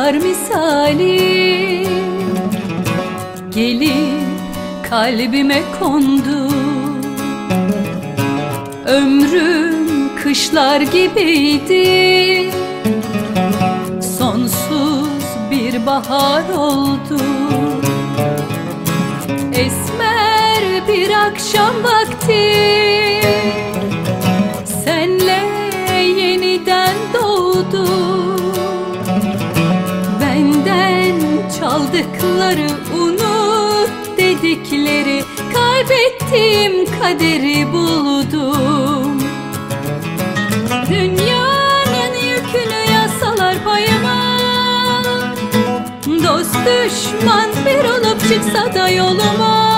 rüzgar misali gelip kalbime kondu. Ömrüm kışlar gibiydi, sonsuz bir bahar oldu. Esmer bir akşam vakti senle yeniden doğdu. Benden çaldıkları unut dedikleri, kaybettiğim kaderi buldum. Dünyanın yükünü yazsalar payıma, dost düşman bir olup çıksa da yoluma,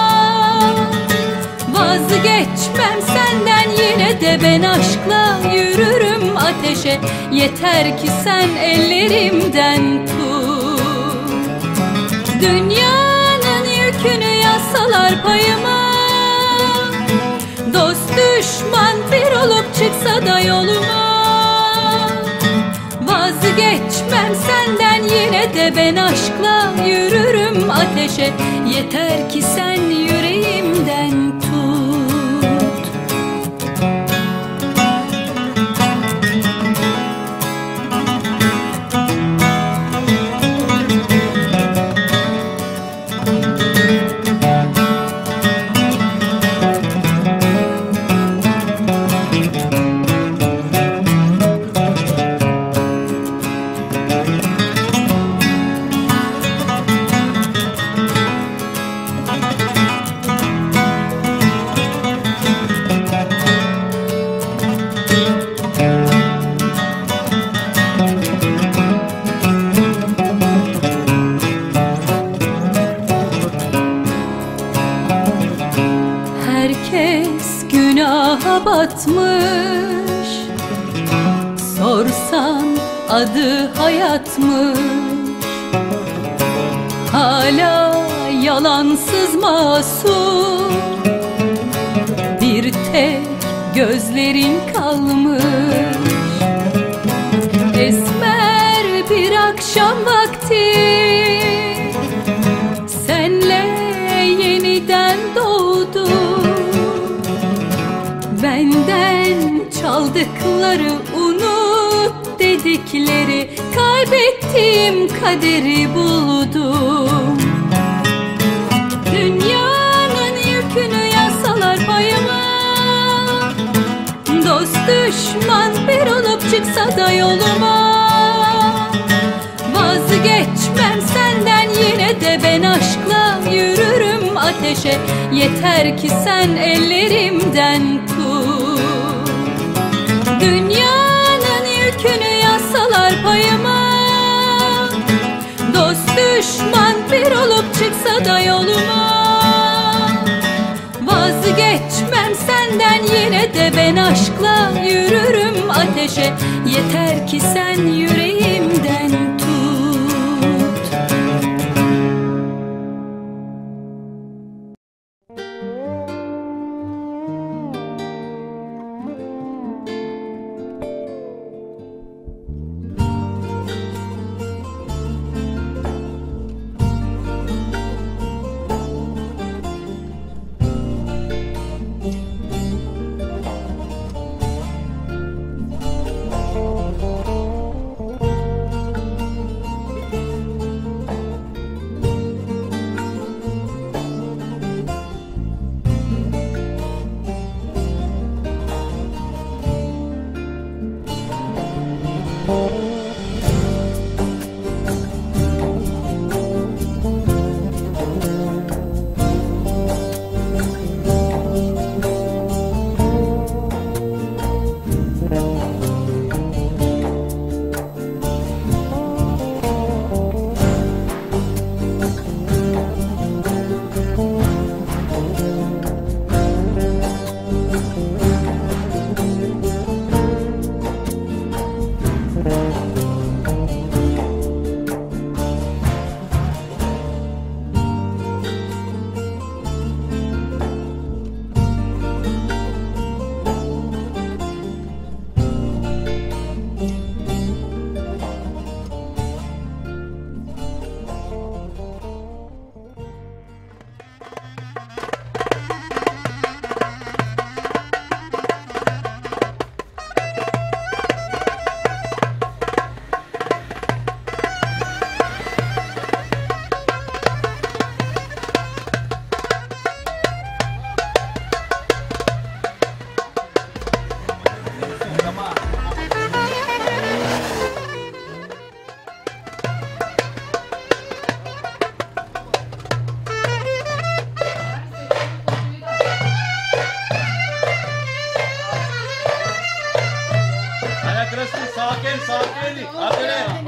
vazgeçmem senden, yine de ben aşkla yürürüm ateşe. Yeter ki sen ellerimden tut. Dünyanın yükünü yazsalar payıma, dost düşman bir olup çıksa da yoluma, vazgeçmem senden, yine de ben aşkla yürürüm ateşe. Yeter ki sen yüreğimden tut. Herkes günaha batmış, sorsan adı hayatmış. Hala yalansız masum bir tek gözlerin kalmış. Esmer bir akşam vakti senle yeniden doğdu. Benden çaldıkları unut dedikleri, kaybettiğim kaderi buldum. Dünyanın yükünü yazsalar payıma, dost düşman bir olup çıksa da yoluma, vazgeçmem senden, yine de ben aşkla yürürüm ateşe. Yeter ki sen ellerimden tut. Dünyanın yükünü yazsalar payıma, dost düşman bir olup çıksa da yoluma, vazgeçmem senden, yine de ben aşkla yürürüm ateşe. Yeter ki sen yüreğimden tut. sakin sakin. Hadi ne?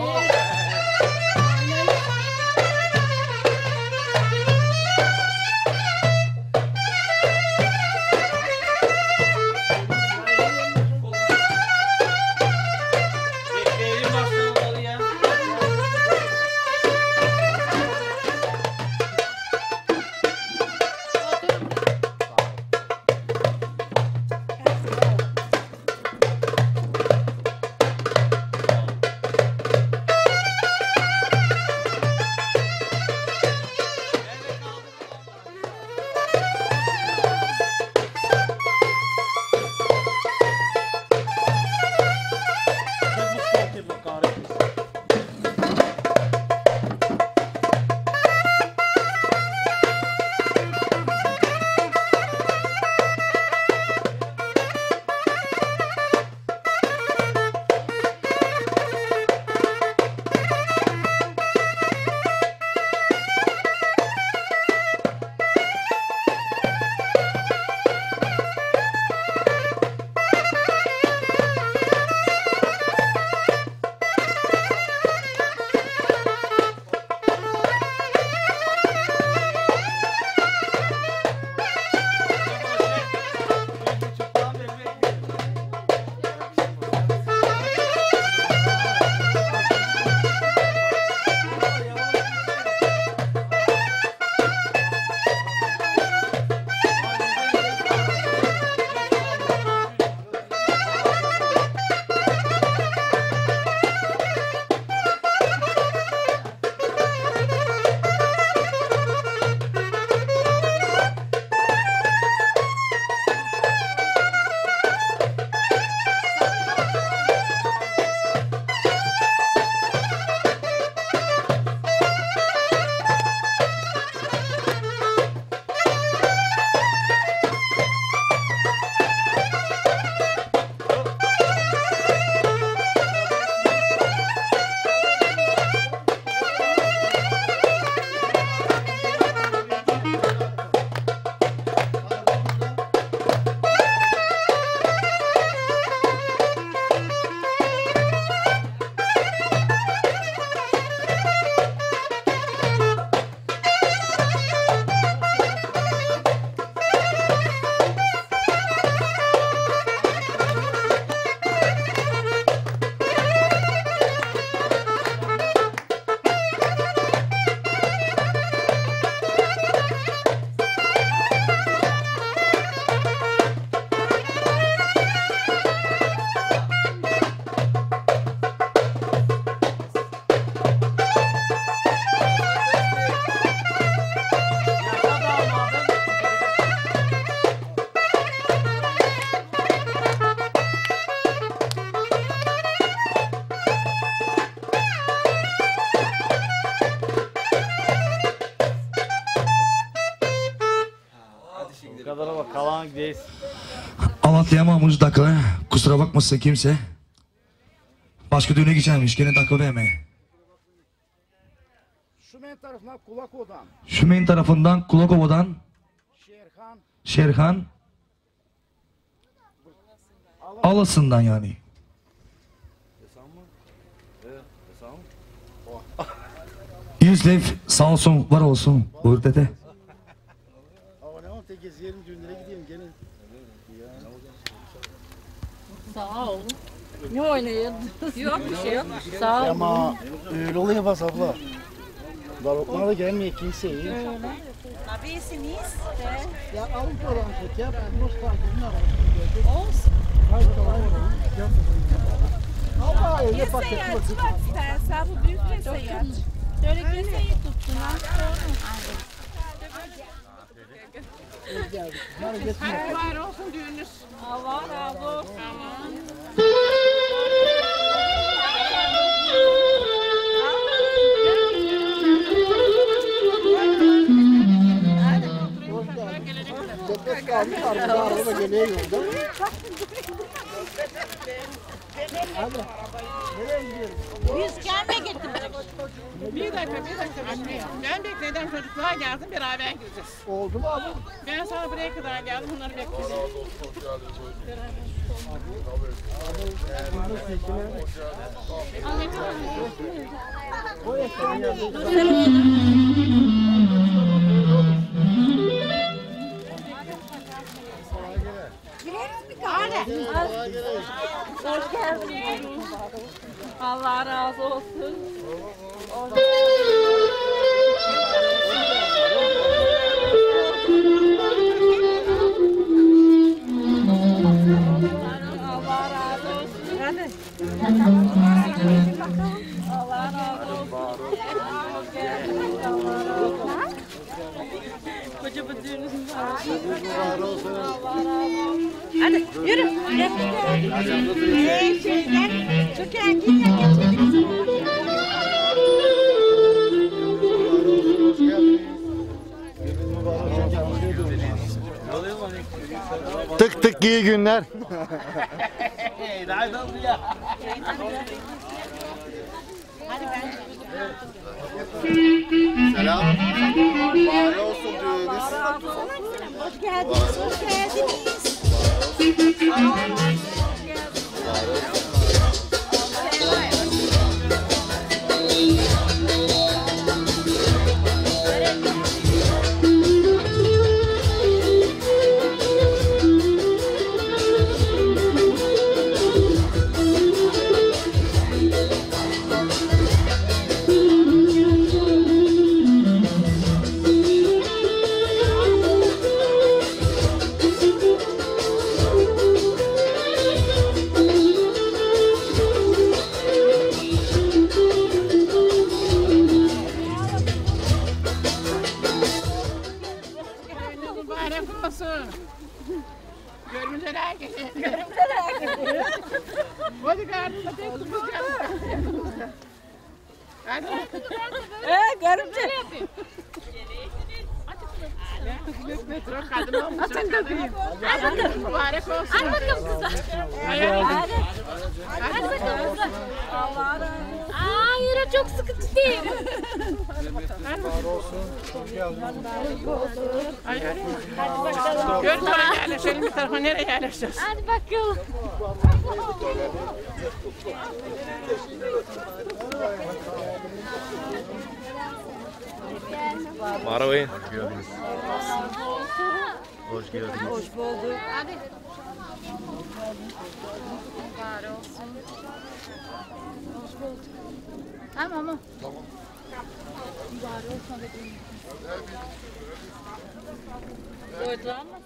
Kadara bak, kalan gideyiz. Anlatayamam dakika. Kusura bakmasın kimse. Başka düğüne geçermiş. Gene takıldı hemen. Şumen tarafından Kulakova'dan. Şumen tarafından Kulakova'dan. Şerhan. Alasından yani. Yüzlev sağ olsun, var olsun. Buyur dede. Tek gezeyelim, düğünlere gidelim gene. Sağ ol. Ne oynayın? Yok bir şey yok. Sağ ol. Ama öyle oluyor bas abla. Daloklara da gelmiyor kimse. Öyle. Tabii iyisiniz. Ya Avrupa olan şey ya ben nostalji Olsun. Allah öyle Bir bak. seyahat bak istersen bu büyük bir seyahat. Şöyle keseyi tutsun ha. Var olsun düğünüz. Allah razı olsun. Cepes kalmış arada araba geliyor yolda. Hadi. Nereye gidiyoruz? Biz gelme getirdik. Bir dakika anne. Ben bekledim çocuklar gelsin beraber gideceğiz. Oldu mu abi? Ben sana buraya kadar geldim onları bekliyorum. Hoş geldin. Allah razı olsun. Allah razı olsun. Hadi. Allah razı olsun. Hoş geldiniz. Allah razı olsun. Koca bir düğününüz var. Allah razı olsun. Hadi yürü. Gel. Türkiye'ye Tık tık iyi günler. Selam. Var olsun düğünüz. hoş geldiniz. Hoş geldiniz. Mübarek olsun. Görümceler geliyor. Bodyguard'la tek tutacağım. Hadi. Görümce. Metro kadın olmuş. Mübarek olsun. Hadi bakalım kızlar. Hadi. Hadi bakalım kızlar. Allah razı olsun. Aa yürü çok sıkıntı değil. Hadi bakalım. Gör oraya yerleşelim bir tarafa nereye yerleşeceğiz? Hadi bakalım. Merhaba. Hoş geldiniz. Hoş bulduk. Hadi. Hoş bulduk. Tamam mı? Tamam. Bari olsun dedim. Doydular mı?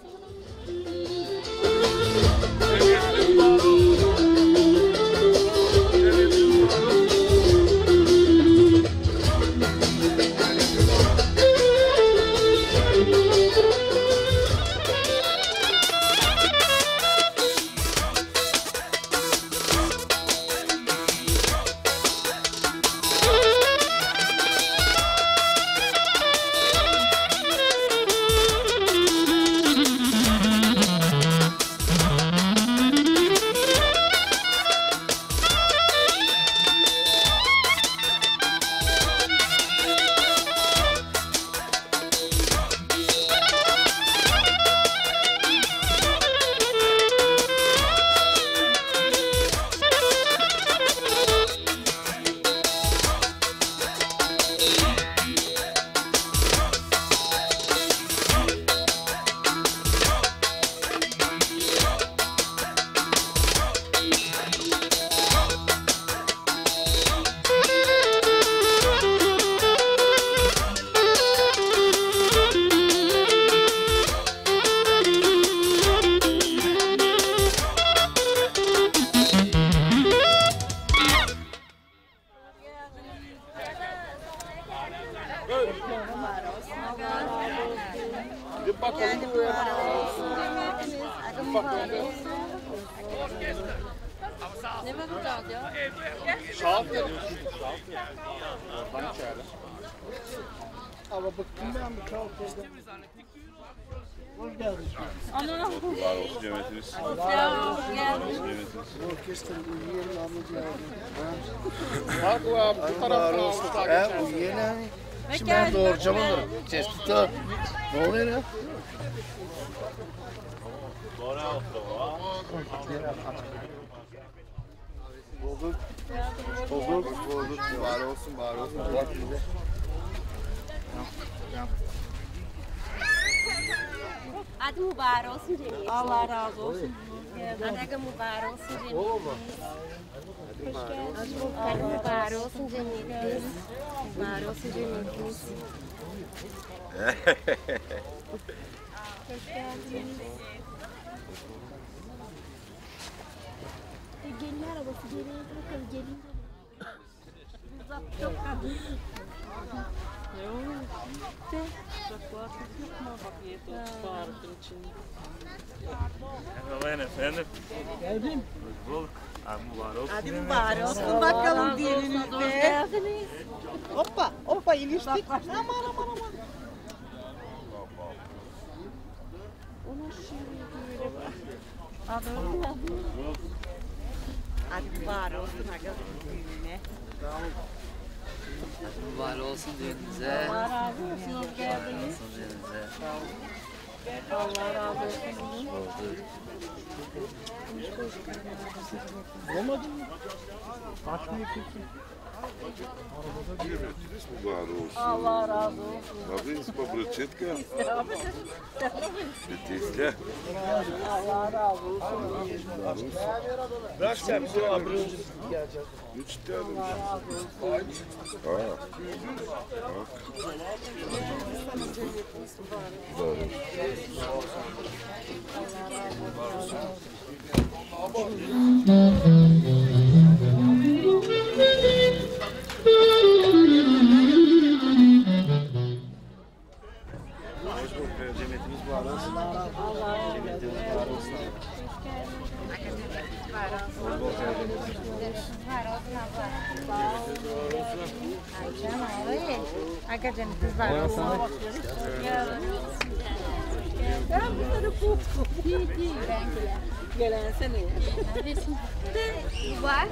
Ne bakacağız ya? Şahap veriyorsun. Oradan içeri. Ama bıktım ben bu şahap verdim. Hoş geldin. Ana. Var olsun cömertiniz. Orkestra uyuyelim anlayacağım. Bak bu abi bu tarafına olsun. Uyuyelim hani. Şimdi ben doğuracağım onları. Tespitler. Ne oluyor ya? Bulduk. Bari olsun, bari olsun. Bak bize. Hadi mübarek olsun Cengiz. Allah razı olsun. Hadi mübarek olsun Cengiz. Hadi mübarek olsun Cengiz. Mübarek olsun Cengiz. Hoş geldiniz. Gelin arabası geriye bırakalım. Gelin. Çok kadın. Merhaba efendim. Geldim. Hoş bulduk. Mübarek olsun. Hadi mübarek olsun bakalım diyelinizde. Hoppa, hoppa iliştik. Aman. Hadi mübarek olsun düğününe. Mübarek olsun düğününüze. Allah razı olsun. Hoş geldiniz. Olsun düğününüze. Allah razı olsun. Oldu. Allah razı olsun. Nabız pabrıçetka. Bitizle. Allah razı olsun. Bırak sen bizi abrınca geleceğiz. Üç tane. Cemiyetimiz var olsun. Cemiyetimiz var olsun. Gelen sene. Var.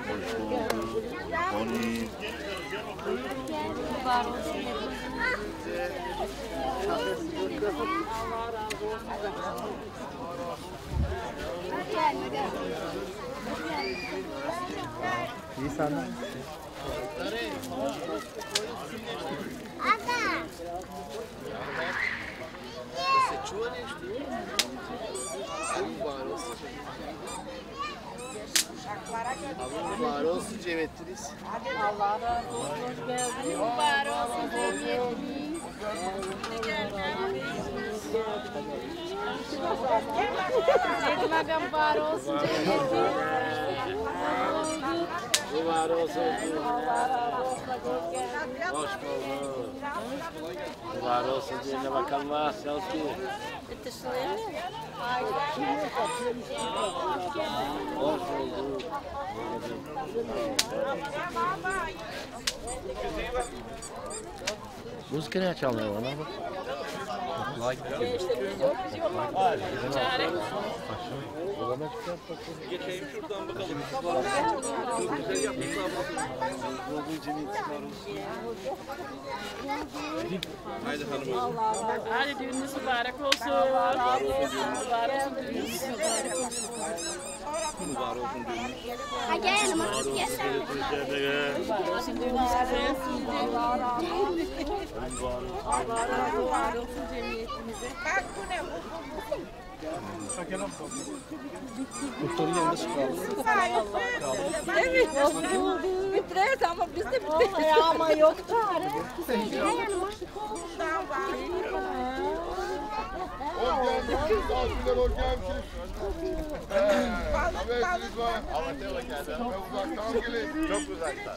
İyi senden. Var olsun Cevdet'iniz. Allah razı olsun. Hoş geldin. Var olsun Cevdet'iniz. Dedim ağam var olsun Cevdet'iniz. Var olsun. Allah razı olsun. Hoş bulduk. Var olsun diye bakalım var. Selski. Hoş bulduk. Müzik ne çalıyor bana bak. Geçeyim şuradan bakalım. Güzel yapmışlar. Haydi hanım. Hadi düğününüz mübarek olsun. Mübarek olsun düğününüz. Var olsun düğünü. Allah razı olsun cemiyetimize. Muhtarın yanında çıkalım. Evet. Bitiririz ama biz de bitiririz. Ama yok çare. Hoş gelmişsiniz. Haberiniz var. Uzaktan gelin. Çok uzakta.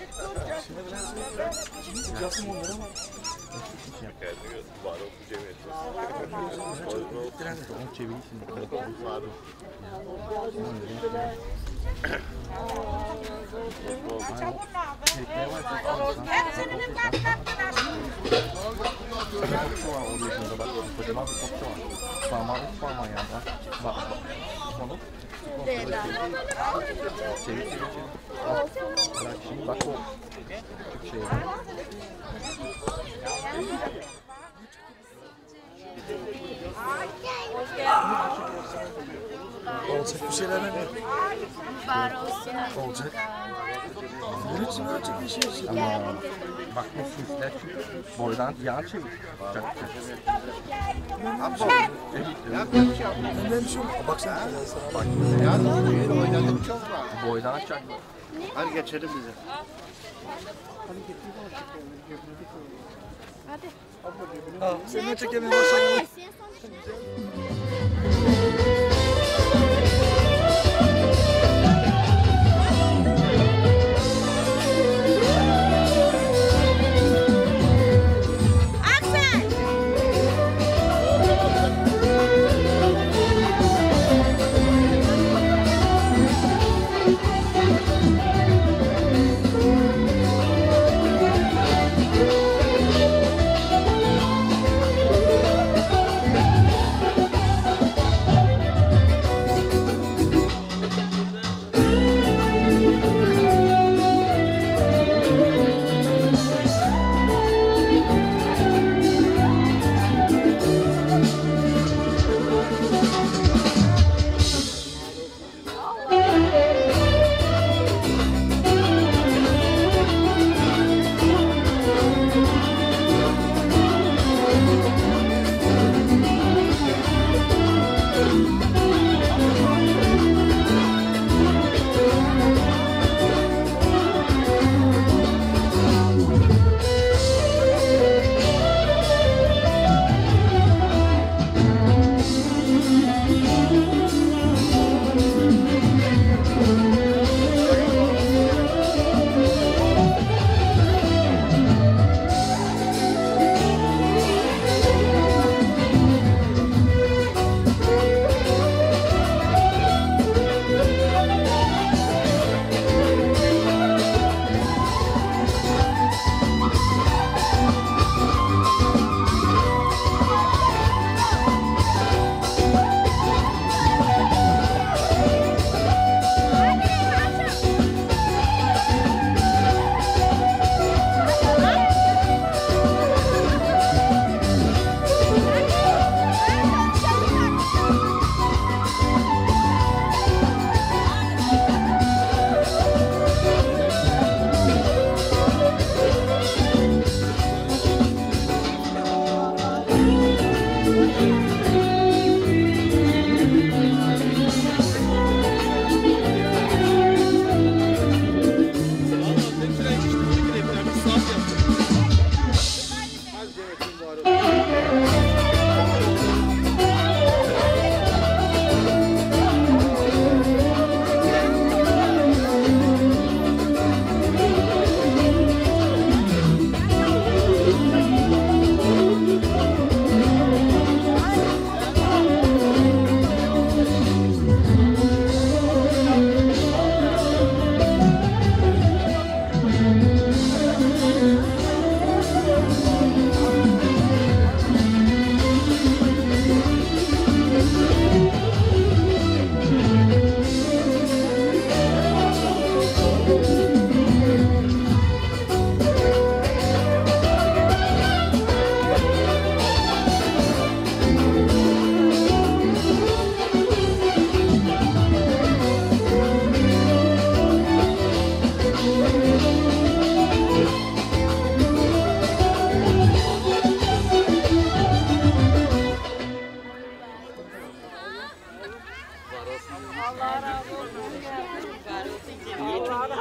Yapsın onları ama. Var olsun Cemil. Onu çevirsin. Var olsun. Şu an orada bak. Kocaman bir topçu var. Parmağı yanında. Bak. Onu. Çevir. Bak şimdi bak o. Küçük şey. Olacak bir şeyler mi? Olacak. Neresi olacak bir şey? Ama bak bu süsler boydan yağ çevir. Ben şu baksana. Bak. Ya oynadık çok var. Boydan açacak. Hadi geçelim bize. Sen ne çekemeye başladın?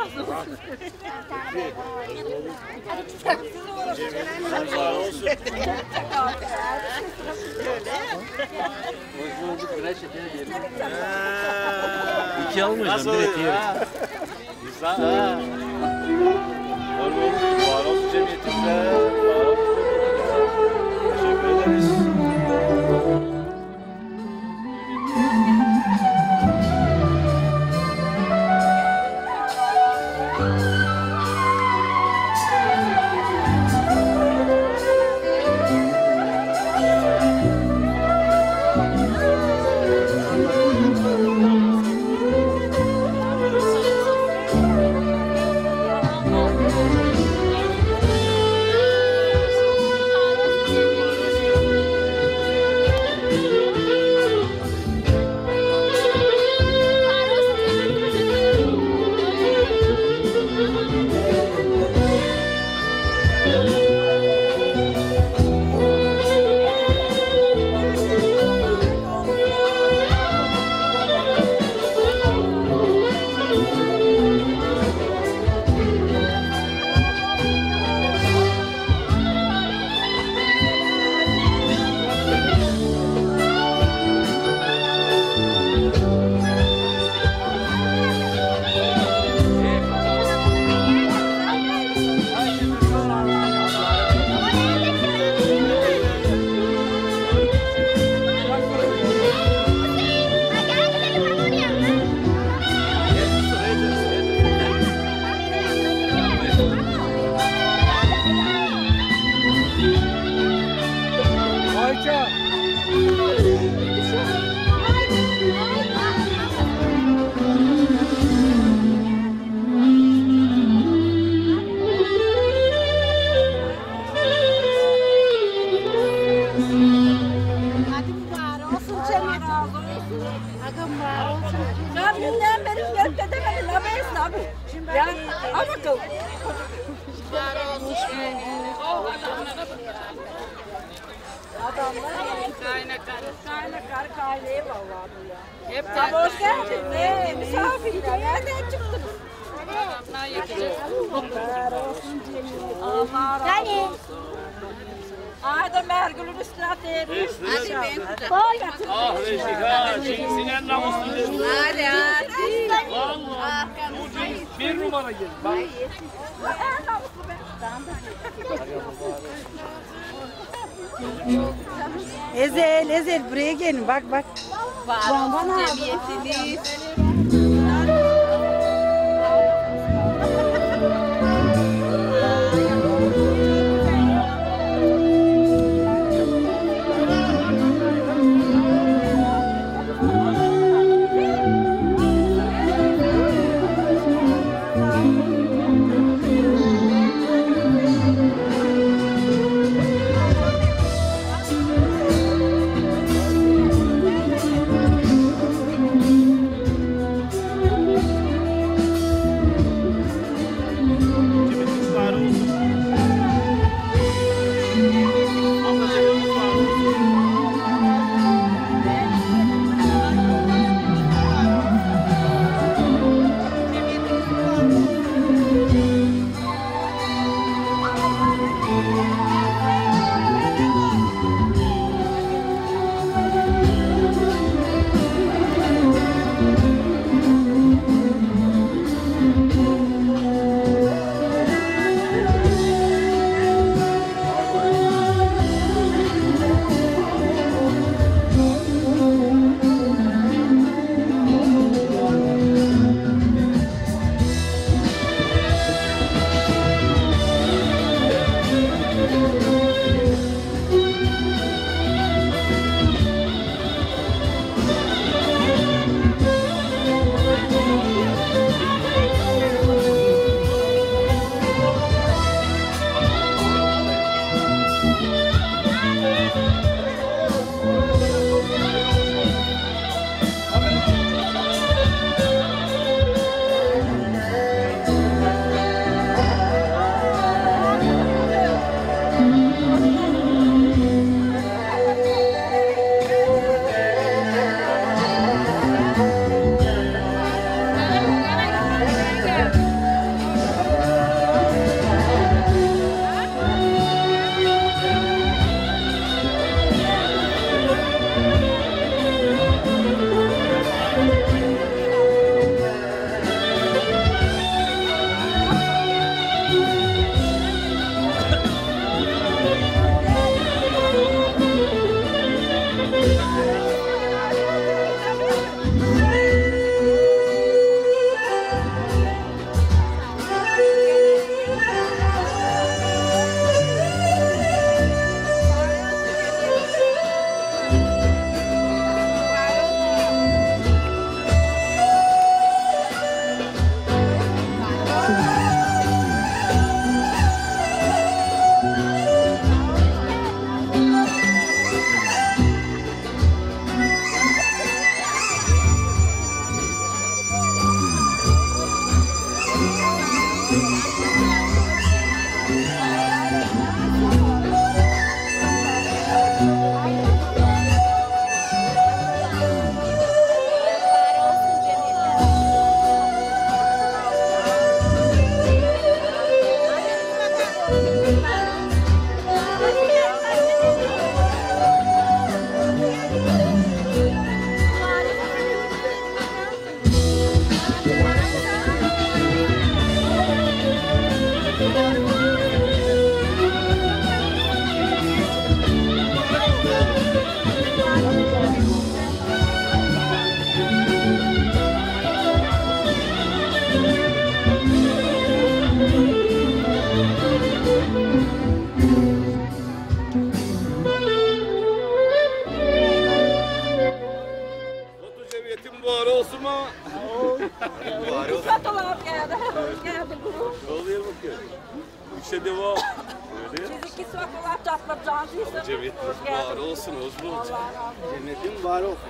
razı olsun. Allah olsun. Hoş bulduk. Güneş yeteneği. İki almayacağım. Nasıl Bir oluyor etiye. ha? Güzel ha. Hoş bulduk. Var olsun cemiyetimize. Var olsun cemiyetimize. Teşekkür ederiz. Rabbimden beri dört edemedim. Haberin abi. Ya al bakalım. Adamlar kaynakar kaynaya vallahi bu ya. Hep hoş geldin. Misafirler. Nereden çıktınız? Adamlar yakacak. Allah razı olsun. Ayda mergülün üstüne atayım. Hadi ben Koy getir. Ah Reşik ha. Çinsin en namusludur. hadi hadi. Vallahi. Bu cins bir numara geldi. Bak. En namuslu ben. Ezel buraya gelin bak. Var olsun cemiyetiniz. Cemiyetin var olsun.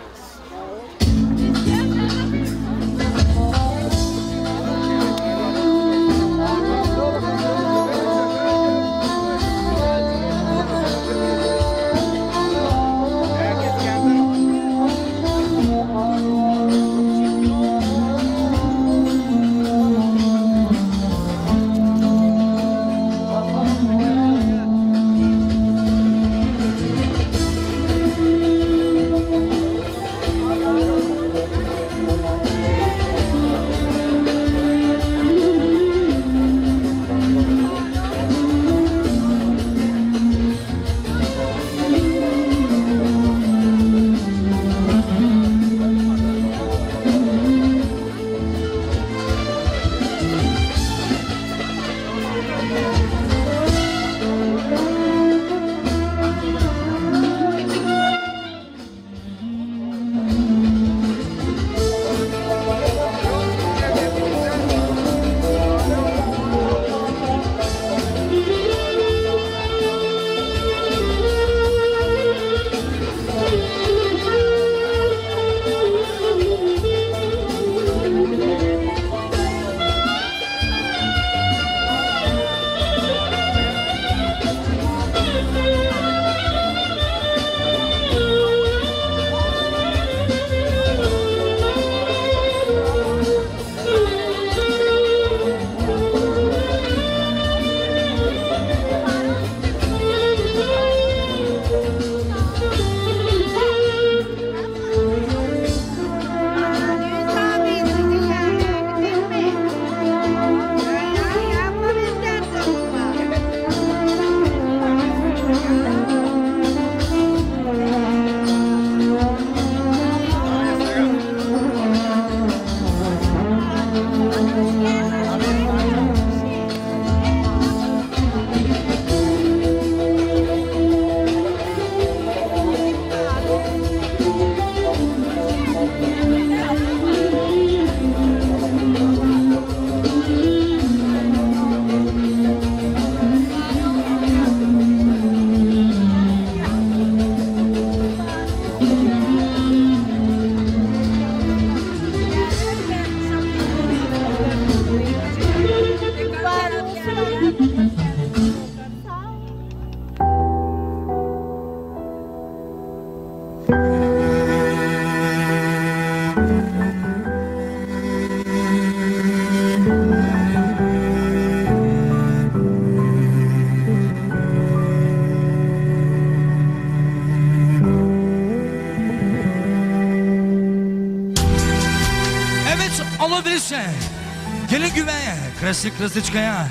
Olabilirse gelin güveye, klasik Krasniçka'ya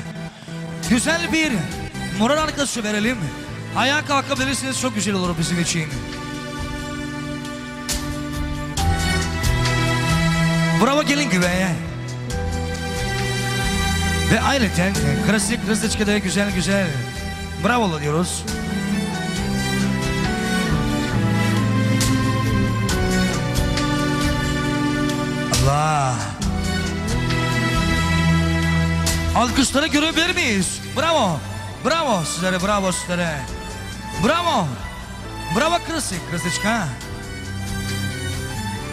güzel bir moral arkası verelim. Ayağa kalkabilirsiniz, çok güzel olur bizim için. Bravo gelin güveye. Ve ayrıca klasik Krasniçka'da güzel güzel bravo diyoruz. Allah. Alkışları görebilir miyiz? Bravo. Bravo sizlere, bravo sizlere. Bravo. Bravo klasik Krasniçka.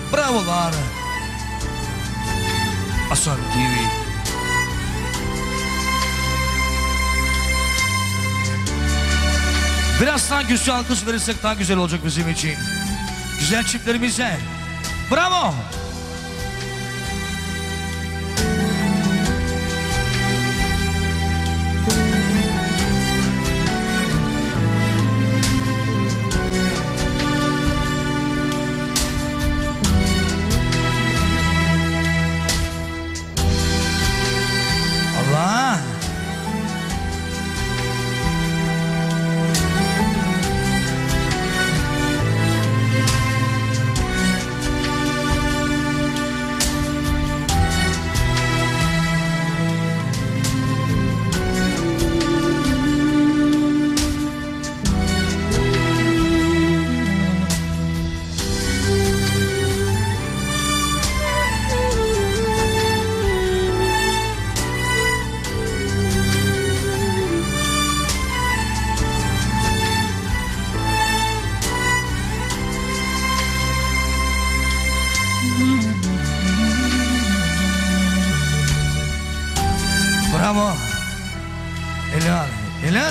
Bravolar. Asan TV. Biraz daha güçlü alkış verirsek daha güzel olacak bizim için. Güzel çiftlerimize. Bravo. Allah. Bravo. Helal. Helal.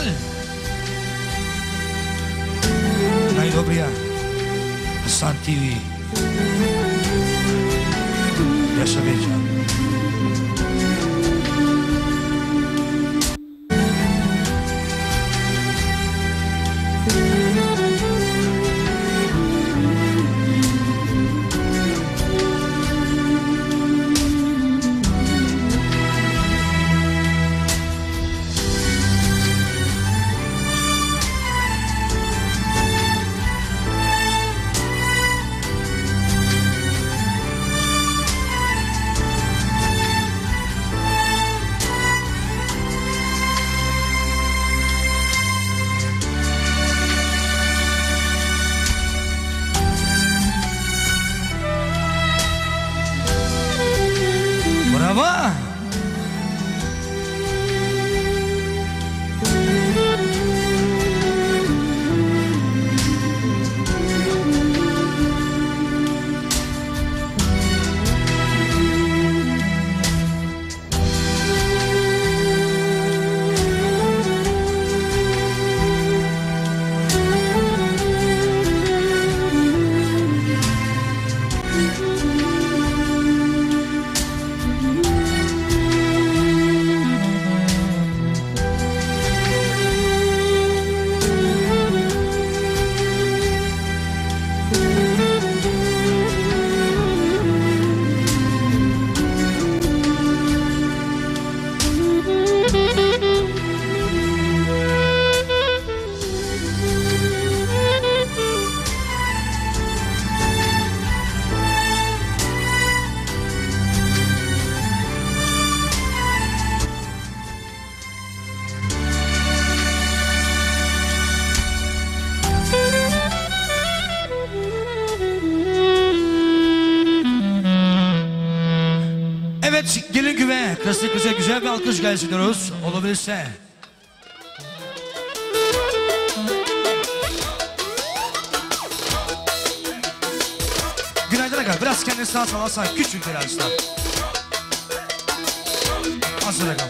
Najdobrija. Hasan TV. Yaşa Beycan. Bravo. Evet, gelin güve. Klasik kıza güzel bir alkış gelsin diyoruz. Olabilirse. Günaydın Aga. Biraz kendini sağa sola sağ. Küçük biraz daha. Hazır Aga.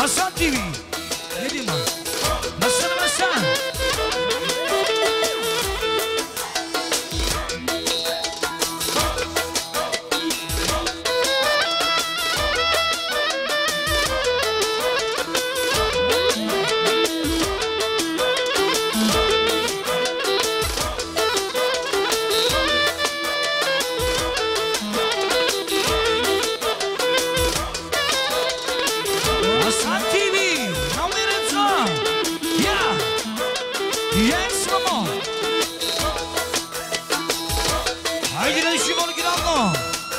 Hasan TV. Ne diyeyim ben? Nasılsın Hasan? Hasan TV. Yes, mamma. Haydi lan şu balık inanma.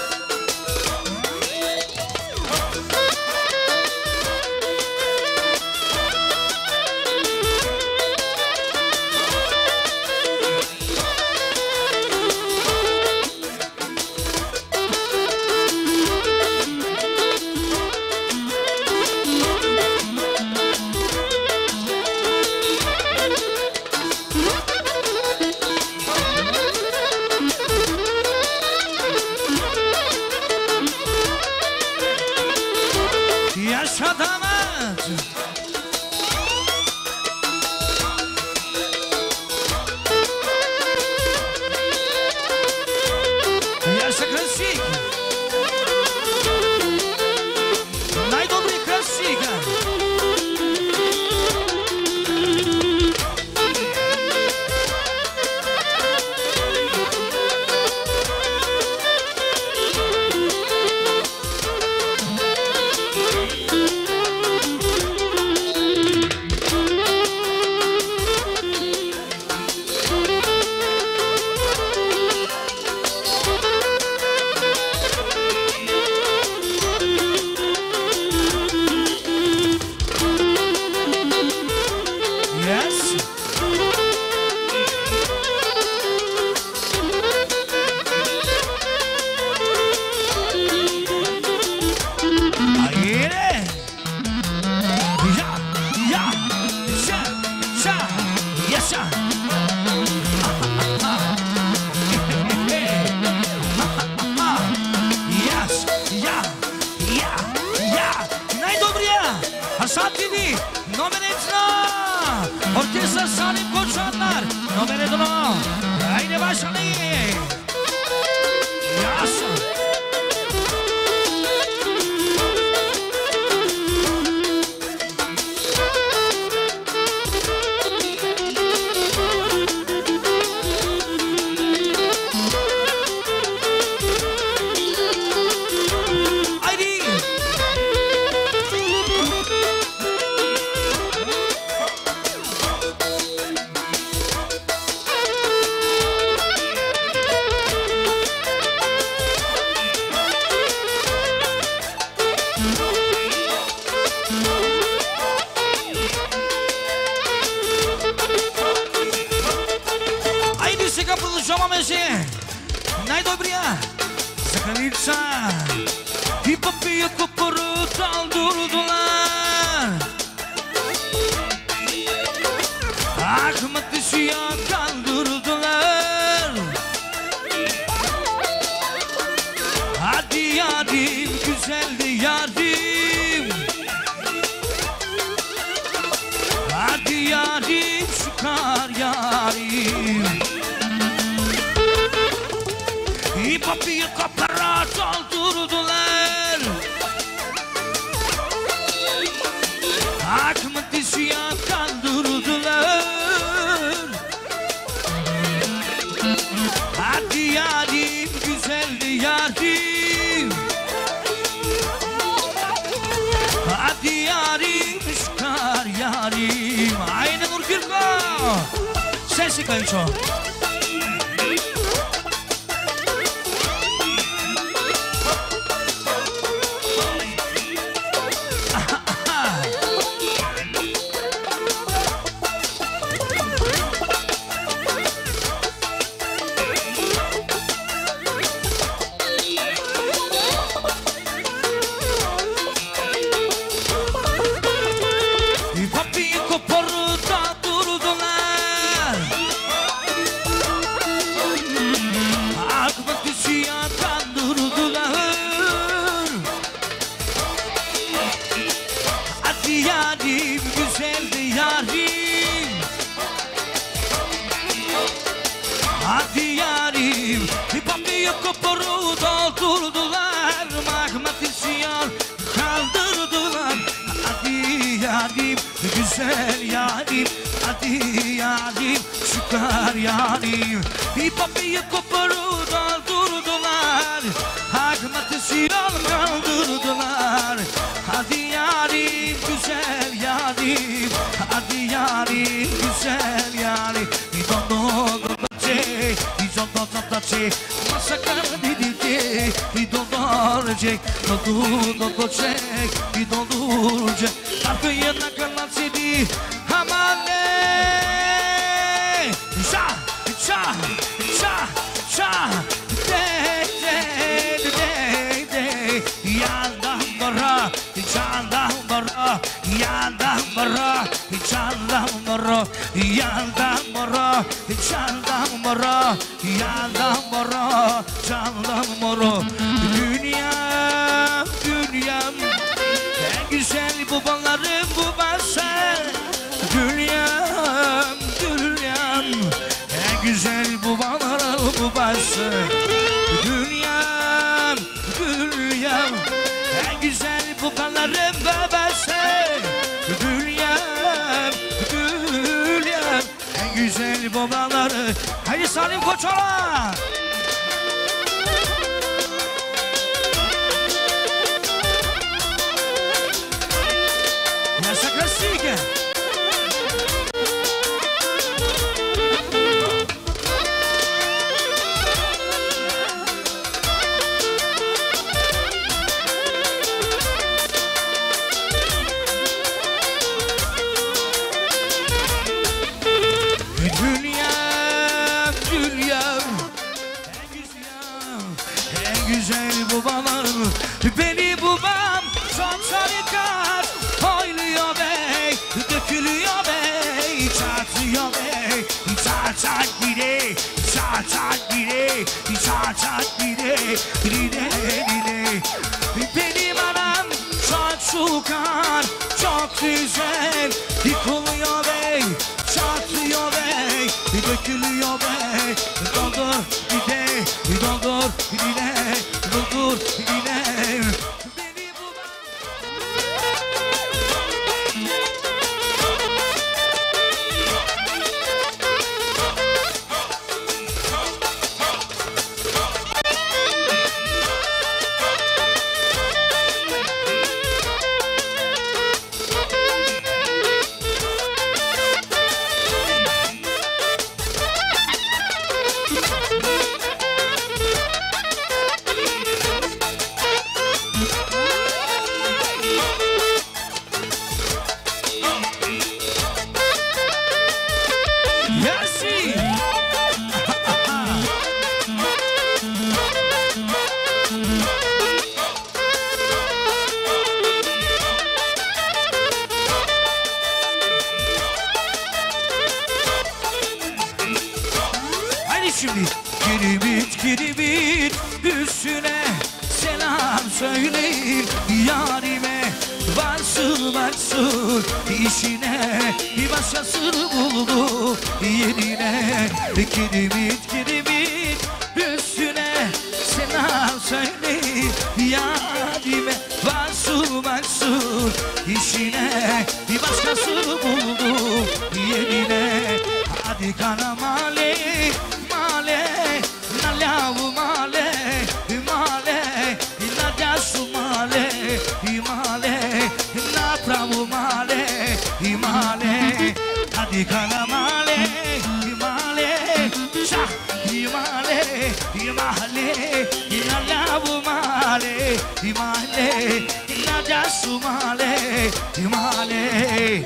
Yaşa damat. Yaşa klasik. Najdobry klasika. Yes. Aire. Ya, ya, ya, ya, yes, ya. Yes, ya, ya, ya. Najdobrija. Hasan TV. Номер 1. Orkestra Salim Koçanlar. Номер 1. Haydi başlayın. Yaşa. Haydi. Haydi se kapılışamame se. Najdobrija. Zakalica. I papija koporu daldurdular. Ahmet Işık'a kaldırdılar. Hadi yarim, güzeldi yarim. Hadi yarim, çıkar yarim. Papayı kapara doldurdular. Ahmet Işık'a kaldırdılar. Hadi yarim, güzeldi yarim. Hadi yarim, çıkar yarim. Aynı Nurgülko. Sesi kayınço. Papayı koparıp da durdular. yarim, güzel yarim. Hadi yarim, papiye koporu doldurdular, magmatisyon kaldırdılar. Hadi yarim, güzel yarim, hadi yarim, çıkar yarim. Papiye koporu doldurdular, magmatisyon kaldırdılar. Hadi yarim, güzel yarim, hadi yarim, güzel yarim. Masakar didildi, dolduracak, dolduracak. Arkaya kalan seni hamale. Şah, şah, şah, şah, de, yandan bara, candan bara, yandan bara, candan bara, yandan bara, candan bara, yandan bara, candan bara. Dünyam, dünyam, en güzel babalarım bu sen. Dünyam, dünyam, en güzel babalarım bu sen. Dünyam, dünyam, en güzel babalarım bu sen. Dünyam, dünyam, en güzel babaları. Haydi Salim Koçoğlan. Nessa classifica. Dünyam, dünyam, en güzel babalarım. Beni babam çok tarikat oynuyor bey, dökülüyor bey, çarpıyor bey, çarçak bire, çarçak bire, çarçak bire, bire, bire. Benim anam çok sukar, çok güzel, yıkılıyor bey, çarpıyor bey, dökülüyor bey. Doldur bire, doldur bire, doldur bire. Şimdi kiribit üstüne selam söyleyin yarime. Varsın varsın işine, bir başkasını buldu yerine. Kiribit üstüne selam söyleyin yarime. Varsın varsın işine, bir başkasını buldu yerine. Hadi kana male, male, nalavu male, male, nadasu male, male, napravu male, male. Hadi kana male, male, şah, male, male, nalavu male, male, nadasu male, male.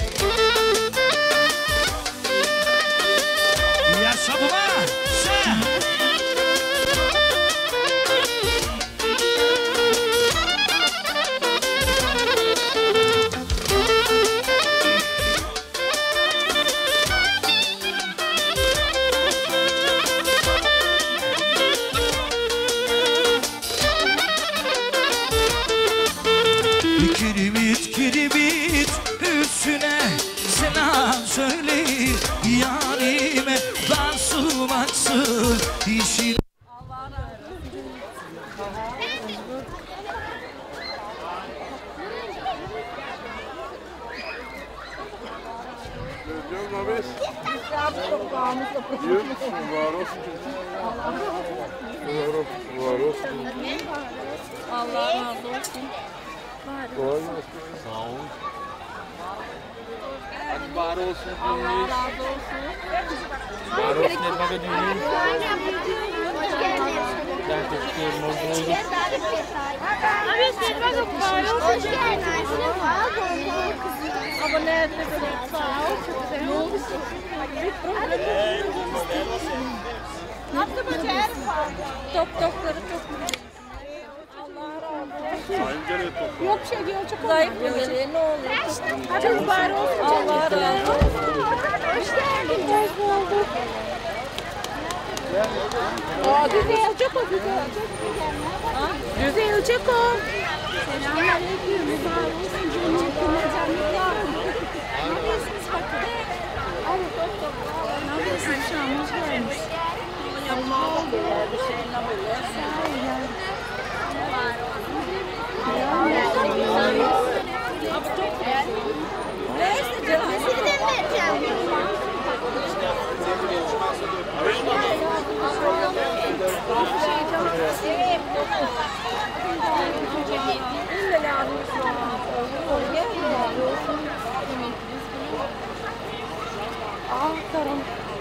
Sabuma, sen. Kiribit Allah razı olsun. Sağ ol. Hadi var olsun. Allah razı olsun. Var olsun elma ve düğün. Ben teşekkür ederim. Abi sen bak var olsun. Hoş geldin. Abone etmek sağ ol. Ne oldu? Ne yaptın Hacer? Topları çok güzel. Allah razı olsun. Yok şey diyor çok zayıf geliyor. Ne olur. Hadi mübarek olsun. Allah razı olsun. Hoş geldin. Hoş bulduk. Güzel çok o güzel. Güzel çok o. Selamünaleyküm. Mübarek olsun. Cümletine canlıklar. Neredesiniz bakın? Neredesiniz? Şamuz varmış. Allah'a bir şeyle böyle. Sağ ol ya. Neyse canım. Sizden vereceğim. Karım.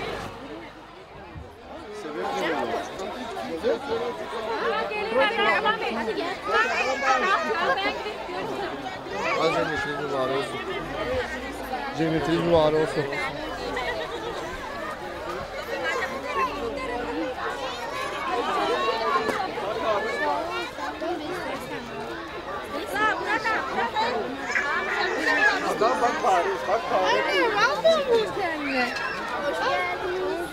Cennetiniz var olsun. Cennetiniz var olsun. Adam bak Paris, bak Paris. Anne, aldın mı seninle? Hoş geldiniz.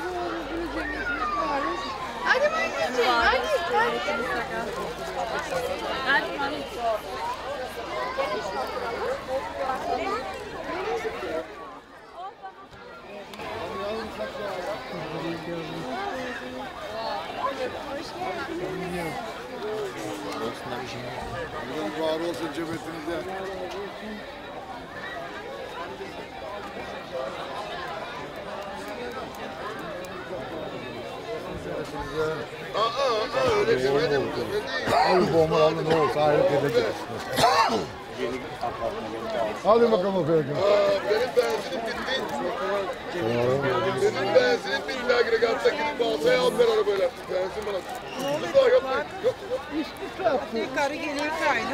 Hadi anneciğim, hadi. Hadi. Var olsun cennetinize. Öyle demedim. Al bomba alın ne olsa ayrık edeceğiz. Hadi bakalım efendim. Benim benzinim bitti. Benim benzinim bir illa agregatta gidip baltaya al ver arabayla. Benzin bana. Daha yok. Karı geliyor kaydı.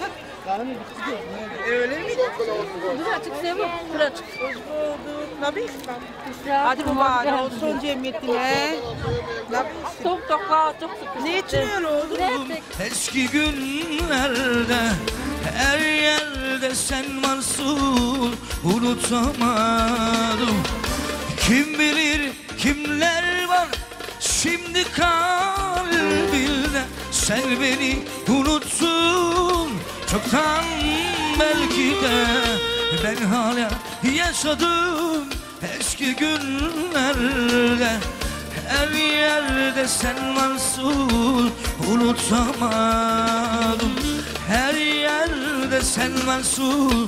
Öyle mi? Birazcık sevim, birazcık. Hoş bulduk. Tabii. Hadi mübarek olsun cemiyetine. Çok sıkı. Ne için öyle oldu? Eski günlerde her yerde sen varsın, unutamadım. Kim bilir kimler var şimdi kalbinde. Sen beni unuttun çoktan, belki de ben hala yaşadım eski günlerde. Her yerde sen varsın, unutamadım. Her yerde sen varsın,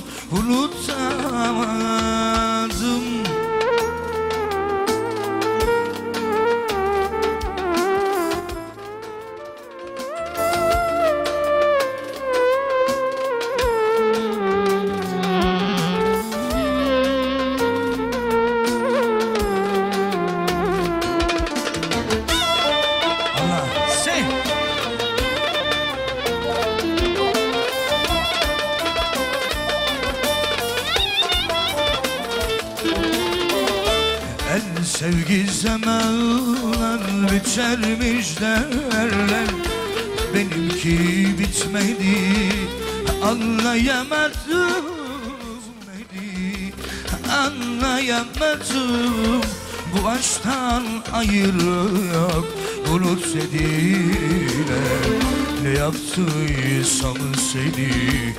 unutamadım. Sevgi zamanlar bitermiş derler, benimki bitmedi, anlayamadım beni, anlayamadım. Bu aşktan ayrı yok, unut dediler. Ne yaptıysam seni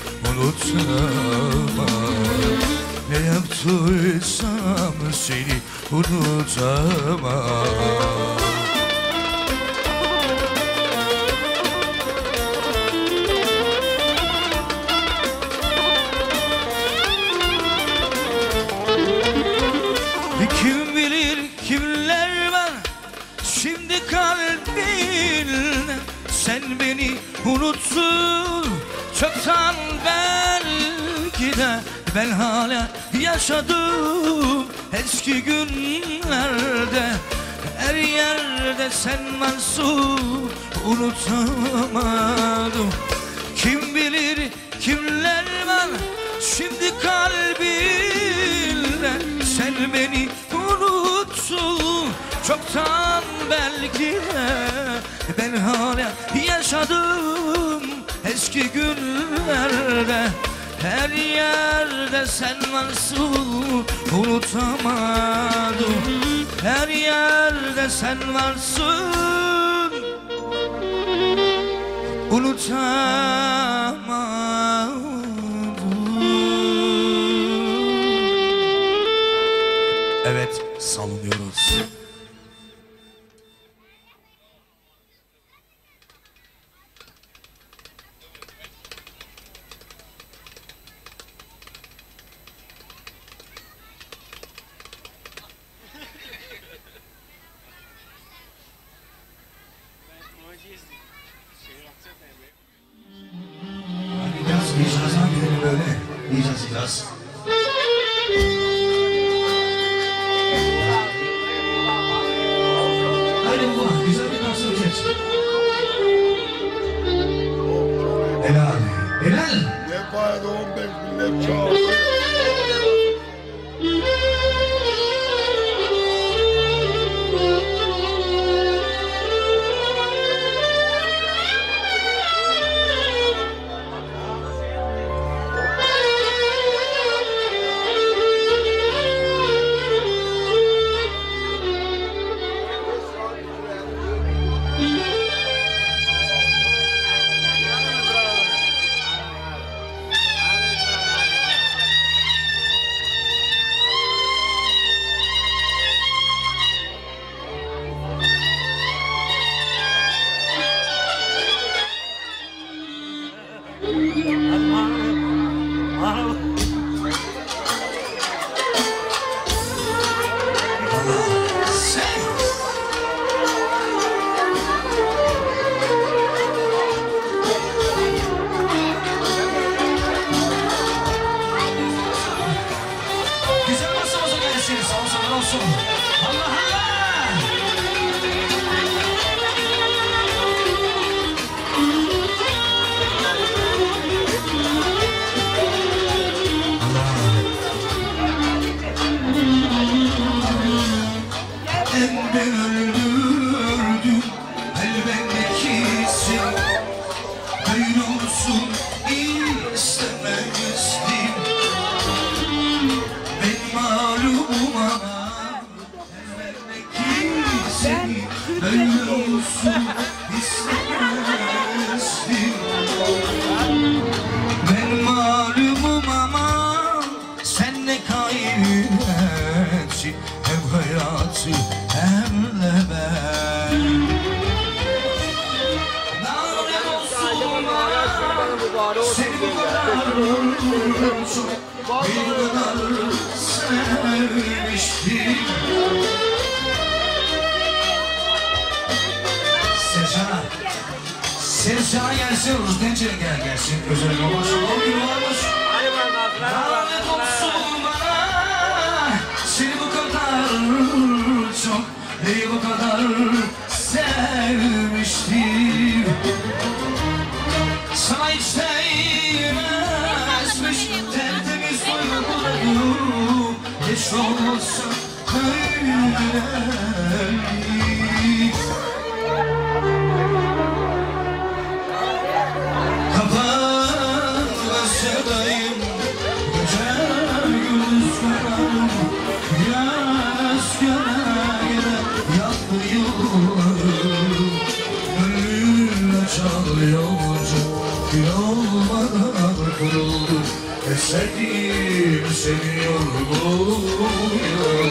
unutamam. Ne yaptıysam seni unutamam. Kim bilir kimler var şimdi kalbinde. Sen beni unuttun çoktan belki de. Ben hala yaşadım eski günlerde. Her yerde sen varsın unutamadım. Kim bilir kimler var şimdi kalbinde. Sen beni unuttun çoktan belki de. Ben hala yaşadım eski günlerde. Her yerde sen varsın unutamadım. Her yerde sen varsın unutamadım. Evet, salınıyoruz. Biraz daha gidelim böyle. Yiyeceğiz biraz. Haydi baba, güzel bir dans edeceğiz. Helal, helal. Ne payda 15 millet çağırdı. Ben malumum ama sen ne kaybettin. Hem hayatı hem de ben. Lanet olsun bana, seni bu kadar çok, bir kadar sevmiştim. Sercan'a gelsin, Rüzdence'ye gelsin. Özel olmuş, o gün varmış. Lanet olsun bana, seni bu kadar çok, bu kadar sevmiştim. Sana hiç değmezmiş, tertemiz duygularım. Hiç olmazsa böyle. Sevdiğim seni yorgun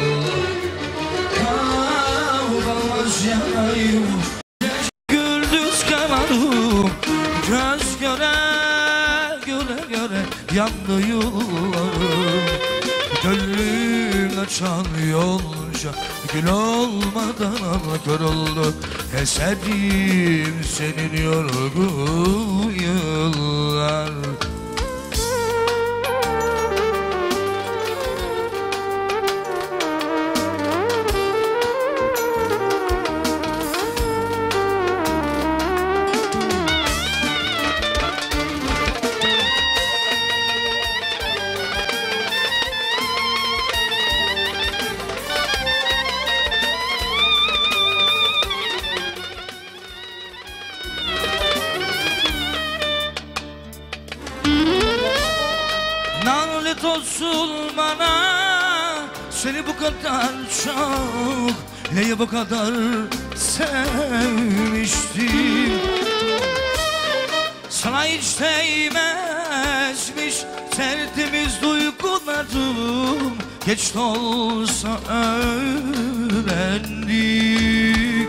kalmaz yanayım. Gündüz kanarım, göz göre göre göre yandı yollarım. Gönlüme çal yolca Gül olmadan kör oldu eserim senin yorgun yıllar. Lanet olsun bana seni bu kadar çok neyi bu kadar sevmiştim. Sana hiç değmezmiş tertemiz duygularım, geç de olsa öğrendim.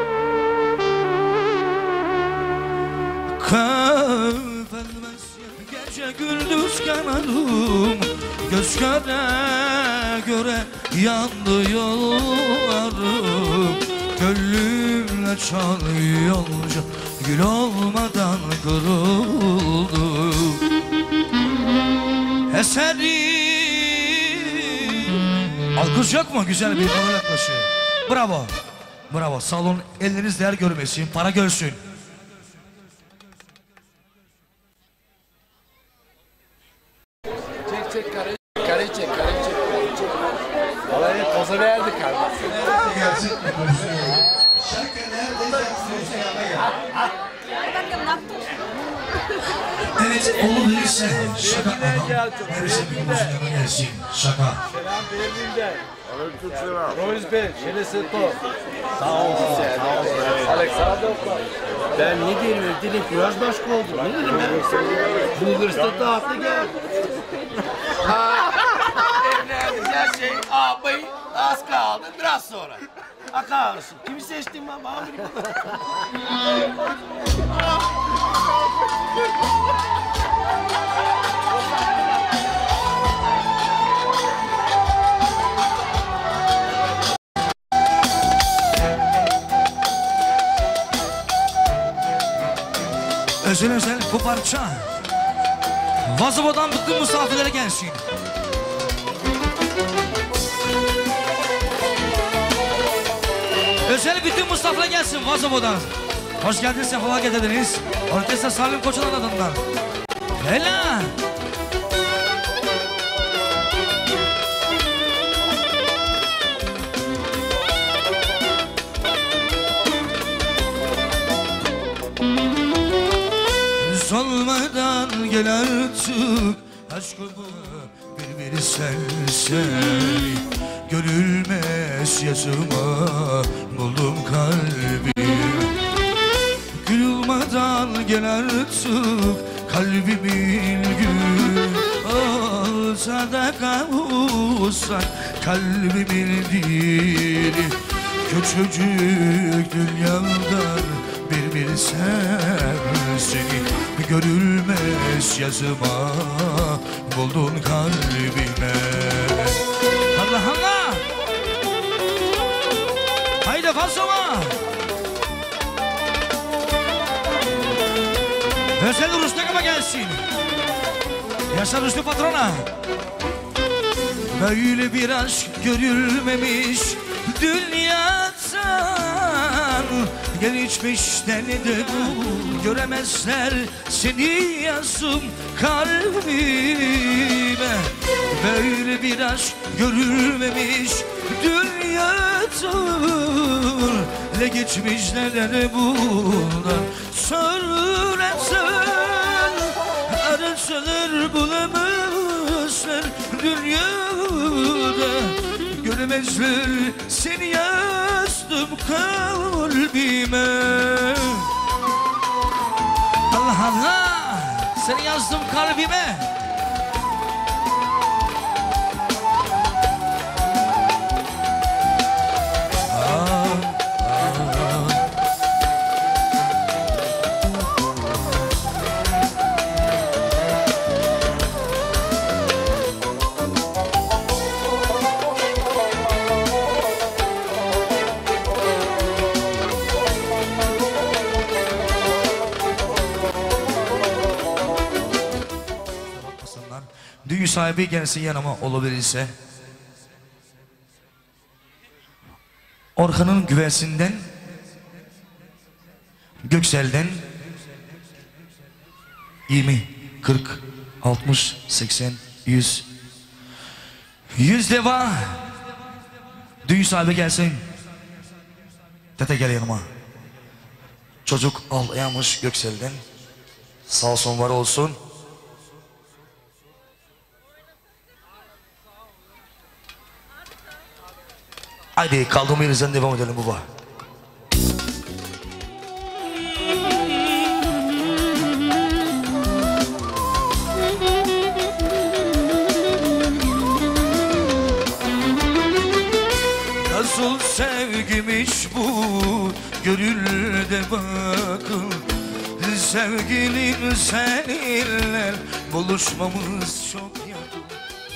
Kıvılmaz gece gündüz kanadım, göz göre göre yandı yollarım. Gönlümle çal yolca gül olmadan kırıldı eserim. Alkış yok mu? Güzel bir moral yaklaşıyor. Bravo. Bravo. Salon elleriniz değer görmesin, para görsün. Çek karıyı çek. Vallahi poza verdik kardeşim. Gerçekten şaka neredeyse evet, oğlu verirse şaka adam. Verirse bir yana gelsin. Şaka. Selam Berlin'de. Aleykümselam. Royce Bey, Şeneseto. Sağ olsun. Alexander. Ben ne diyeyim, dilim biraz başka oldu. Ne diyeyim ben? Bulgaristan'da haklı gel. Evlendik her şey ağabey az kaldı biraz sonra. Akarsın. Kimi seçtin ben? Bana bir özel bu parça Vazovo'dan bütün misafirlere gelsin. Özel bütün misafirlere gelsin Vazovo'dan. Hoş geldiniz, sefalar getirdiniz. Orkestra Salim Koçan'ın adından. Hela! Solmadan gel artık aşkımı bir sen görülmez yazıma buldum kalbim. Gülmadan gel artık kalbimin gül olsa da kavuşsak kalbimin dili. Küçücük dünyadan bir seni görülmez yazıma buldun kalbime. Allah Allah! Haydi Fasova! Özel Rüstek'e gelsin. Yaşar Rüstek patrona. Böyle bir aşk görülmemiş dünyadan. Geçmişten de bu göremezler seni yazım kalbime. Böyle bir aşk görülmemiş dünyadan. Ne geçmişler de bundan söylensen arasalar bulamazlar dünyada. Göremezler seni yazdım kalbime. Allah Allah, seni yazdım kalbime. sahibi gelsin yanıma olabilirse. Orhan'ın güversinden, Göksel'den 20, 40, 60, 80, 100. 100 deva. Düğün sahibi gelsin. Tete gel yanıma. Çocuk ağlayamış Göksel'den. Sağ olsun var olsun. Haydi kaldığım yerimizden devam edelim baba. Nasıl sevgimiş bu gönülde bakın. Sevgilim seninle buluşmamız çok yakın.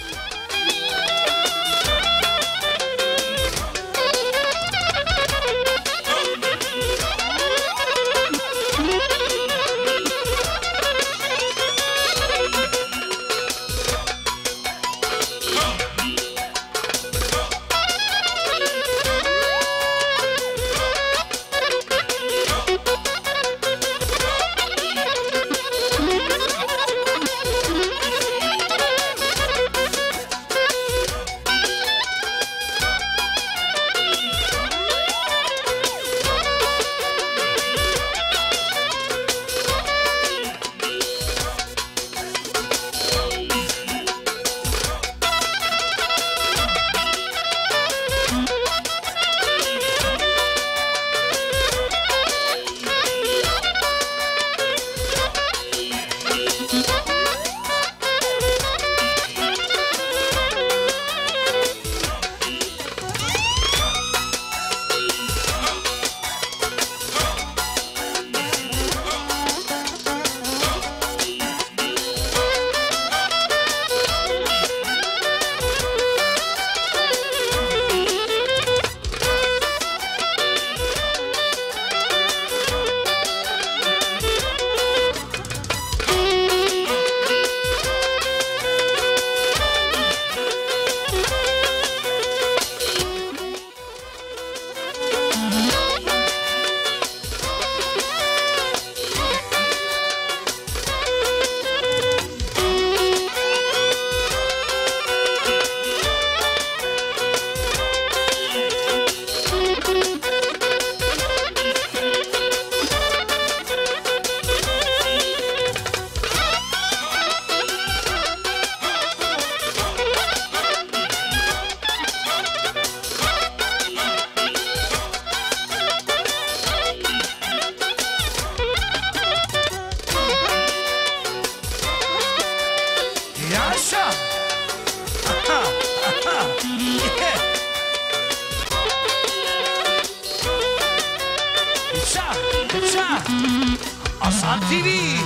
Hasan TV,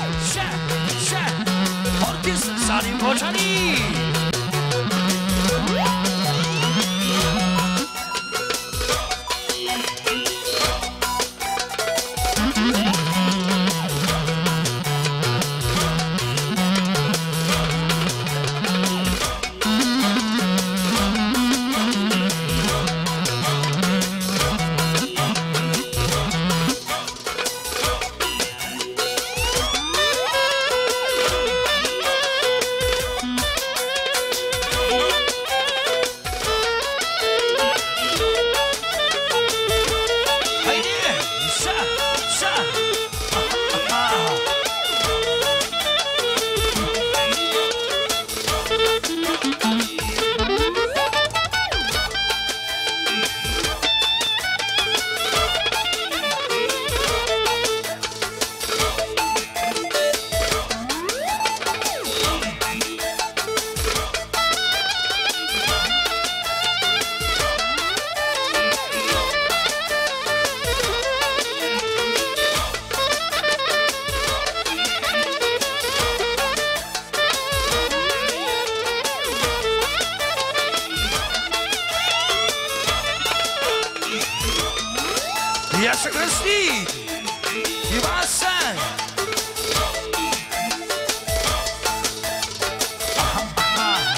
Orkes Salim Koçani. Yaşa Kristi, Divasan.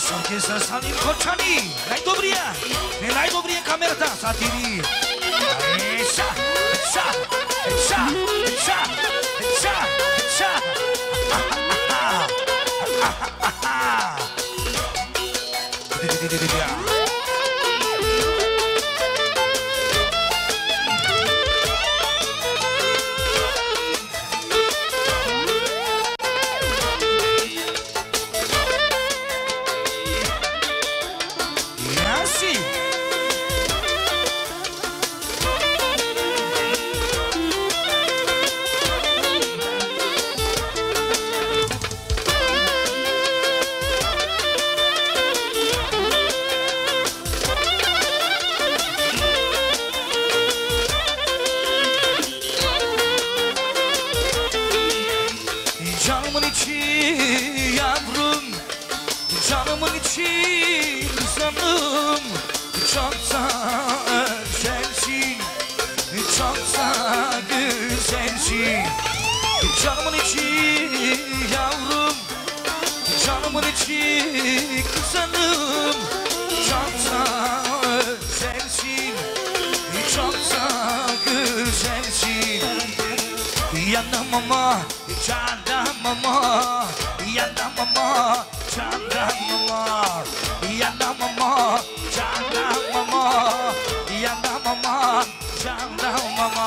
Orchestra Salin Kochani, Lai Dobria Camerata Satiri. Echa. Canımın içi yavrum, canımın içi kızanım, çok da güzelsin, çok da güzelsin. Canımın içi yavrum, canımın içi kızanım, çok da güzelsin, çok da güzelsin. Yandım ama, canım ama, yandım ama, canım ama, yandım ama, canım ama, yandım ama, canım ama.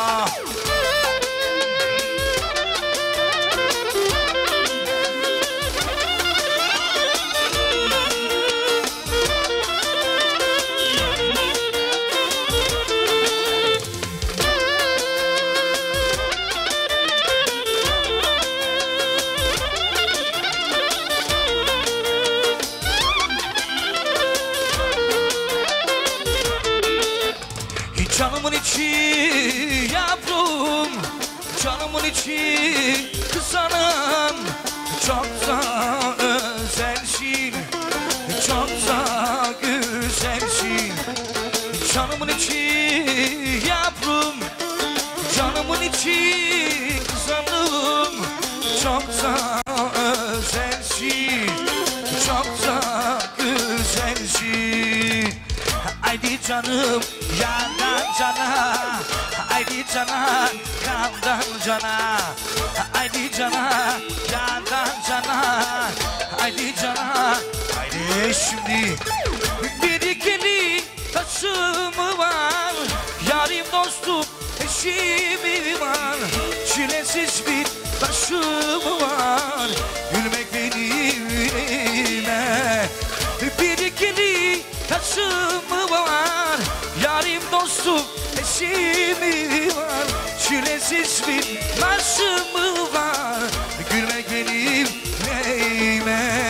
Canımın içi yavrum, canımın içi kızanım, çok da özelsin, çok da güzelsin. Canımın içi yavrum, canımın içi kızanım, çok da özelsin, çok da güzelsin. Haydi canım yandan cana, haydi cana kandan cana, haydi cana yandan cana, haydi cana, haydi şimdi. Birikeli taşımı var, yarim dostum eşimi var, çilesiz bir taşımı var, gülmek benim yüreğime. Birikeli taşımı var, yarim dostum eşimi var, çilesiz bir taşımı var, gülmek benim neyime.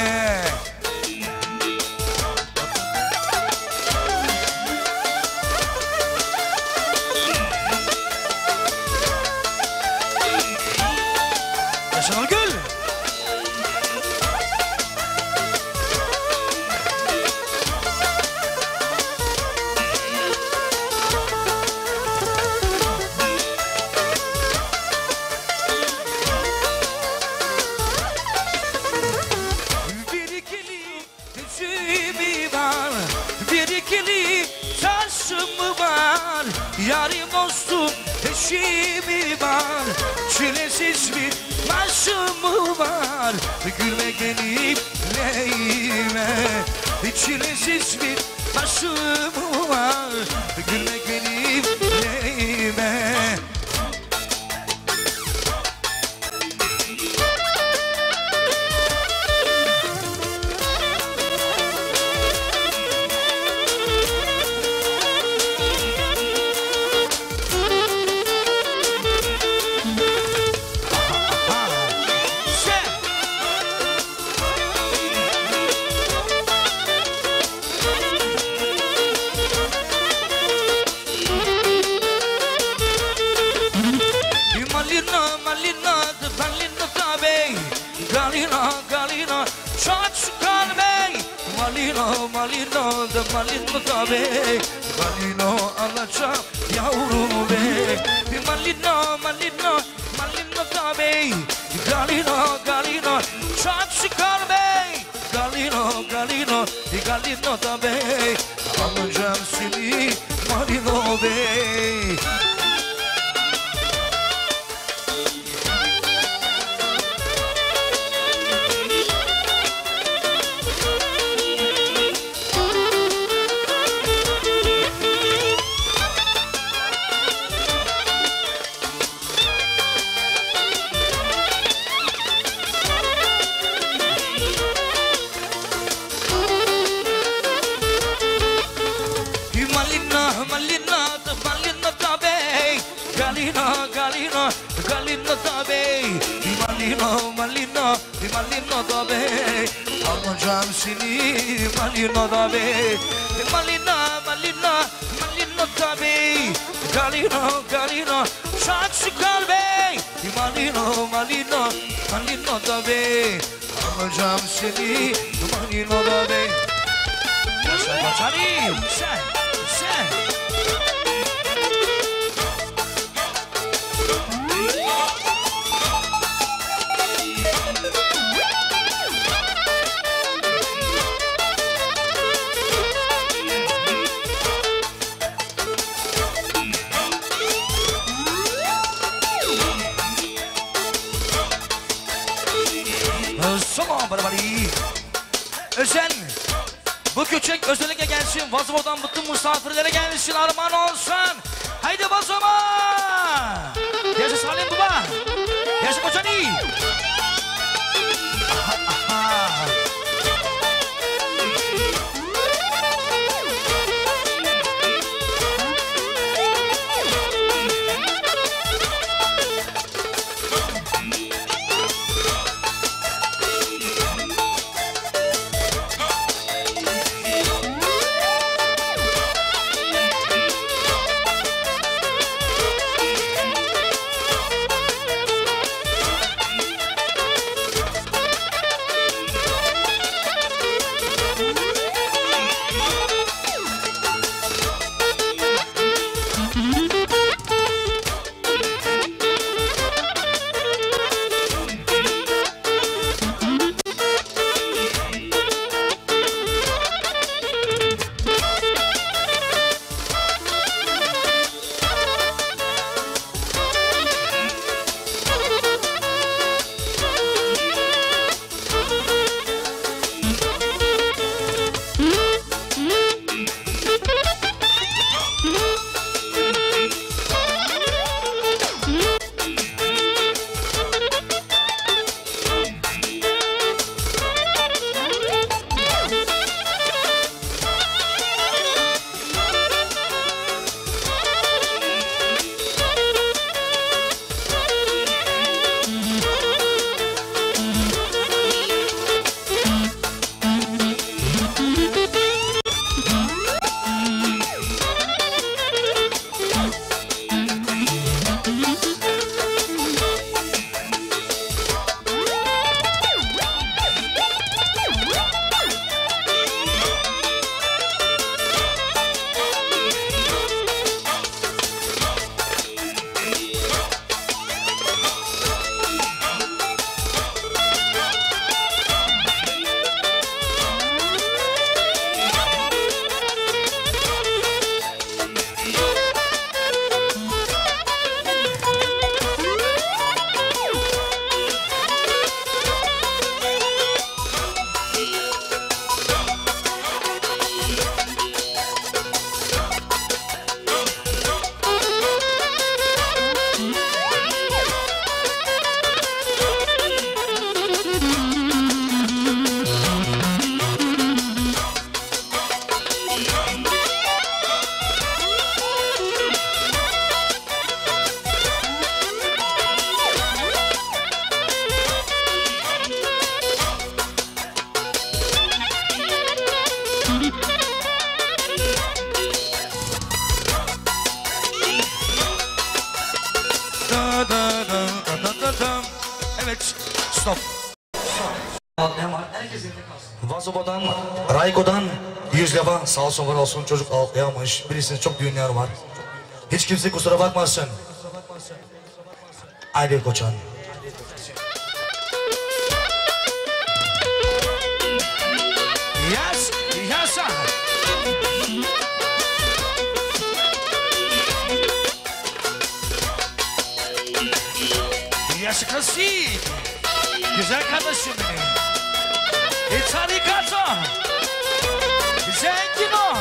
Yaşanal Gül. Yarim dostum eşimi var, çilesiz bir başımı var, gülmek benim neyime. Çilesiz bir başımı var, gülmek benim neyime. Malino da malino tabe, malino alacağım yavrum be. Malino tabe, galino çok çıkar be. Galino Marino'da bey, alacağım seni Marino bey. Galino da bey, Malino da bey, alacağım seni Malino da bey, Malino da bey, Galino, şak çıkar bey, Malino da bey, alacağım seni Malino da bey. Yaşa kaçarım, sen. Özel, bu küçük özellikle gelsin, Vazovo'dan bütün misafirlere gelsin, armağan olsun. Haydi Vazovo! Yaşa Salim Baba! Yaşa Kocani! Evet, stop. Ne var? Herkesin Vazovo'dan, Raygo'dan 100 lira sağ olsun var olsun, çocuk alkıyamış. Birisinin çok düğünler var. Hiç kimse kusura bakmasın. Haydi Koçan. Yes, Yasa. Yasa kasi. Güzel kardeşim benim. It's arigato. Zengin o.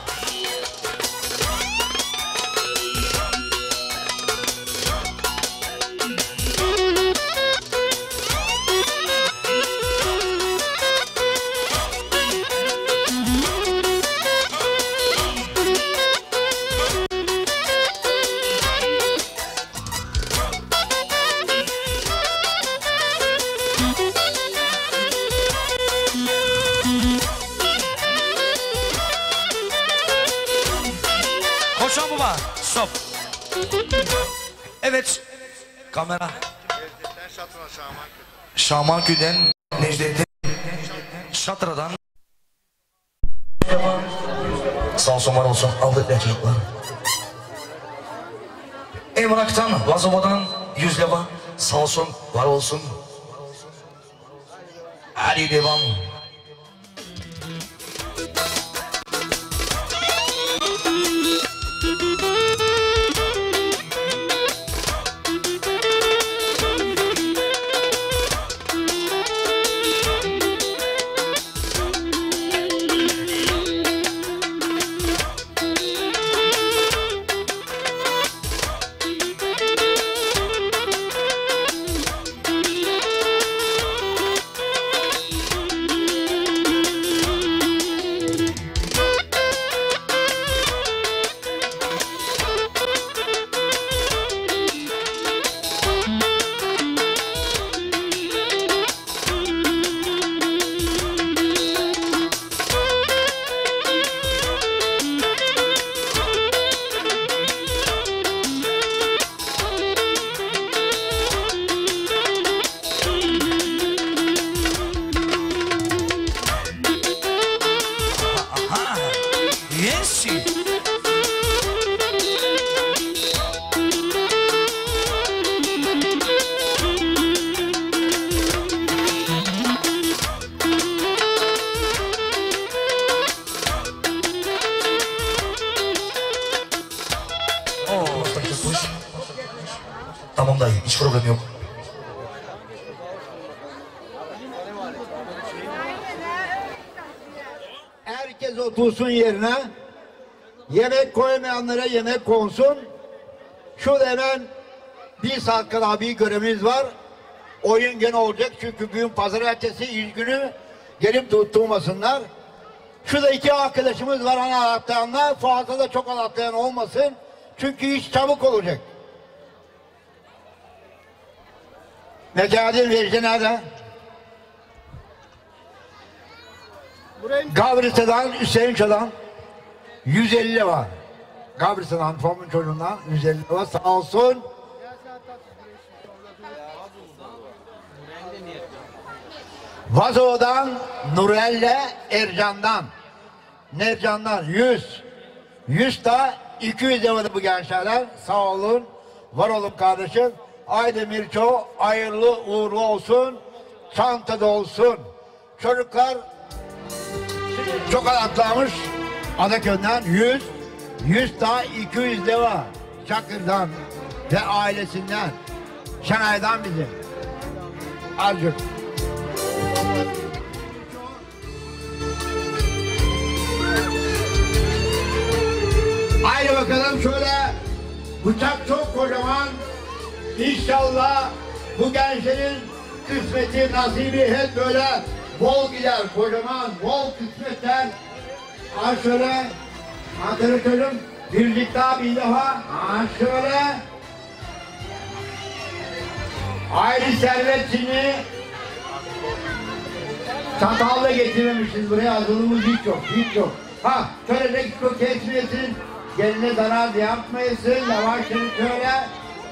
Stop. Evet. Kamera. Şamanköy'den Necdet'ten Şatra'dan sağ olsun var olsun aldık ne çocuklar. Emrak'tan Vazova'dan 100 lira sağ olsun var olsun. Hadi devam. Tamam dayı, hiç problem yok. Herkes otursun yerine. Yemek koymayanlara yemek konsun. Şurada hemen bir saat kadar bir görevimiz var. Oyun gene olacak çünkü bugün pazartesi iş günü, gelip tutturmasınlar. Şurada iki arkadaşımız var ana anahtarlar. Fazla da çok anahtarlayan olmasın. Çünkü iş çabuk olacak. Mekadil verici nerede? Gavrisa'dan Hüseyin Çodan 150 var. Gavrisa'dan Fomun çocuğundan 150 var. Sağ olsun. Vazo'dan Nurel'le Ercan'dan. Nercan'dan 100. 100 da 200 devadı bu gençlerden. Sağ olun. Var olun kardeşim. Aydemir Çoğu hayırlı uğurlu olsun. Çantada olsun. Çocuklar çok atlamış. Adaköy'den 100. 100 daha 200 deva. Çakır'dan ve ailesinden. Şenay'dan bizim. Azıcık. Haydi bakalım şöyle. Bıçak çok kocaman. İnşallah bu gençlerin kısmeti, nasibi hep böyle bol gider. Kocaman, bol kısmetten. Ha şöyle. Hatırlatalım. Birlik daha bir daha. Ha şöyle. Haydi servetini. Çatalla getirmemişiz buraya. Hazırlığımız hiç yok. Hiç yok. Ha şöyle rekiko kesmesin. Geline zarar yapmayasın. Yavaş şöyle.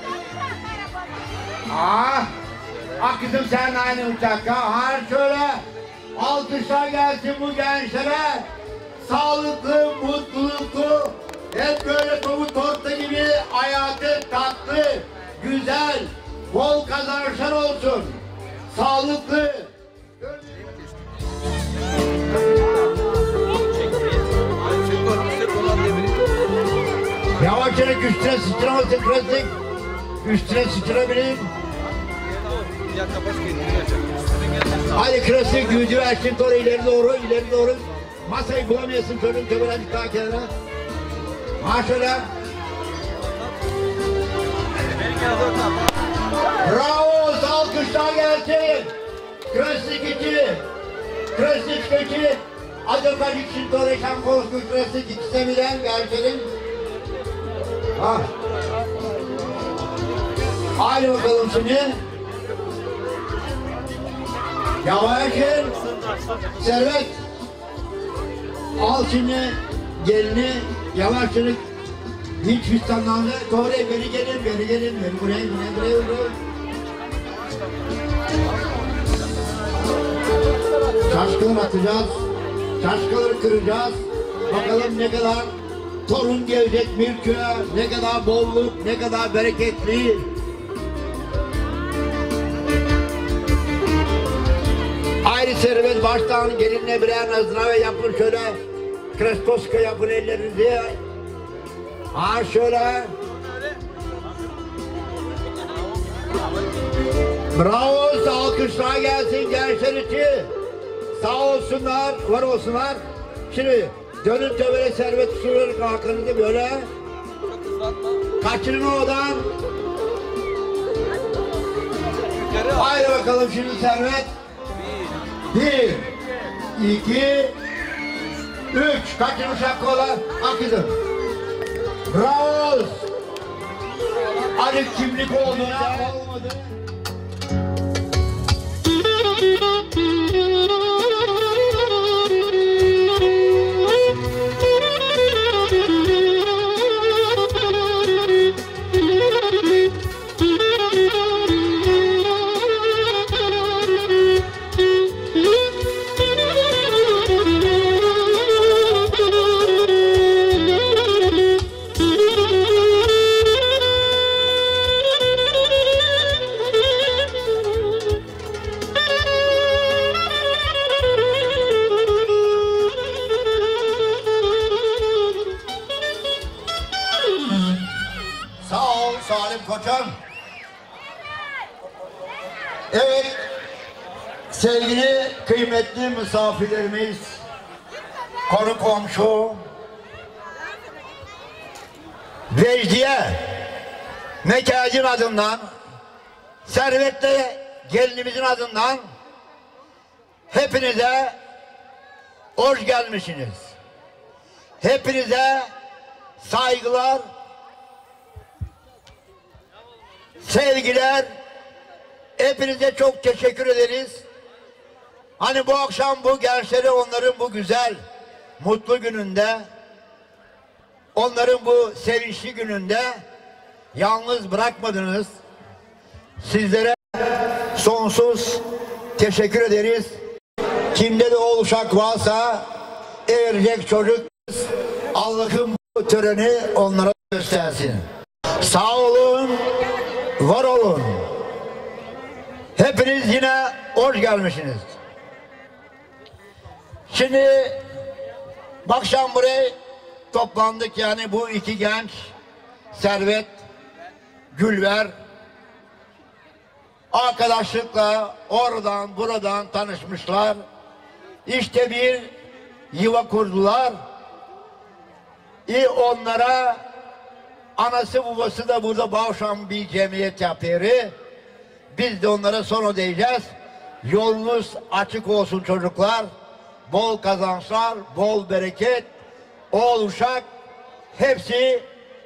Ah kızım sen aynı uçakta. Ha şöyle. Alkışlar gelsin bu gençlere. Sağlıklı, mutluluklu. Hep böyle tavuk torta gibi hayatı tatlı, güzel, bol kazançlar olsun. Sağlıklı. Yavaşçılık üstüne sıçramasın klasik. Üstüne sıçrabilin. Hadi klasik gücü versin sonra ileri doğru. Masayı bulamıyorsun çocuğun köberecik daha kenara. Ha şöyle. Bravo, alkışlar gelsin. Klasik 2. Klasik 2. Azerbaycan için doğrayken korku klasik ikisi birden gelsin. Ha. Hadi bakalım şimdi. Yavaşın. Servet. Al şimdi gelini yavaşçılık. Hiç fistanlandı. Doğru beri gelin. Buraya. Şaşkınlar atacağız. Şaşkınları kıracağız. Bakalım ne kadar torun gelecek mülküne, ne kadar bolluk, ne kadar bereketli. Ayrı servet baştan gelinle birer nazına ve yapın şöyle krestoska yapın ellerinizi. Ha şöyle. Bravo, alkışlar gelsin gençler için. Sağ olsunlar, var olsunlar. Şimdi dönün de böyle servet sürür arkanızı böyle. Kaçırın oradan. Haydi bakalım şimdi servet. 1, 2, 3. Kaçın uşak kola. Akıdın. Bravo. Hadi kimlik olduğuna olmadı. Koçum. Evet, sevgili kıymetli misafirlerimiz, konu komşu, Vecdiye Mekacın adından, Servet'le gelinimizin adından hepinize hoş gelmişsiniz. Hepinize saygılar, sevgiler, hepinize çok teşekkür ederiz. Hani bu akşam bu gençleri onların bu güzel, mutlu gününde, onların bu sevinçli gününde yalnız bırakmadınız. Sizlere sonsuz teşekkür ederiz. Kimde de oğul uşak varsa evlenecek çocuk, Allah'ın bu töreni onlara göstersin. Sağ olun, var olun. Hepiniz yine hoş gelmişsiniz. Şimdi akşam buraya toplandık, yani bu iki genç Servet, Gülver arkadaşlıkla oradan buradan tanışmışlar. İşte bir yuva kurdular. Onlara anası babası da burada bağışan bir cemiyet yapıyor. Biz de onlara sonra diyeceğiz. Yolunuz açık olsun çocuklar. Bol kazançlar, bol bereket, oğul uşak hepsi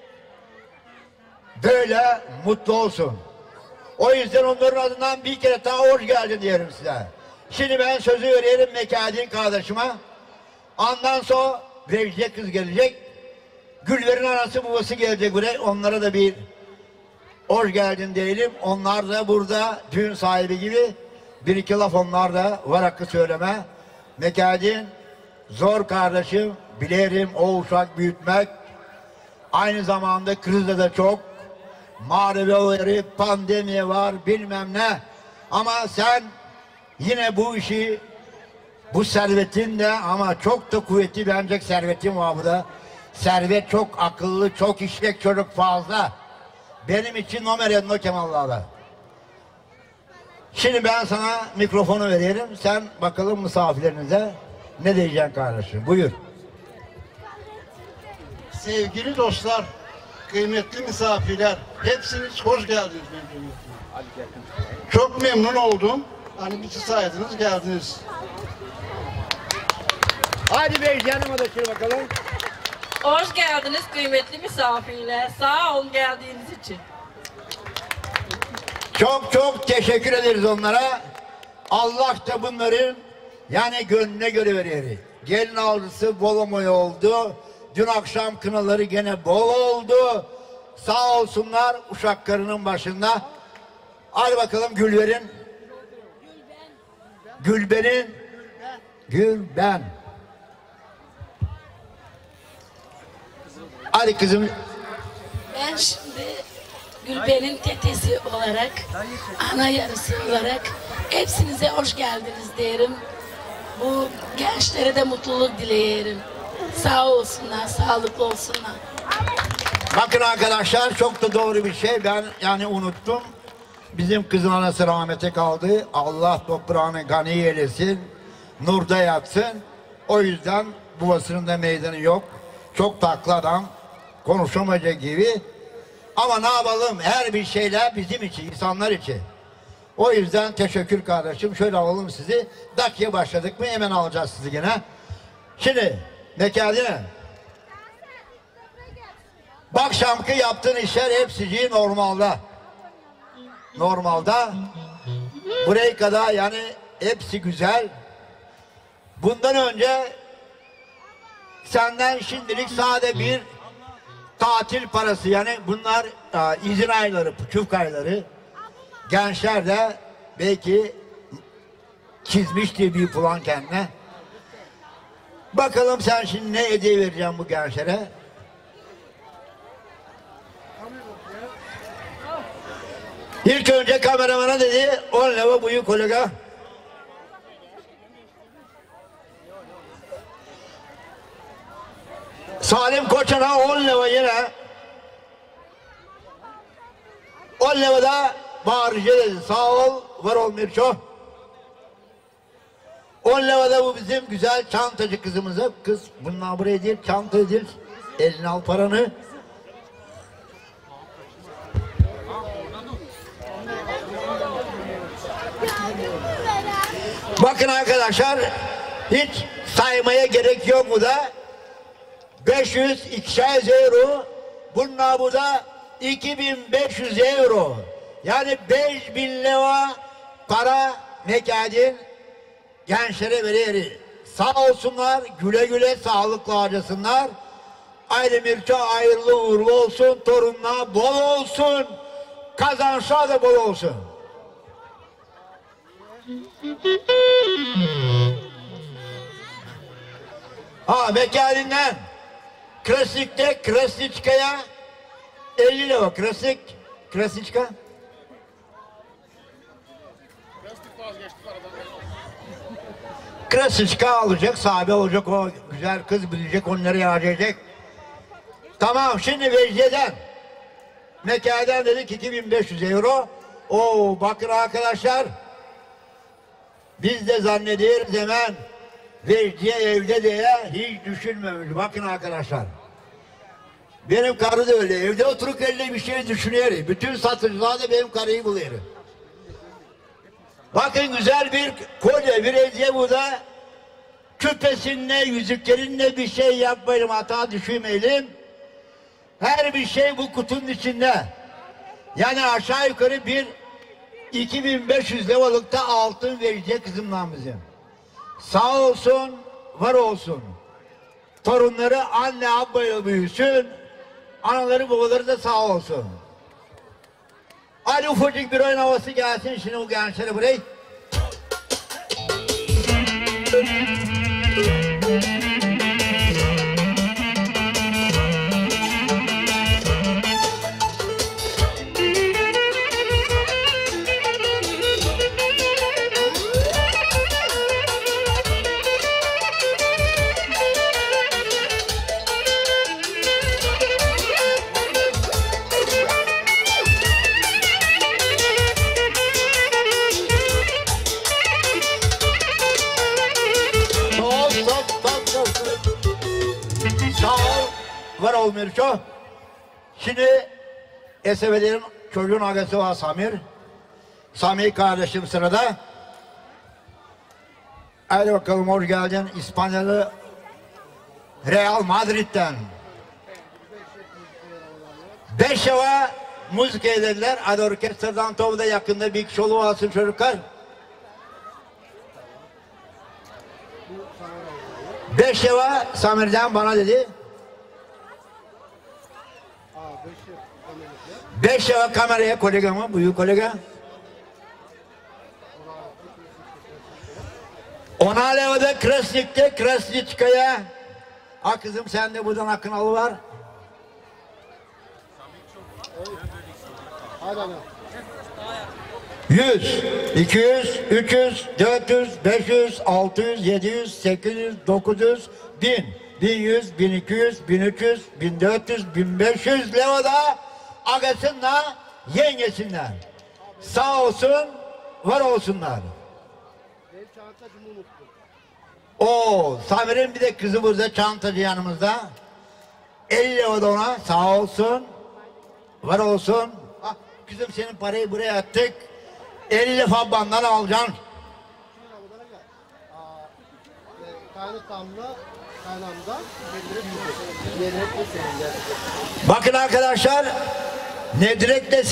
böyle mutlu olsun. O yüzden onların adından bir kere daha hoş geldin diyelim size. Şimdi ben sözü verelim Mekadin kardeşime. Ondan sonra Vecdiye kız gelecek. Gülver'in anası babası gelecek buraya. Onlara da bir hoş geldin diyelim. Onlar da burada düğün sahibi gibi bir iki laf onlar da var hakkı söyleme. Mekadin zor kardeşim, bilirim o uşak büyütmek. Aynı zamanda krizde de çok. Mağlubiyeleri, pandemi var, bilmem ne. Ama sen yine bu işi, bu servetin de ama çok da kuvvetli bence servetin var burada. Servet çok akıllı, çok işlek çocuk fazla. Benim için no Kemal'la. Şimdi ben sana mikrofonu veririm. Sen bakalım misafirlerinize ne diyeceksin kardeşim? Buyur. Sevgili dostlar, kıymetli misafirler, hepsiniz hoş geldiniz. Çok memnun oldum. Hani bizi saydınız, geldiniz. Hadi Beyci Hanım'a da şöyle bakalım. Hoş geldiniz kıymetli misafirler. Sağ olun geldiğiniz için. Çok çok teşekkür ederiz onlara. Allah da bunların yani gönlüne göre verir. Gelin avlusu bol moy oldu. Dün akşam kınaları gene bol oldu. Sağ olsunlar uşaklarının başında. Hadi bakalım Gülben'in. Gülben. Hadi kızım. Ben şimdi Gülben'in tetesi olarak, ana yarısı olarak hepsinize hoş geldiniz derim. Bu gençlere de mutluluk dileyelim. Sağ olsunlar, sağlıklı olsunlar. Bakın arkadaşlar çok da doğru bir şey. Ben yani unuttum. Bizim kızın anası rahmete kaldı. Allah toprağını gani eylesin. Nurda yatsın. O yüzden babasının da meydanı yok. Çok taklı adam. Konuşamayacak gibi. Ama ne yapalım? Her bir şeyler bizim için, insanlar için. O yüzden teşekkür kardeşim. Şöyle alalım sizi. Dakikaya başladık mı hemen alacağız sizi gene. Şimdi Mekadine. Bak şamkı yaptığın işler hepsi normalde. Normalde. Buraya kadar yani hepsi güzel. Bundan önce senden şimdilik sade bir tatil parası yani bunlar izin ayları, çift ayları. Gençler de belki çizmişti bir plan kendine. Bakalım sen şimdi ne hediye vereceğim bu gençlere? İlk önce kameramana dedi 10 lira buyur kolega. Salim Koçan'a 10 lira yine. 10 lira da bağırıcı dedi. Sağ ol, var ol Mirço. 10 lira da bu bizim güzel çantacı kızımıza. Kız bunlar buraya değil, çanta edil. Eline al paranı. Bakın arkadaşlar, hiç saymaya gerek yok bu da. 500, 200 euro. Bunlar bu da 2500 euro. Yani 5000 lira para Mekadin gençlere verir. Sağ olsunlar, güle güle sağlıklı harcasınlar. Aile Mirço hayırlı uğurlu olsun, torunlar bol olsun, kazançlar da bol olsun. Ha Mekadin'den Klasik'te Krasiçka'ya 50 lira Krasiçka. Krasiçka alacak, sahibi olacak, o güzel kız bilecek, onları harcayacak. Tamam, şimdi Vecdiye'den Mekadin'den dedik 2500 euro. Oo bakın arkadaşlar, biz de zannediyoruz hemen Vecdiye evde diye hiç düşünmemiş. Bakın arkadaşlar. Benim karı da öyle. Evde oturup eline bir şey düşünüyor. Bütün satıcılar da benim karıyı buluyor. Bakın güzel bir kolye, bir hediye burada. Küpesinle, yüzüklerinle bir şey yapmayalım, hata düşürmeyelim. Her bir şey bu kutunun içinde. Yani aşağı yukarı bir 2500 liralıkta altın verecek kızımla bizim. Sağ olsun, var olsun. Torunları anne ablayla büyüsün. Anaları babaları da sağ olsun. Hadi ufacık bir oyun havası gelsin şimdi bu gençlere buraya. var ol Mirço. Şimdi Eseveler'in çocuğun agası var Samir. Samir kardeşim sırada. Hadi bakalım hoş geldin. İspanyalı Real Madrid'den. 5 yava müzik eylediler. Hadi orkestradan topu da yakında bir şolu alsın çocuklar. 5 yava Samir'den bana dedi. 5 yava kameraya kolegama, büyük kolega. Ona levada Krasnik'te, Krasniçka'ya. Ha kızım sen de buradan hakkın alıver. 100, 200, 300, 400, 500, 600, 700, 800, 900, 1000, 1100, 1200, 1300, 1400, 1500 levada agasınla yengesinden. Sağ olsun, var olsunlar. O Samir'in bir de kızı burada, çantacı yanımızda. 50 levada ona, sağ olsun, var olsun. Ah, kızım senin parayı buraya attık. 50 defa bandan alacaksın. Bakın arkadaşlar, Nedret'le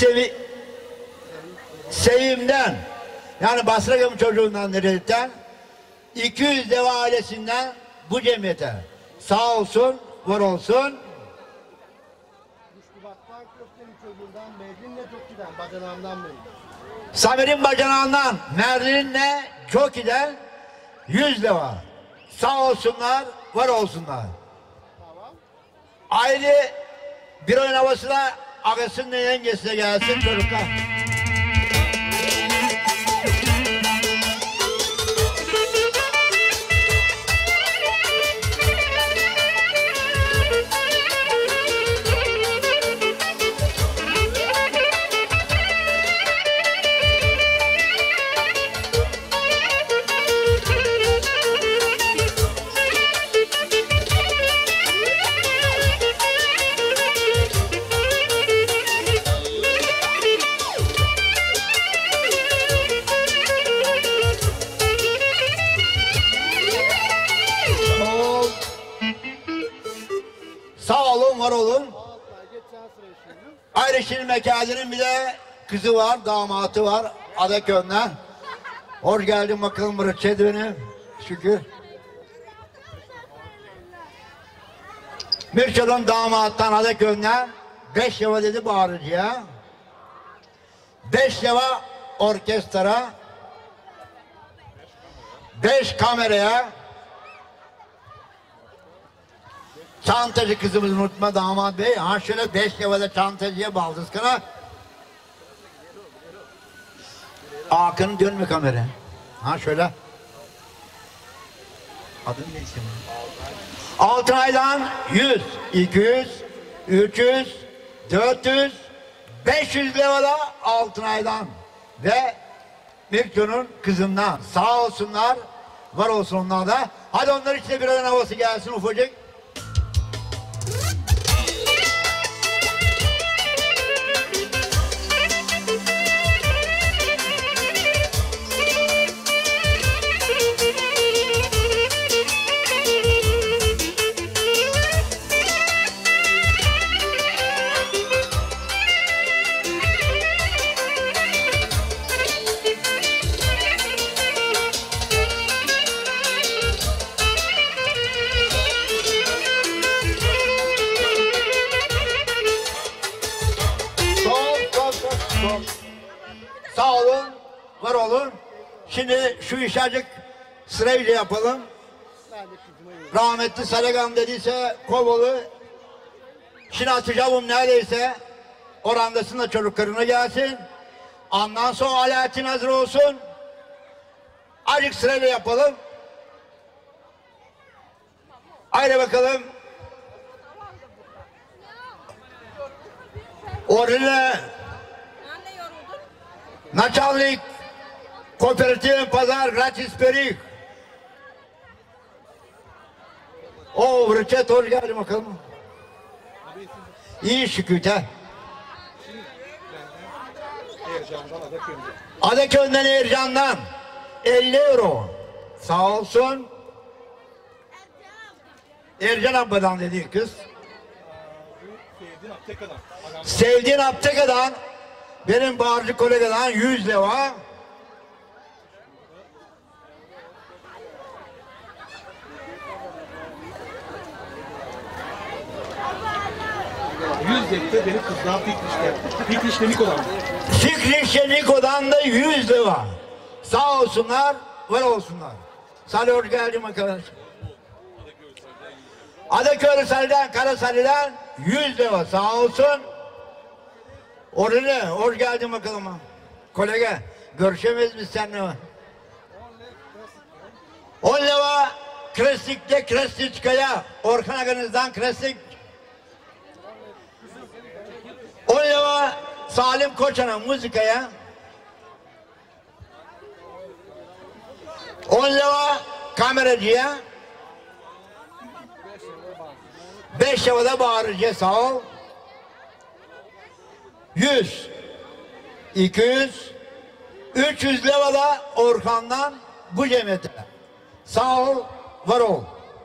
Sevim'den, yani Basragam çocuğundan Nedret'ten 200 deva ailesinden bu cemiyete sağ olsun, var olsun. Samir'in bacanağından Merlin'le çok giden 100 deva. Sağ olsunlar, var olsunlar. Ayrı bir oyun havası da ağasının yengesine gelsin çocuklar. Sağ olun, var olun. Ayrı şimdi Mekâdi'nin bir de kızı var, damatı var. Adaköy'den. Hoş geldin bakalım Mırıç'e beni. Şükür. Mirço'dan damattan Adaköy'den 5 yava dedi bağırıcıya. 5 yava orkestra. 5 kameraya. Çantacı kızımızı unutma damat bey. Ha şöyle 5 yavada çantacıya baldızkana. Akın dönme kamera. Ha şöyle. Adın ne senin? Altınay'dan 100, 200, 300, 400, 500 levada Altınay'dan ve Mirço'nun kızından. Sağ olsunlar, var olsun onlar da. Hadi onlar için de bir oyun havası gelsin ufacık. Sağ olun, var olun. Şimdi şu işi azıcık sırayla yapalım. Rahmetli Sarıgam dediyse Kovalı. Şimdi atacağım neredeyse. Orandasın da çocuklarına gelsin. Ondan sonra aletin hazır olsun. Azıcık sırayla yapalım. Haydi bakalım. Orada Начальник кооперативен пазар Грачи Сперих. О, връчет, hoş geldin bakalım. İyi şükürte. Adaköy'den Ercan'dan 50 euro. Sağ olsun. Ercan abladan dedi kız. Sevdiğin Apteka'dan benim bağırcı kolegadan 100 lira. %100'de benim kızlar Fikriş'te. Fikriş'te Niko'dan. Fikriş'te Niko'dan da 100 lira. Sağ olsunlar, var olsunlar. Salih hoş geldin arkadaş. Adaköylüsel'den, Karasal'den 100 lira sağ olsun. Orada hoş geldin bakalım. Kolege, görüşemeyiz biz seninle. 10 lira Krestik'te Krestiçka'ya, Orhan Aganız'dan Krestik. 10 lira Salim Koçan'a müzikaya. 10 lira kameracıya. 5 lira da bağırıcıya sağ ol. 100, 200, 300 lira da Orhan'dan bu cemiyete. Sağ ol, var ol.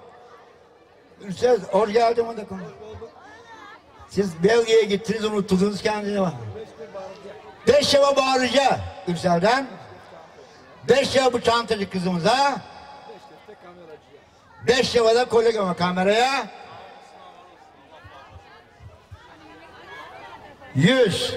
Siz hoş geldin o da konu. Siz Belgi'ye gittiniz, unuttunuz kendini var. 5 lira bağırıcıya Ürsel'den. 5 lira bu çantacı kızımıza. 5 lira da kolegama kameraya. 100,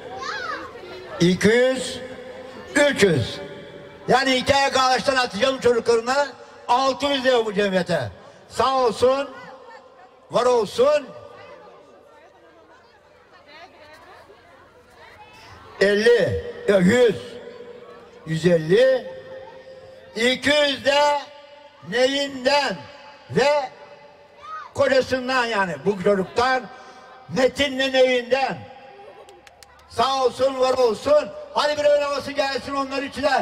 200, 300. Yani hikaye kardeşten atacağım çocuklarına 600 lira bu cemiyete. Sağ olsun, var olsun. 50, 100, 150, 200 de neyinden ve kocasından yani bu çocuktan Metin'le neyinden. Sağ olsun, var olsun. Hadi bir oynaması gelsin onlar içine.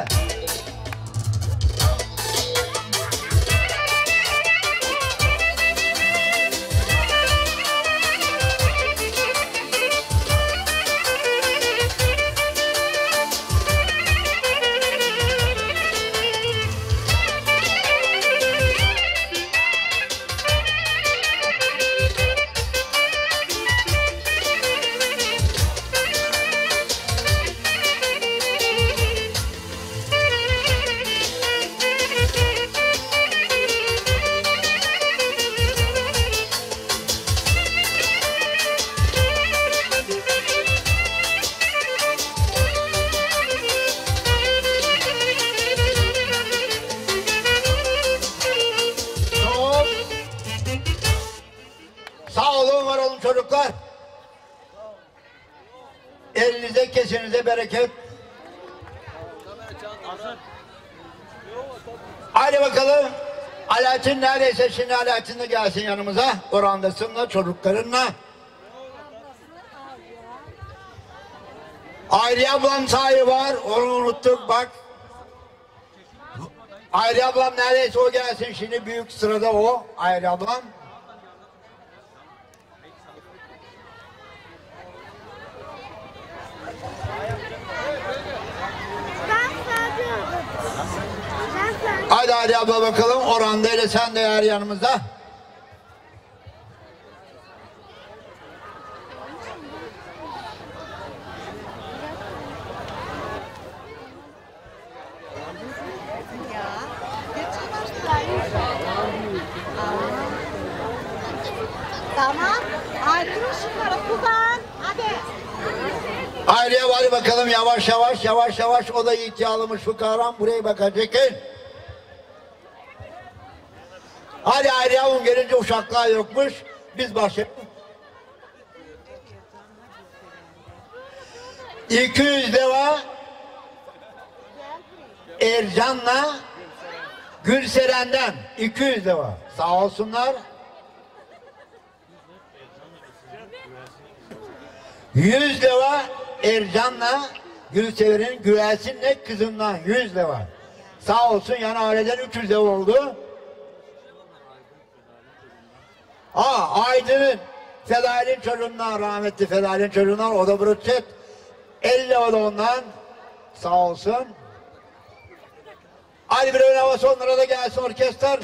Çocuklar, elinize kesinize bereket. Hadi bakalım. Alaaddin neredeyse şimdi Alaaddin de gelsin yanımıza. Orandasınla çocuklarınla. Ayri ablam sahibi var. Onu unuttuk bak. Ayri ablam neredeyse o gelsin şimdi. Büyük sırada o. Ayri ablam. Hadi abla bakalım Oranda ile sen de yer yanımızda. Tamam. Ayrı şunları kullan. Hadi. Ayrıya hadi bakalım yavaş yavaş o da ihtiyarlamış fukaram buraya bakacak. Hadi ayrı yavrum gelince uşaklar yokmuş. Biz başlayalım. 200 lira Ercan'la Gülseren'den 200 lira. Sağ olsunlar. 100 lira Ercan'la Gülseren'in Güversin'le kızından 100 lira. Sağ olsun yani aileden 300 lira oldu. Aydın'ın Fedai'nin çocuğundan, rahmetli Fedai'nin çocuğundan, o da Brutset. 50 o da ondan. Sağ olsun. Hadi bir ön havası onlara da gelsin orkestr.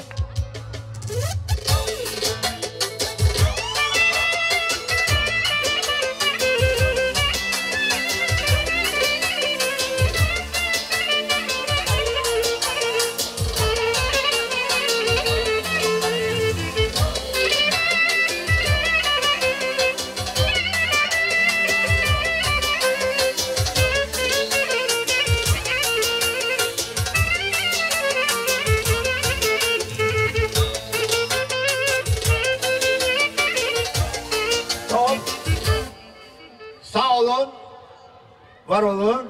Sağ olun, var olun.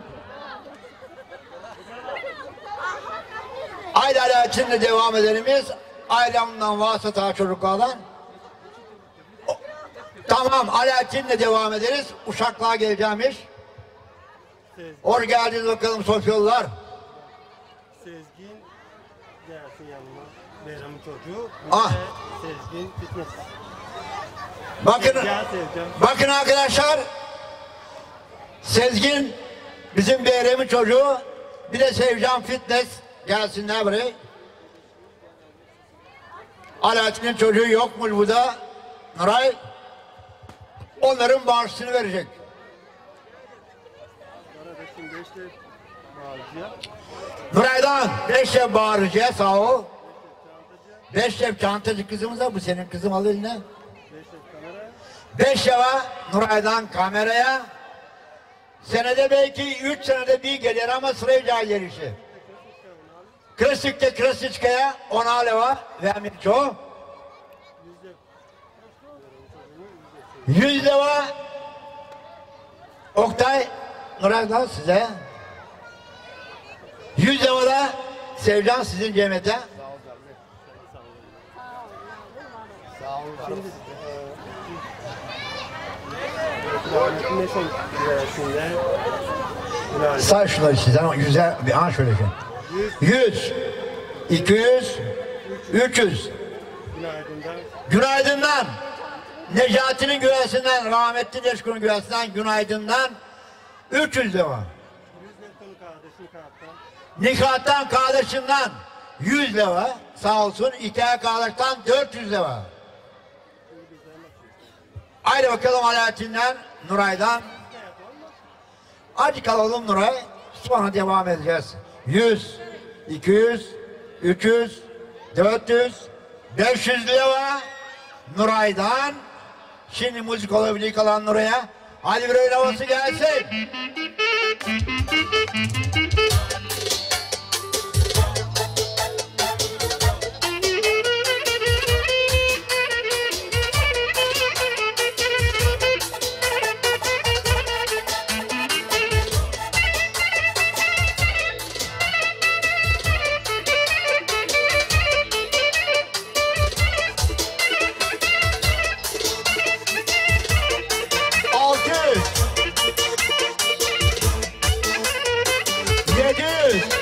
Haydi Alaaddin'le devam edelim biz. Ailemden vasıta çocuklardan. Tamam, Alaaddin'le devam ederiz. Uşaklığa geleceğimiş. Hoş geldiniz bakalım Sofyalılar. Sezgin gelsin yanıma. Bayramın çocuğu. Ah. Sezgin fitness. Bakın arkadaşlar. Sezgin bizim Beyrem'in çocuğu, bir de Sevcan Fitness gelsinler buraya. Alaaddin'in çocuğu yokmuş burada. Nuray onların bağışını verecek. Nuray'dan 5 şef bağırıcıya sağ ol. 5 şef çantacı kızımız da bu senin kızım, al eline. 5 şefe Nuray'dan kameraya. Senede belki 3 senede bir gelir ama sırayla gelişi. Klasikte Krasiçka'ya 10 aleva vermiş çoğu. 100 leva Oktay Nuray'dan size. 100 leva da Sevcan sizin cemiyete. Sağ olun. Say şunları sizden, 100'e bir an şöyle şey. 100, 200, 300. Günaydın'dan, Necati'nin güvesinden, rahmetli Leşkun'un güvesinden, Günaydın'dan 300 lira. Nikah'tan kardeşinden 100 lira. Sağ olsun. İkaya kardeşten 400 lira. Haydi bakalım Alaaddin'den, Nuray'dan. Hadi kalalım Nuray. Sonra devam edeceğiz. 100, 200, 300, 400, 500 lira Nuray'dan. Şimdi müzik olabilir kalan Nuray'a. Hadi bir öyle havası gelsin. Yedi yüz.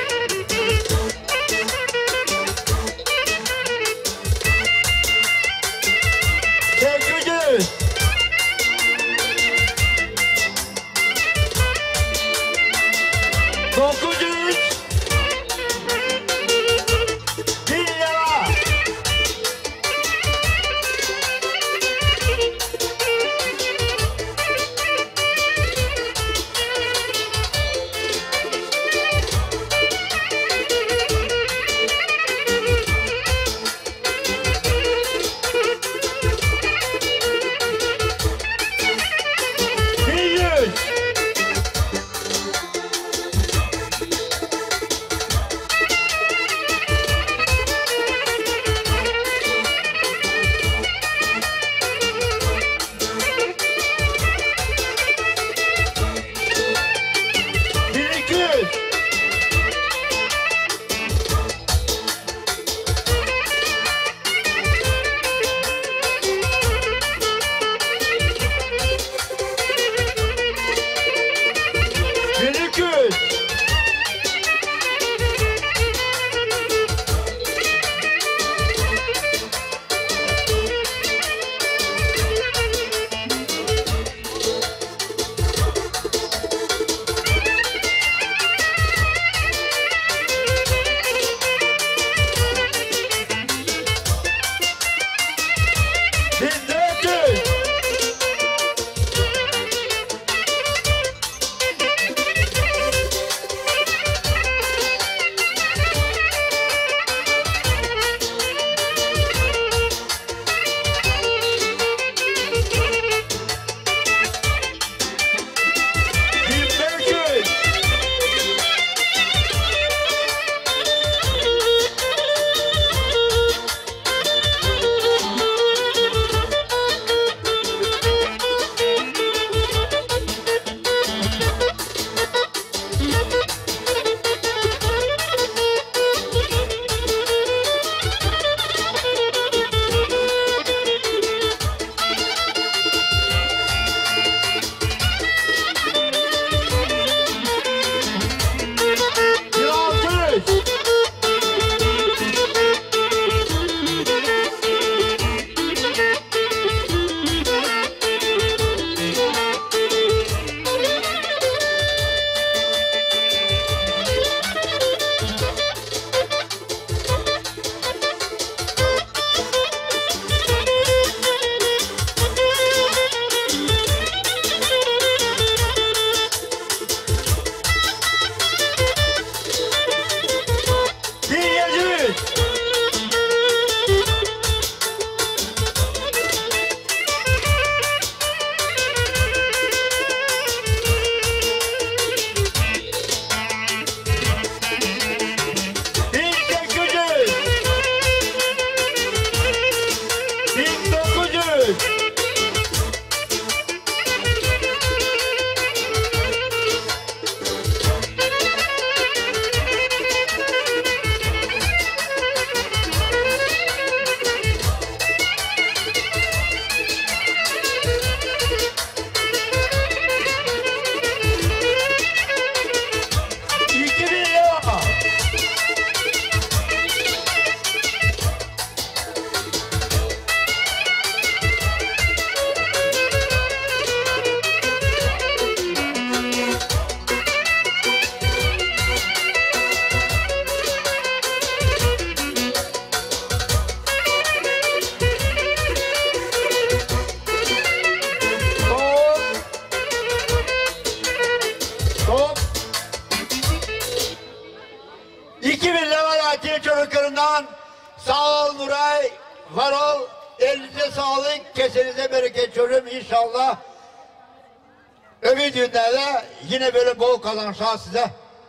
Sağ ol Nuray, var ol. Elinize sağlık, kesenize bereket çocuğum inşallah. Öbür günlerde yine böyle bol kazançlar size.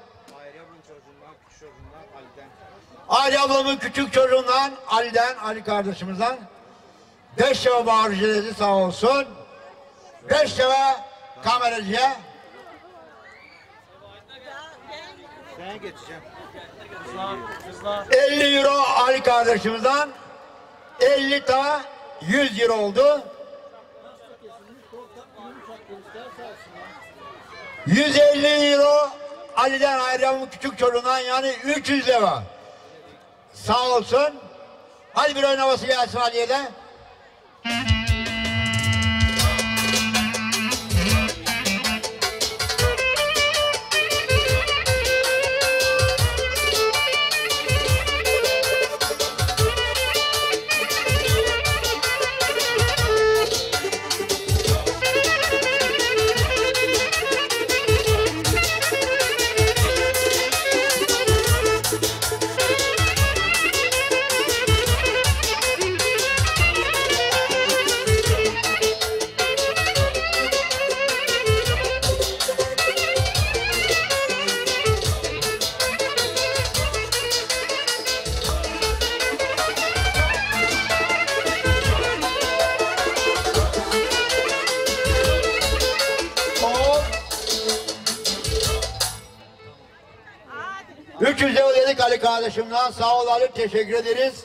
Ali ablamın küçük çocuğundan, Ali'den, Ali kardeşimizden 5 lira bağırıcıları sağ olsun. 5 lira kameracıya. Ben geçeceğim. 50 euro Ali kardeşimizden. 50 ta 100 euro oldu. 150 euro Ali'den ayrılan küçük çocuğundan, yani 300 lira. Sağ olsun. Hadi bir oynaması gelsin Ali'ye de. Ali kardeşimden sağ ol Ali, teşekkür ederiz.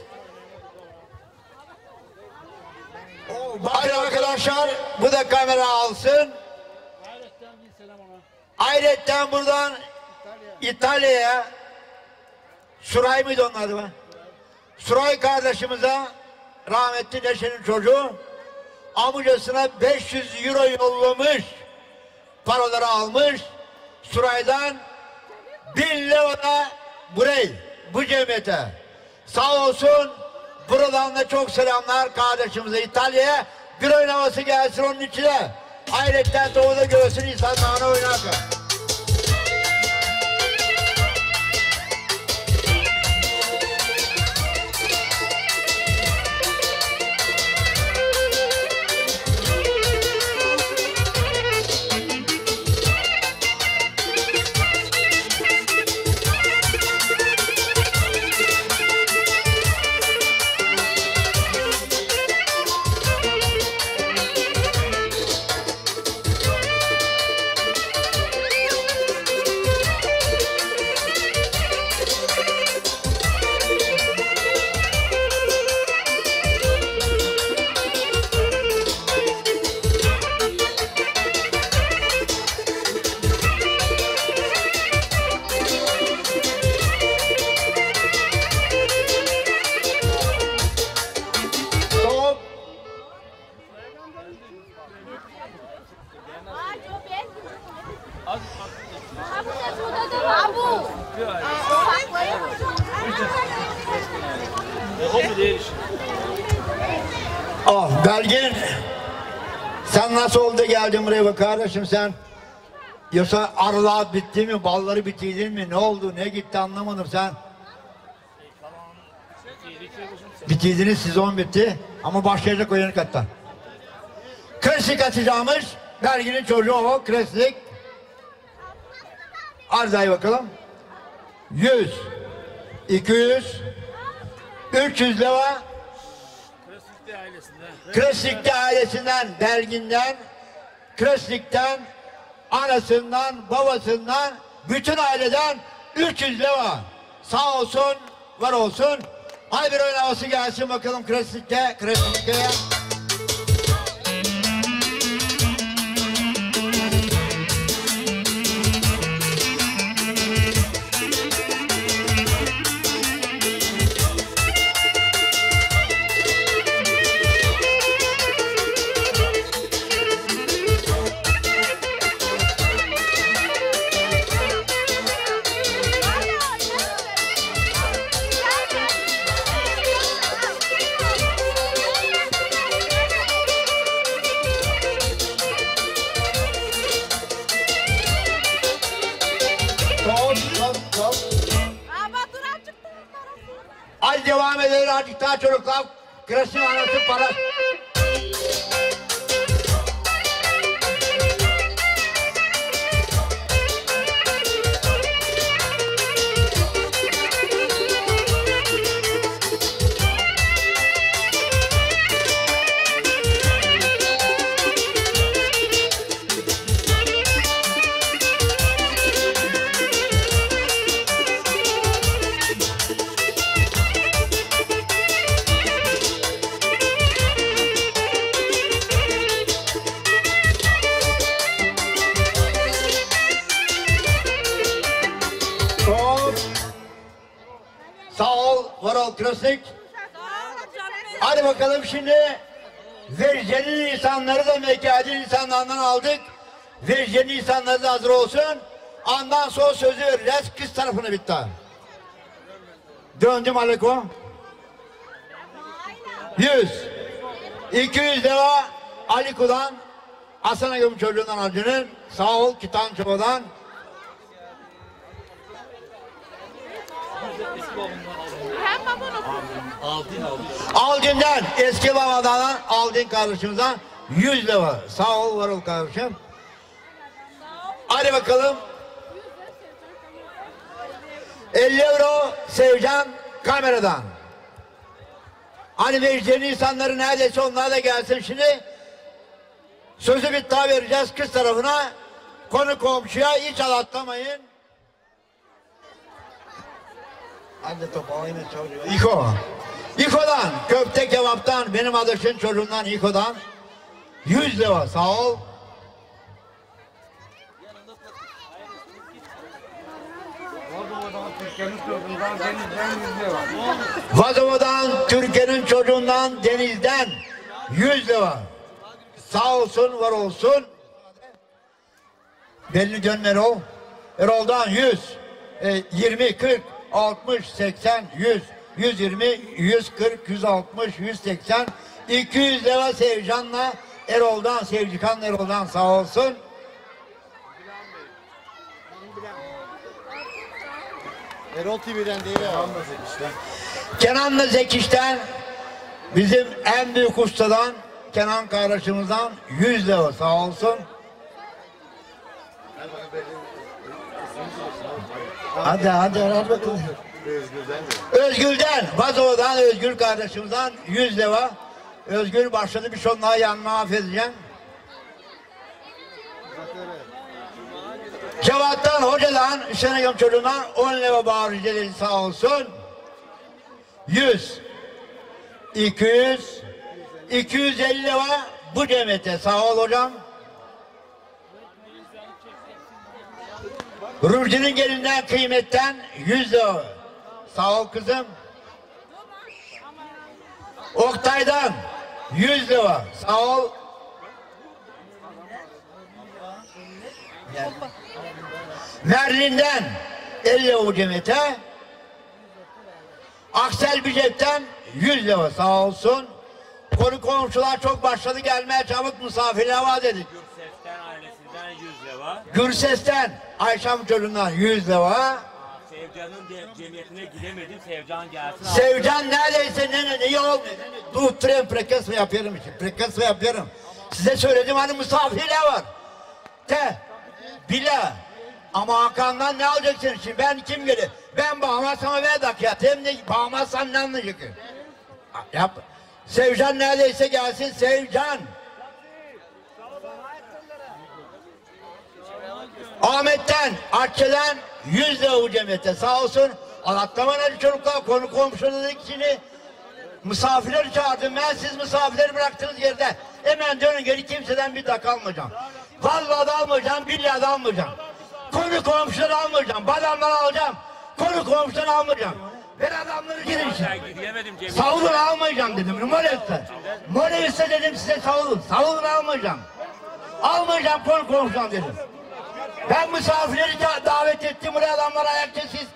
Hadi arkadaşlar, bu da kamera alsın. Hayretten buradan İtalya'ya, Suray mıydı onun adı mı? Suray kardeşimize, rahmetli Neşe'nin çocuğu, amcasına 500 euro yollamış, paraları almış. Suray'dan 1000 lira buraya, bu cemiyete. Sağ olsun, buradan da çok selamlar kardeşimize İtalya'ya. Bir oynaması gelsin onun içine. Hayretten doğuda göğsün insanlarına oynarken. Ah Belgin, sen nasıl oldu geldin buraya bak kardeşim sen? Yoksa arılar bitti mi, balları bitirdin mi, ne oldu, ne gitti anlamadım sen. Bitirdiniz, sezon bitti ama başlayacak o yeni katta. Klasik atacağımız Belgin'in çocuğu o, klasik. Arzayı bakalım. 100, 200, 300 lira. Klasik'te ailesinden, Belgin'den, Klasik'ten, anasından, babasından, bütün aileden 300 lira. Sağ olsun, var olsun. Hadi bir oynaması gelsin bakalım Klasik'te, Klasik'te. verir azıcık daha çocuklar. Kresin anası para. Sağ ol Varol Krasnik. Hadi bakalım şimdi Verce'nin insanları da Mekkâ'nın insanlarından aldık. Verce'nin insanları da hazır olsun. Ondan sonra sözü vereceğiz kız tarafına bitti. Döndüm Aleko. 100 200 lira Aliko'dan Hasan Agam çocuğundan Acı'nın. Sağ ol Kitan Çoba'dan. Aldin'den eski babadan Aldin kardeşimizden 100 lira. Sağ ol Varol kardeşim. Hadi bakalım. 50 euro Sevcan kameradan. Hani meclinin insanları neredeyse onlar da gelsin şimdi. Sözü bir daha vereceğiz kız tarafına. Konu komşuya hiç alatlamayın. Hadi topağını çocuğu. İko. İko'dan, köfte kebaptan, benim adaşın çocuğundan İko'dan 100 lira. Sağ ol. Vazova'dan, Türkiye'nin çocuğundan Deniz'den 100 lira. Sağ olsun, var olsun. Belli dönmer o. Erol'dan 100, 20, 40, 60, 80, 100, 120, 140, 160, 180, 200 lira Sevcan'la Erol'dan, Sevcikan Erol'dan sağ olsun. Erol TV'den değil ya. Kenan'la Zekiş'ten bizim en büyük ustadan Kenan kardeşimizden 100 lira sağ olsun. Hadi bakalım. Özgür'den, Vazova'dan Özgür kardeşimizden 100 lira. Özgür başladı bir şonluğa yanına affedeceğim. Cevat'tan, hocadan, Şenegam çocuğundan 10 lira bağırıcı sağ olsun. 100, 200, 250 lira bu cemiyete sağ ol hocam. Ruji'nin gelinden kıymetten 100 lira. Sağ ol kızım. Oktay'dan 100 lira. Sağ ol. Merlin'den 50 lira bu cemiyete. Aksel Bicet'ten 100 lira sağ olsun. Konu komşular çok başladı gelmeye, çabuk misafirler var dedik. Gürses'ten ailesinden 100 lira. Gürses'ten Ayşem çocuğundan 100 lira. Sevcan'ın cemiyetine gidemedim. Sevcan gelsin. Sevcan neredeyse neyi olmuyor. Duhturen prekes yapıyorum işte. Prekes yapıyorum. Size söyledim hani misafirler var. Bile. Ama Hakan'dan ne alacaksın şimdi? Ben kim gelir? Ben bağımazsam ver dakika. Hem de bağımazsan ne anlayacak? Yap. Sevcan neredeyse gelsin. Sevcan. Ahmet'ten, Akçe'den 100 lira bu cemiyete sağ olsun. Anlatlaman hadi çocuklar, konu komşuları şimdi misafirleri çağırdım. Ben siz misafirleri bıraktığınız yerde hemen dönün geri, kimseden bir dakika almayacağım. Vallahi da almayacağım, billahi da almayacağım. Konu komşuları almayacağım, badamları alacağım. Konu komşuları almayacağım. Ben adamları girin şimdi. Savunun almayacağım dedim. Moleviste dedim size savunun. Savunun almayacağım. Almayacağım konu komşuları dedim. Ben misafirleri davet ettim, buraya adamlar ayakta siz.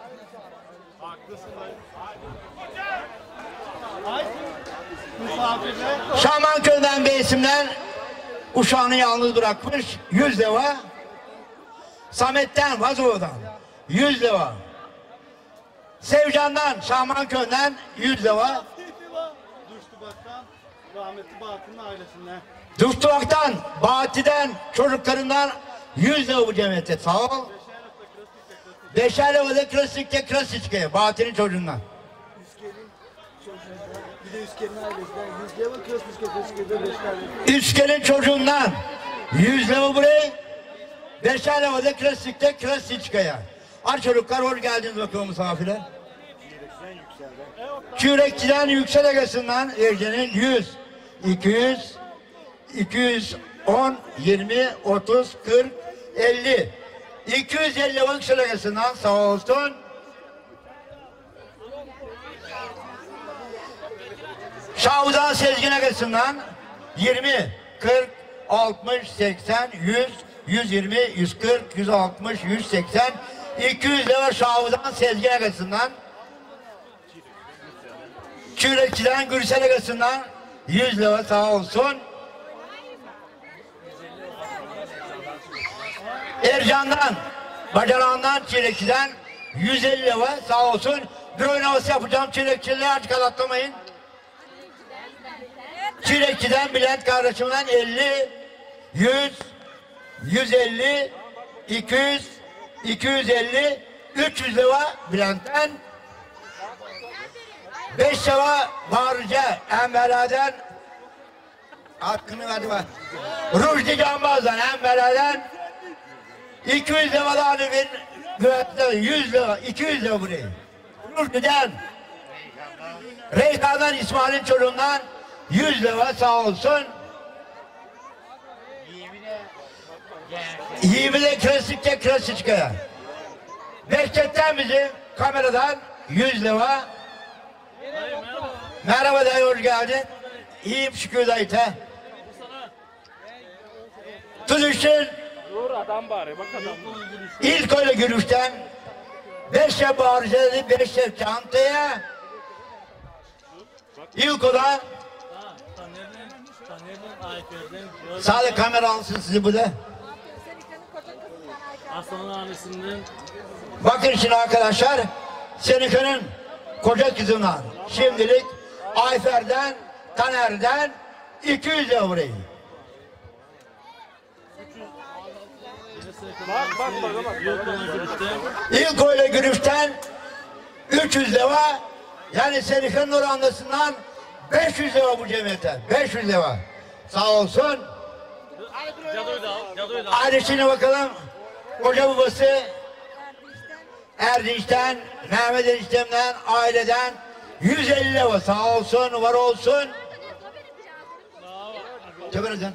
Şamanköy'den bir isimden uşağını yalnız bırakmış 100 lira. Samet'ten, Vazova'dan 100 lira. Sevcan'dan, Şahmanköy'den 100 lira. Duştubak'tan rahmetli Bahattin'in ailesinden. Duştubak'tan, Bahattin'den, çocuklarından 100 lira bu cemiyete. Sağ ol. Beşerleva'da Krasiçke, Bahattin'in çocuğundan. Bir de Üskel'in ailesinden 100 lira Krasiçke'de 5 tane. Üskel'in çocuğundan 100 lira buraya. Beşerleva'da Krasiçke'ye. Hadi çocuklar hoş geldiniz bakalım misafire. Çürekçiden Yüksel Agası'ndan Erce'nin 100, 200, 210, 20, 30, 40, 50. 250 Yüksel Agası'ndan sağ olsun. Şahudan Sezgin Agası'ndan 20, 40, 60, 80, 100, 120, 140, 160, 180, 200 lira Şahudan Sezgin Agası'ndan. Çürekçiden Gürsel Agası'ndan 100 lira sağ olsun. Ercan'dan, Bacanağı'ndan Çirekçiden 150 lira sağ olsun. Bir oynaması yapacağım çirekçileri aç kalatlamayın. Çirekçiden Bülent kardeşimden 50, 100, 150, 200, 250, 300 lira Bülent'ten. 5 lira Bağırca Envera'dan. Hakkını verdi bak. Rujdi Canbaz'dan Envera'dan. 200 lira da Alev'in güvenlikten 100 lira, 200 lira buraya. Rujdi'den. Reyhan'dan İsmail'in çocuğundan 100 lira sağ olsun. 20'de Krasiçke'ye. Behçet'ten bizim kameradan 100 lira. Merhaba dayı, hoş geldin. İyiyim şükür dayı te. Tuzuş'un ilk öyle gülüşten 5 ev bağırıcı, 5 ev çantaya. İlk olan sağda kamera alsın sizi bu da. Aslanın annesinden. Bakın şimdi arkadaşlar, Senika'nın koca kızından şimdilik Ayfer'den, Taner'den 200 lira burayı. Bak. İlk öyle gülüşten 300 lira, yani Senika'nın orandasından 500 lira bu cemiyete. 500 lira. Sağ olsun. Hadi şimdi bakalım. Koca babası Erdinç'ten, Mehmet Eniştem'den, aileden 150 lira sağ olsun, var olsun. Çevirin.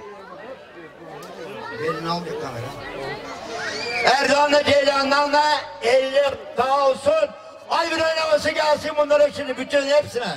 Elini alacak kamera. Erdoğan'la Ceylan'dan da 50 sağ olsun. Hadi bir oynaması gelsin bunlara şimdi, bütün hepsine.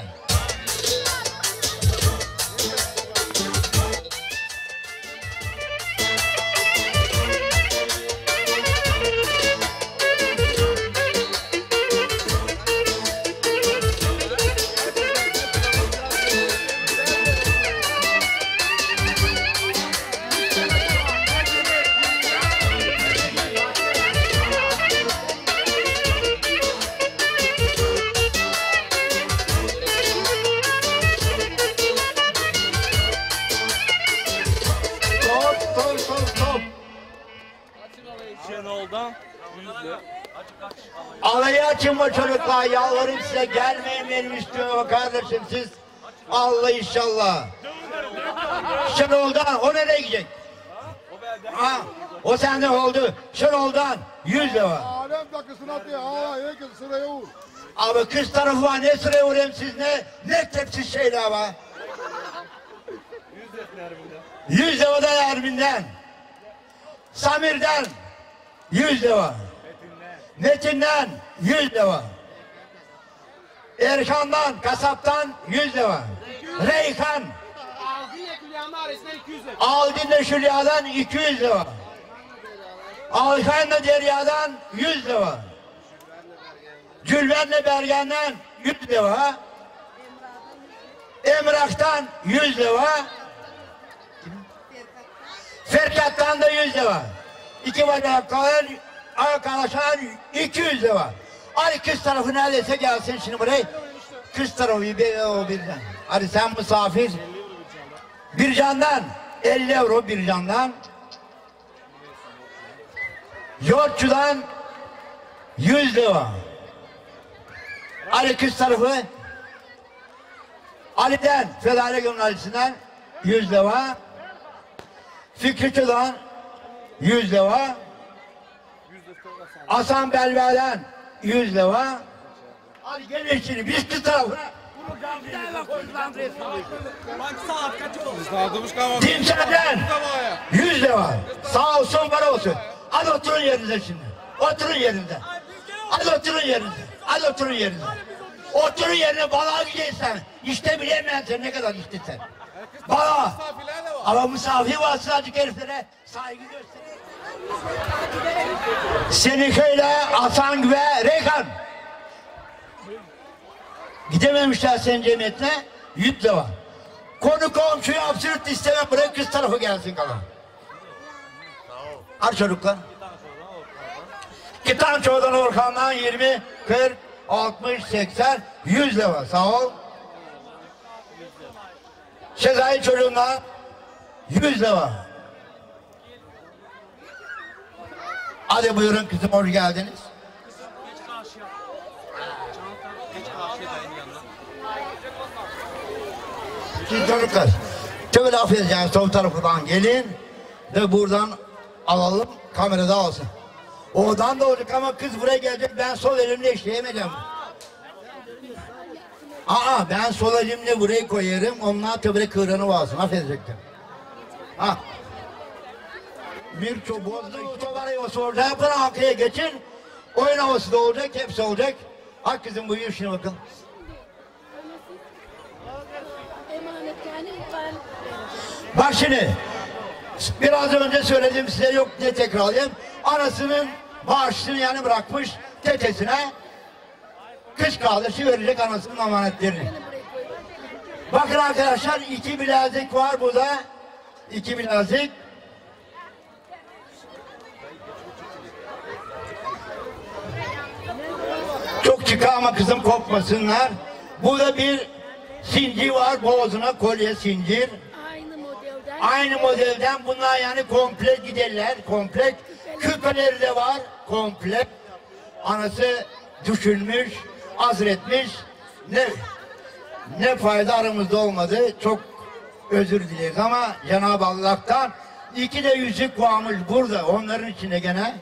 Alayı açın bu çocuklar, yalvarayım size, gelmeyin benim üstüme kardeşim siz. Allah inşallah. Şenol'dan, o nereye gidecek? Ha, o sende oldu. Şenol'dan 100 lira. Alem takısını atıyor. Aa, herkes sıraya vur. Abi kız tarafı var, ne sıraya vurayım siz, ne tepsiz şeyler var. 100 lira da Ermin'den. Samir'den 100 lira. Metin'den 100 lira. Erkan'dan, kasaptan 100 lira. Reyhan. Aldin'le Şülya'dan 200 lira. Alkan'la Derya'dan 100 lira. Cülben'le Bergen'den 100 lira. Emrah'tan 100 lira. Ferkat'tan da 100 lira. İki bacakların arkadaşlar 200 lira. Ali kız tarafı neredeyse gelsin şimdi buraya. Kız tarafı Bircan. Hadi sen misafir. Bircan'dan 50 euro Bircan'dan. Yoğurtçudan 100 lira. Ali kız tarafı. Ali'den, Fedale Gönül Ali'sinden 100 lira. Fikriço'dan 100 lira. Hasan Belve'den 100 lira. Hadi gelin şimdi biz kız tarafına. Dinçer'den 100 lira. Sağ olsun var olsun. Hadi oturun yerinize şimdi. Oturun yerinize. Hadi oturun yerinize. Hadi oturun yerinize. Oturun yerine balığa gideceksen. İşte bilemeyen sen ne kadar içtin sen. Balığa. Ama misafir varsa azıcık heriflere saygı gösterin. Senikeyle Hasan ve Reyhan. Gidememişler senin cemiyetine. 100 lira. Konu komşuyu absürt istemem. Buraya kız tarafı gelsin kalan. Al çocuklar. Kitan çoğudan Orhan'dan 20, 40, 60, 80, 100 lira. Sağ ol. Sezai çocuğundan 100 lira. Hadi buyurun kızım, hoş geldiniz. Siz çocuklar, şöyle affedeceğim, sol tarafından gelin ve buradan alalım, kamerada olsun. Oradan da olacak ama kız buraya gelecek, ben sol elimle işleyemeyeceğim. Ben sol elimle burayı koyarım, onlar tabi kıvranı varsın, affedecektim. Bir çubuğuzda iki var yuvası olacak, yapın arkaya geçin, oyun havası da olacak, hepsi olacak. Hak kızım buyur şimdi bakın. Bak şimdi, biraz önce söyledim size, yok diye tekrarlayayım. Anasının bağışını yani bırakmış tetesine, kız kardeşi verecek anasının amanetlerini. Bakın arkadaşlar, 2 bilezik var burada. 2 bilezik. Çok çıkar ama kızım kopmasınlar. Burada bir zincir var, boğazına kolye zincir. Aynı modelden bunlar yani komple giderler, komple. Küpeleri de var, komple. Anası düşünmüş, azretmiş. Ne fayda aramızda olmadı. Çok özür dileriz ama Cenab-ı Allah'tan 2 de yüzük varmış burada. Onların içinde gene.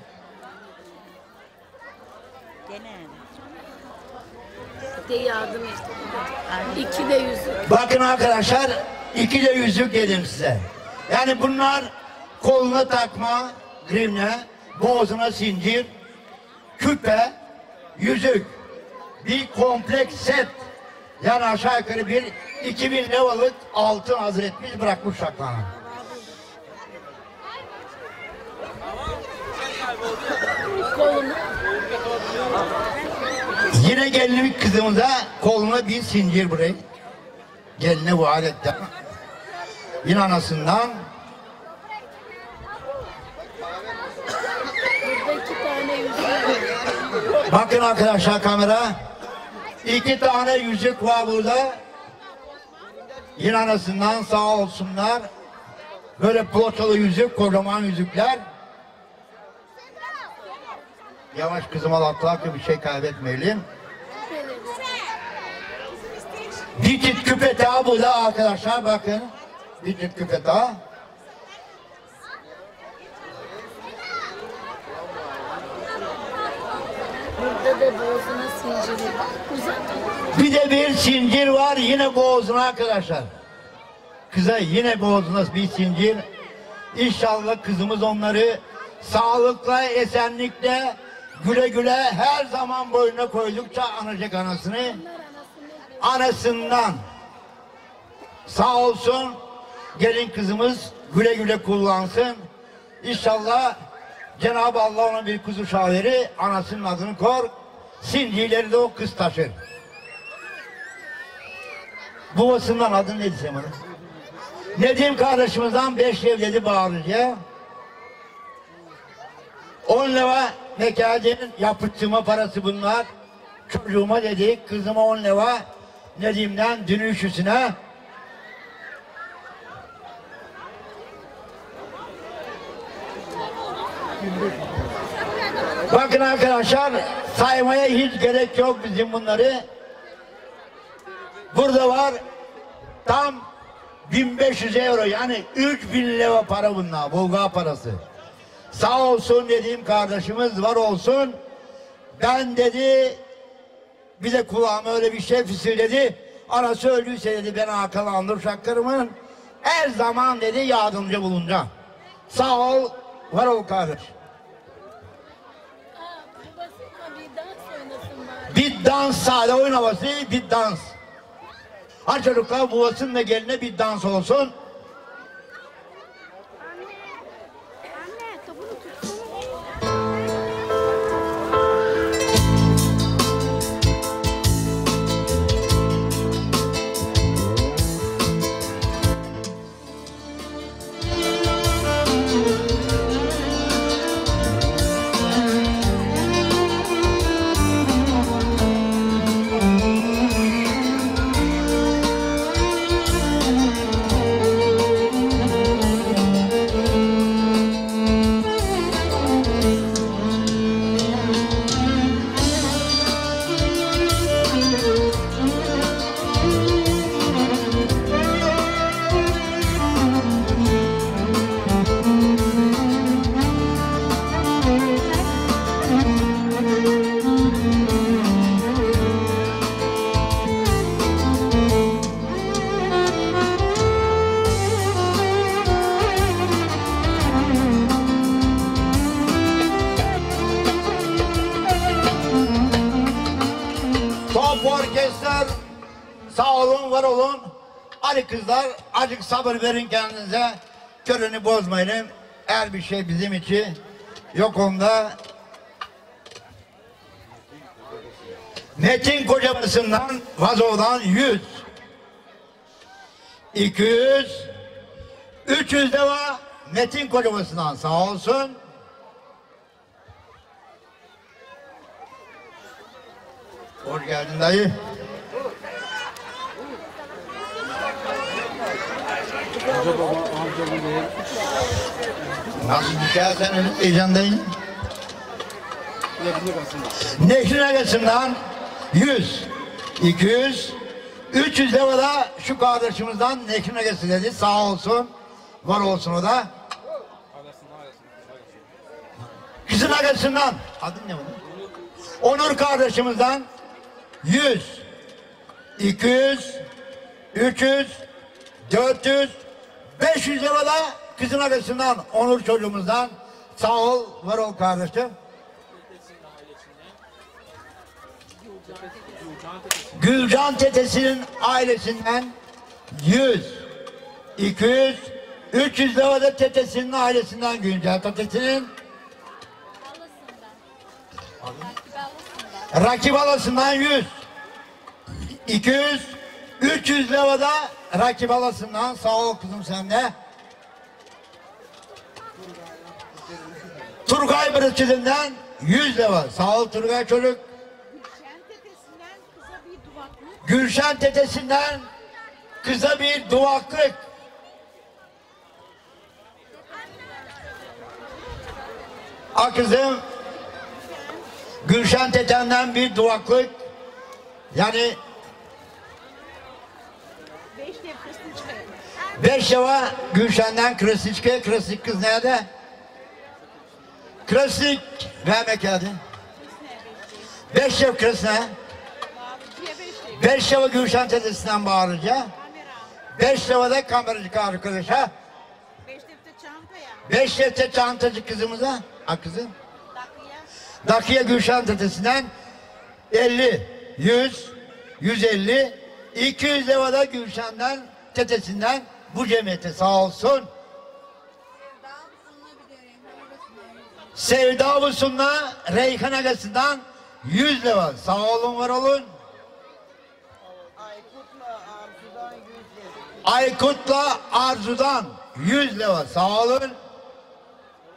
Yardım et. 2 de yüzük. Bakın arkadaşlar, 2 de yüzük dedim size. Yani bunlar koluna takma, grimle, boğazına zincir, küpe, yüzük, bir kompleks set. Yani aşağı yukarı bir 2000 liralık altın hazretmiş bırakmış saklana. Yine gelinlik kızımıza koluna bir zincir burayı. Geline bu adette. Yine anasından. Burada 2 tane yüzük. Bakın arkadaşlar kamera. 2 tane yüzük var burada. Yine anasından sağ olsunlar. Böyle plotalı yüzük, kocaman yüzükler. Yavaş kızım Allah'tan ki bir şey kaybetmeyelim. Bir çift küpe daha burada arkadaşlar bakın. Bir çift küpe daha. Burada da boğazına zinciri var. Bir de bir zincir var yine boğazına arkadaşlar. Kıza yine boğazına bir zincir. İnşallah kızımız onları sağlıkla, esenlikle, güle güle her zaman boynuna koydukça anacak anasını. Anasından sağ olsun gelin kızımız güle güle kullansın. İnşallah Cenab-ı Allah ona bir kuzu şaveri, anasının adını kor, zincirleri de o kız taşır. Babasından adını ne diyeceğim ona? Nedim kardeşimizden 5 evledi bağırıcıya. 10 lira mekâcenin yapıtçıma parası bunlar. çocuğuma dedi, kızıma 10 leva Nedim'den dönüşüsüne. Bakın arkadaşlar, saymaya hiç gerek yok bizim bunları. Burada var tam 1500 euro, yani 3000 leva para bunlar, Bulgar parası. Sağ olsun dediğim kardeşimiz, var olsun. Ben dedi, bir de kulağıma öyle bir şey fısıldadı. Anası öldüyse dedi, ben akalandır uşaklarımın. Her zaman dedi yardımcı bulunacağım. Sağ ol, var ol kardeş. Bir dans, sade oyun havası, bir dans. Ha çocuklar, babasının da geline bir dans olsun. Sağ olun, var olun. Hadi kızlar, azıcık sabır verin kendinize. Körünü bozmayın. Her bir şey bizim için. Yok onda. Metin kocabasından, vazodan 100. 200. 300 deva Metin kocabasından, sağ olsun. Hoş geldin dayı. Amca baba, amca baba. Nasıl dikkat senin heyecandaydın? Nehrin Agası'ndan 100, 200, 300 lira da şu kardeşimizden Nehrin Agası dedi. Sağ olsun, var olsun o da. Kızın Agası'ndan, adın ne bunun? Onur kardeşimizden 100, 200, 300, 400, 500 lira da kızın Agası'ndan, Onur çocuğumuzdan. Sağ ol, var ol kardeşim. Gülcan tetesinin ailesinden 100, 200, 300 lira da tetesinin ailesinden, Gülcan tetesinin. Rakip alasından 100, 200, 300 lira da rakip alasından. Sağ ol kızım sen de. Turgay Bırıkçı'dan 100 lira. Sağ ol Turgay çocuk. Gülşen tetesinden kıza bir duvaklık. A kızım, Gülşen tetenden bir duvaklık. Yani 5 lira Gülşen'den Krasiçke. Krasik kız nerede? Krasik vermek geldi. 5 lira Krasine. 5 lira Gülşen tetesinden bağırınca. 5 lira da kameracık arkadaşa. 5 lira çantacı kızımıza. Ha kızım. Dakiye Gülşen tetesinden 50, 100, 150, 200 lira da Gülşen'den tetesinden bu cemiyete sağ olsun. Sevda Vusun'la Reyhan Agası'ndan 100 lira. Sağ olun, var olun. Aykut'la Arzu'dan 100 lira. Sağ olun.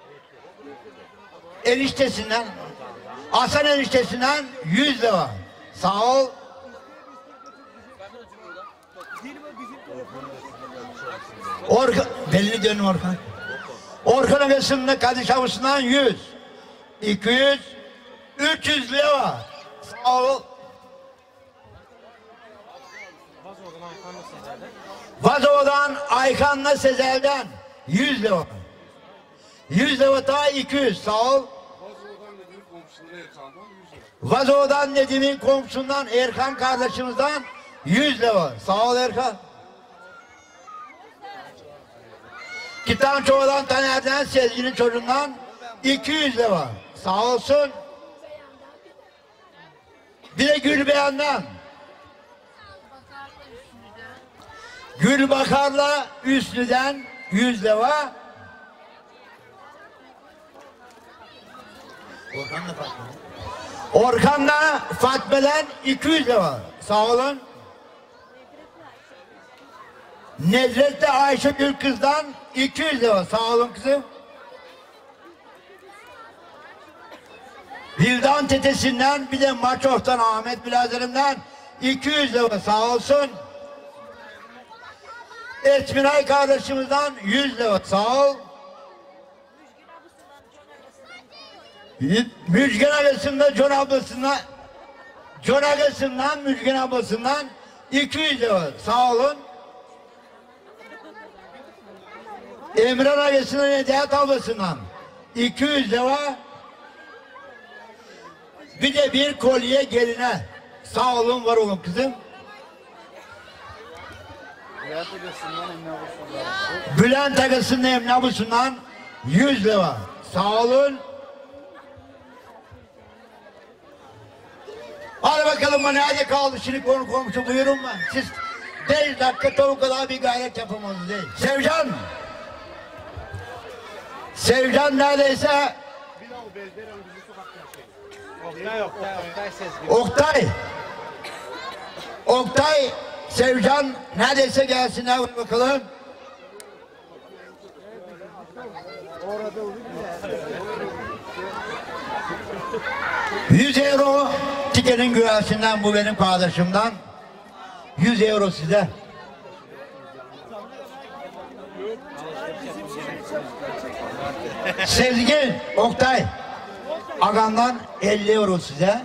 Eniştesinden, Hasan eniştesinden 100 lira. Sağ ol. Belli dönüm Orkan. Orkan Agası'nın Kadıç Avus'undan 100, 200, 300 lira var. Sağ ol. Vazova'dan Aykan'la Sezel'den 100 lira. 100 lira daha 200. Sağ ol. Vazova'dan Nedim'in komşusundan Erkan kardeşimizden 100 lira. Sağ ol Erkan. Kitançova'dan Taner'den Sezgin'in çocuğundan 200 lira. Sağ olsun. Bir de Gülbeyan'dan. Gülbakar'la Üslü'den 100 lira. Orkan'la Fatma'dan 200 lira. Sağ olun. Nedret'le Ayşegül kızdan 200 lira. Sağ olun kızım. Vildan tetesinden bir de Maçof'tan Ahmet biraderimden 200 lira. Sağ olsun. Esminay kardeşimizden 100 lira. Sağ ol. Müjgan Agası'nda John Agası'ndan Müjgan ablasından 200 lira. Sağ olun. Emran Agası'nın Hediyat ablasından 200 lira. Bir de bir kolye geline. Sağ olun, var olun kızım. Bülent Agası'nın Emine ablasından 100 lira. Sağ olun. Hadi bakalım bana, hadi kaldı şimdi konu komşu, buyurun mu? Siz 5 dakika tavuk kadar bir gayret yapamaz değil. Sevcan neredeyse Oktay Sevcan neredeyse gelsin, hadi bakalım. €100 tiketin güversinden, bu benim kardeşimden. 100 euro size. Sezgin Oktay Agan'dan 50 euro size.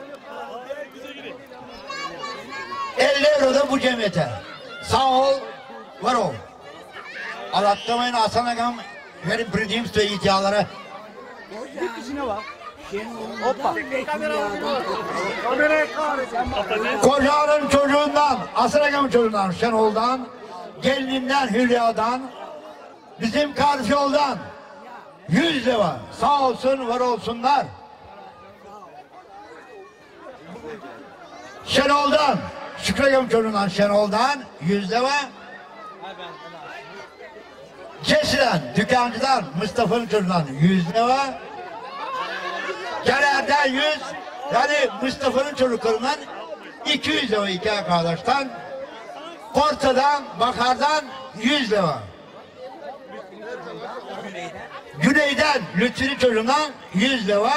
50 euro da bu cemiyete. Sağ ol, var ol. Alattamayın Hasan Agam, verin prediğim size ihtiyaları. Bir kişine var. Hoppa. Koca'nın çocuğundan, Hasan Agam'ın çocuğundan, Şenol'dan, gelininden, Hülya'dan, bizim karşı yoldan 100 lira. Sağ olsun, var olsunlar. Şenol'dan, Şükrü Agam'ın çocuğundan, Şenol'dan 100 lira. Cesi'den, dükkancıdan, Mustafa'nın çocuğundan 100 lira. Caner'den 100, yani Mustafa'nın çocuklarından 200 lira iki arkadaştan. Porta'dan, Bakar'dan 100 lira. Güney'den, Lütfü'nün çocuğundan 100 lira.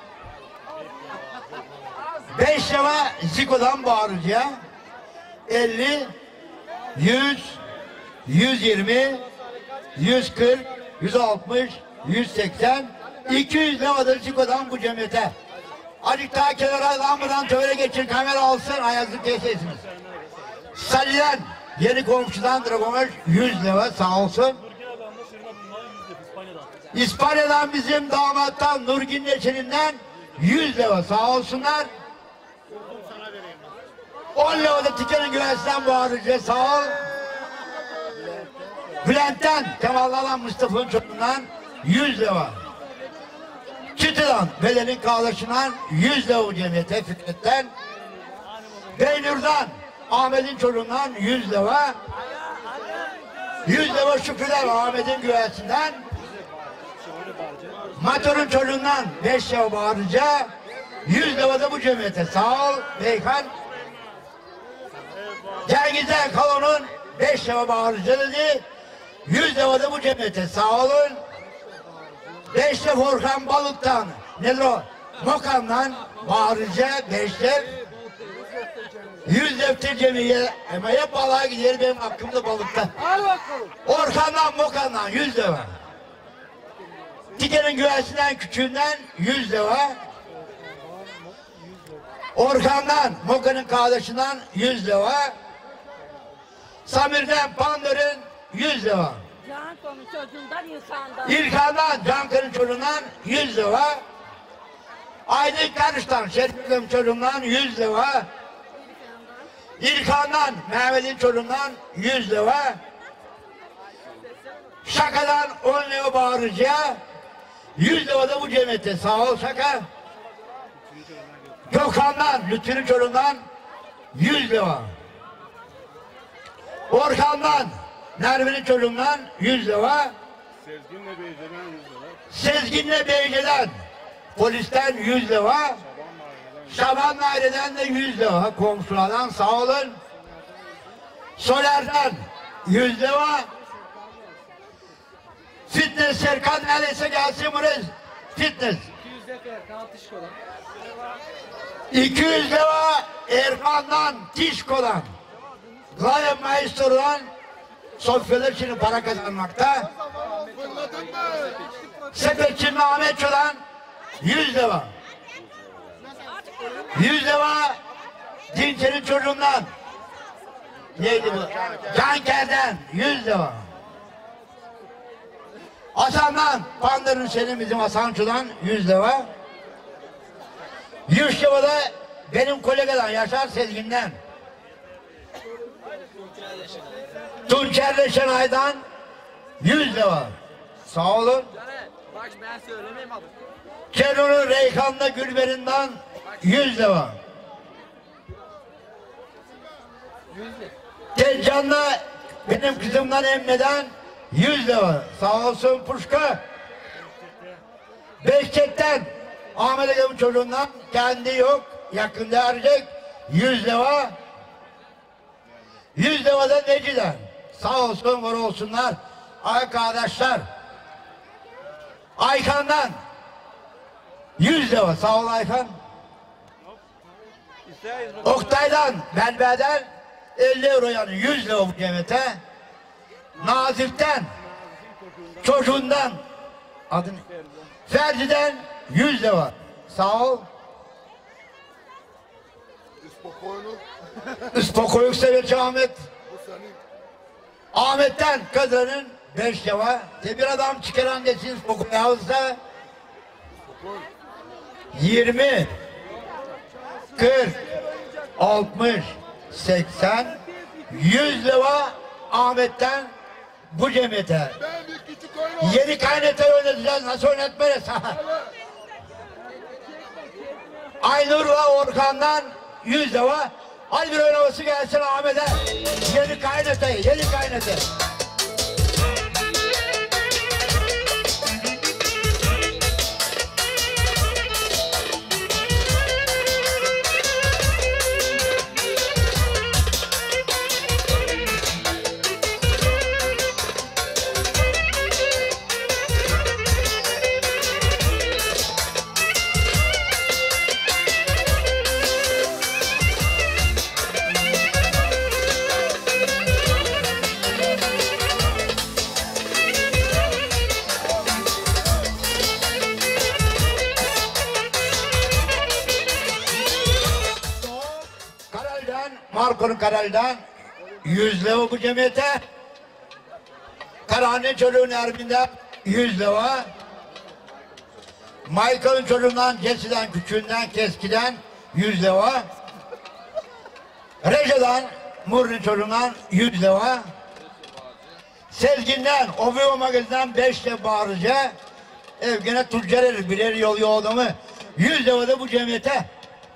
5 lira Ziko'dan Bağırıcı'ya. 50, 100, 120, 140, 160, 180, 200 liradır Ziko'dan bu cemiyete. Azıcık daha kenara lambadan töre geçin, kamera alsın, ayazlık geçesiniz. Salih'den, yeni komşudan Dragomer 100 lira, sağ olsun. İspanya'dan bizim damattan Nurgin Neçeli'nden 100 lira, sağ olsunlar. 10 lira da Tikenin Güvensi'den Bağırıcı, sağ ol. Bülent'ten, Kemal'dan Mustafa'nın çocuğundan 100 lira. Çıtı'dan, Belen'in kardeşinden 100 lira bu cemiyete, Fikret'ten. Beynur'dan, Ahmet'in çocuğundan 100 lira. 100 lira Şükrü'den, Ahmet'in Güvensi'nden. Matör'ün çocuğundan 5 lira Bağırıcı. 100 lira da bu cemiyete, sağ ol Beykan. Cengiz'den Kalon'un 5 lira Bağırıcı dedi. 100 lira da bu cemiyete, sağ olun. 5 lira Forkan Balık'tan, nedir o? Mokan'dan Bağırıcı 5 lira. 100 defter cemiye ama hep balığa gider benim hakkımda balıkta. Hadi bakalım. Orkan'dan Mokan'dan 100 lira. Tikenin güvesinden küçüğünden 100 lira. Orkan'dan Mokan'ın kardeşinden 100 lira. Samir'den Pandor'un 100 lira. Canko'nun çocuğundan İlkan'dan. İlkan'dan Cankar'ın çocuğundan 100 lira. Aydın Karış'tan Şerif'in çocuğundan 100 lira. İlkan'dan Mehmet'in çocuğundan 100 lira. Şaka'dan 10 lira bağırıcıya 100 lira da bu cemiyete. Sağ ol Şaka. Gökhan'dan Lütfü'nün çocuğundan 100 lira. Orkan'dan Nermin'in çocuğundan 100 lira. Sezgin'le Beyce'den 100 lira. Sezgin'le Beyce'den polisten 100 lira. Şaban Naire'den de 100 lira. Komşulardan sağ olun. Soler'den 100 lira. Fitness Serkan neredeyse gelsin buraya. Fitness. 200 lira Erkan'dan Tişko'dan. Gayet Maestro'dan Sofya'da şimdi para kazanmakta. Sepetçi Ahmetço'dan 100 lira. 100 lira Dinçer'in çocuğundan. Neydi bu? Canker'den 100 lira. Hasan'dan Pandır'ın senin bizim Hasançı'dan 100 lira. 100 lira da benim kolegadan Yaşar Sezgin'den. Tunçer'le Şenay'dan 100 lira. Sağ olun. Bak ben söylemeyeyim abi. Kenon'un Reyhan'la Gülberinden 100 lira. Tezcan'la benim kızımdan Emre'den 100 lira. Sağ olsun Puşka. Beşik'ten Ahmet Ege'nin çocuğundan kendi yok. Yakında erecek 100 lira. 100 lira da Neci'den. Sağ olsun var olsunlar. Arkadaşlar. Aykan'dan 100 lira. Sağ ol Aykan. Oktay'dan, Belbe'den 50 euro yani 100 lira bu cemiyete. Nazif'ten, çocuğundan, adını, Ferdi'den 100 lira. Sağ ol. Ispokoyuk Sevetçi Ahmet. Ahmet'ten Kadra'nın 5 lira. Bir adam çıkaran geçsin Ispokoyuk alırsa 20 40 60 80 100 lira Ahmet'ten bu cemiyete. Yeni kaynatayı oynatacağız. Nasıl oynatmayız? Aynur ve Orkan'dan 100 lira. Hadi bir oynaması gelsin Ahmet'e. Yeni kaynatayı, yeni kaynatayı. Marco'nun Karal'dan 100 lira bu cemiyete. Karahan'ın çocuğun Ermin'den 100 lira. Michael'ın çocuğundan Jesse'den küçüğünden Keski'den 100 lira. Reca'dan Mur'un çocuğundan 100 lira. Sezgin'den Ovio Magazin'den 5 lira bağırıcı. Gene tüccar herif birer yol yolda 100 lira da bu cemiyete.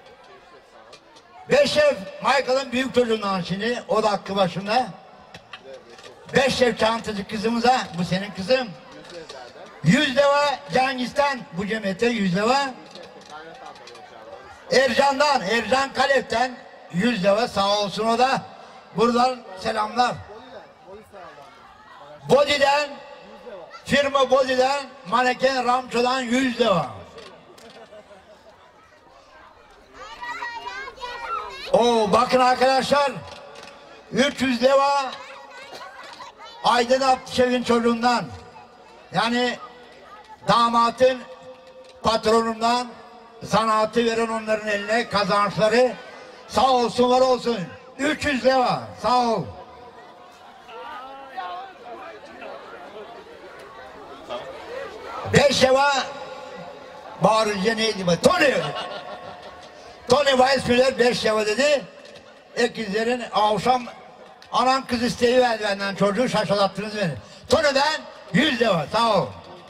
Beşev Michael'ın büyük çocuğundan şimdi o da hakkı başında. Beşev çantacı kızımıza bu senin kızım. 100 lira Cengiz'den bu cemiyete 100 lira. Ercan'dan Ercan Kalef'ten 100 lira sağ olsun o da. Buradan selamlar. Body'den firma Body'den maneken Ramço'dan 100 lira. Oo, bakın arkadaşlar, 300 leva Aydın Abdüşev'in çocuğundan, yani damatın patronundan zanaatı veren onların eline kazançları, sağ olsun var olsun. 300 leva, sağ ol. Beş leva bağırınca neydi bu? Tony Weissmuller 5 leva dedi. Ekizlerin akşam anan kız isteği verdi benden, çocuğu şaşalattınız beni. Tony'den 100 leva, sağ ol.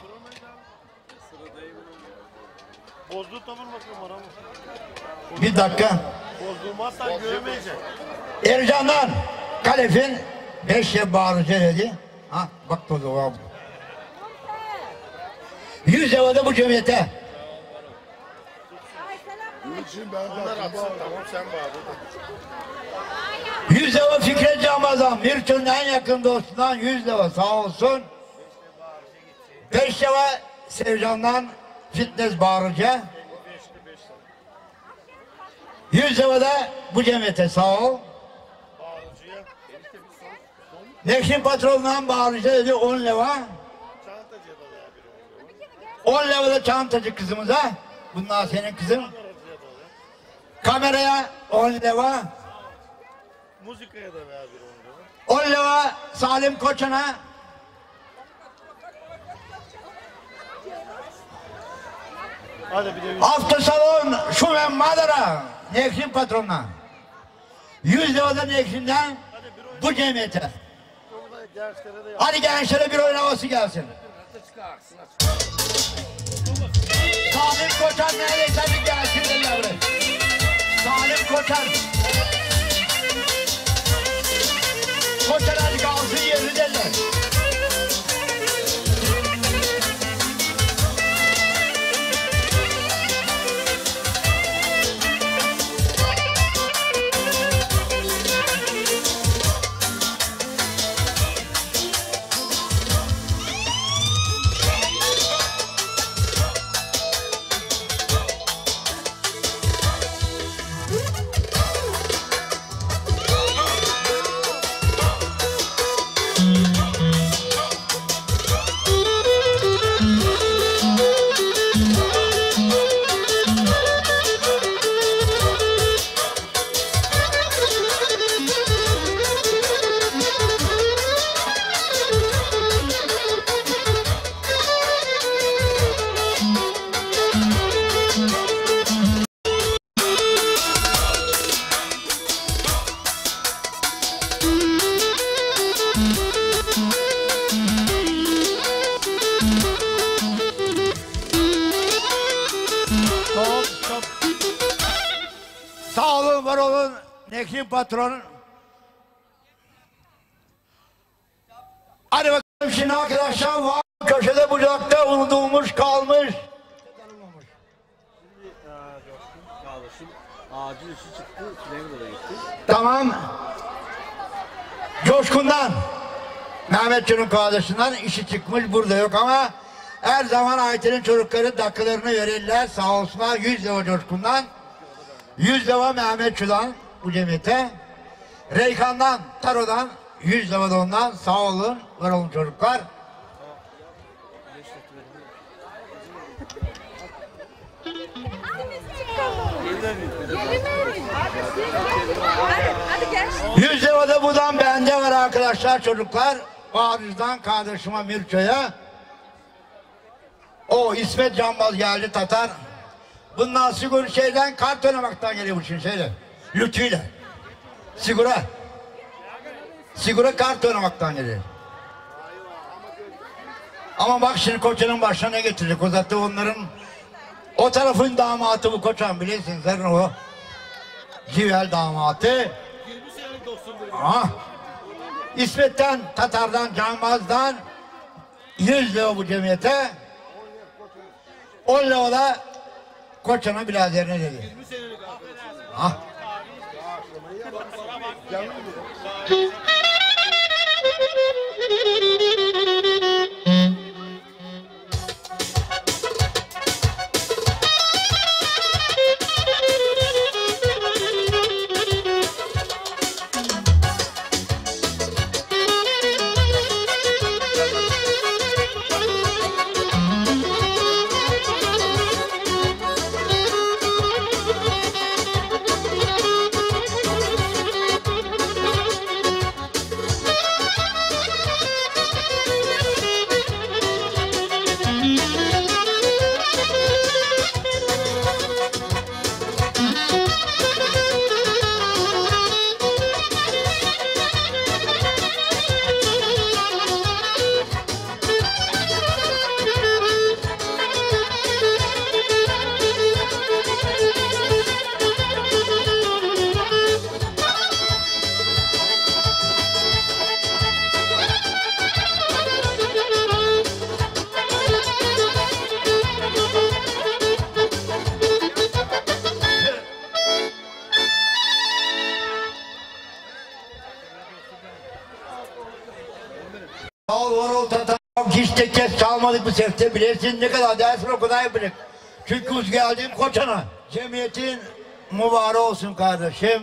Bozduğu tavır bakıyorum aramı. Bir dakika. Bozduğumazsan göremeyecek. Ercan'dan Kalef'in 5 leva bağırınca dedi. Ha bak o 100 leva da bu cemiyete. Onlar atsın, tamam sen bağırdın. 100 leva Fikret Camazan, Mirç'in en yakın dostundan 100 leva, sağ olsun. 5 leva Sevcan'dan Fitness Bağırıcı. 100 leva da bu cemiyete, sağ ol. Nekşin patronundan Bağırıcı dedi 10 leva. 10 leva da Çantacı kızımıza. Bunlar senin kızın. Kameraya 10 leva. Müzikaya da ver bir 10 leva Salim Koçan'a. Hadi bir de 100. Hafta salon Şumen Madara Nekşin patronuna. 100 leva da Nekşin'den bu cemiyete. Hadi gençlere bir oyun havası gelsin. Salim Koçan neredeyse bir gelsin derler buraya. Salim Koçan. Koçan hadi kalsın yerini derler. Sağ olun, var olun. Nekşin patron. Hadi bakalım şimdi arkadaşlar, var köşede bucakta unutulmuş kalmış. Kardeşim ağacın işi çıktı, Süleyman da gitti. Tamam. Coşkun'dan, Mehmetcan'ın kardeşinden işi çıkmış, burada yok ama her zaman Ayten'in çocukları dakikalarını verirler, sağ olsunlar. 100 lira Coşkun'dan, 100 lira Mehmetçu'dan bu cemiyete, Reykan'dan, Taro'dan 100 lira da ondan, sağ olun, var olun çocuklar. Hadi 100 lira da buradan bende var arkadaşlar, çocuklar. Bağrı'dan kardeşime Mirço'ya. O İsmet Canbaz geldi, Tatar. Bundan sigara şeyden, kart oynamaktan geliyor bu şimdi şeyle. Lütfüyle. Sigara. Sigara kart oynamaktan geliyor. Ama bak şimdi Koçan'ın başına ne getirecek? O zaten onların, o tarafın damatı bu Koçan, bilirsiniz sen o. Civel damatı. Aha. İsmet'ten, Tatar'dan, Canbaz'dan 100 lira bu cemiyete. 10 lira da Koçan'a biraderine dedi. Ah. Al var ol tata. Hiç de kes çalmadık bu sefte. Bilirsin ne kadar dersin o kadar yapacak. Çünkü uz geldim Koçan'a. Cemiyetin mübarek olsun kardeşim.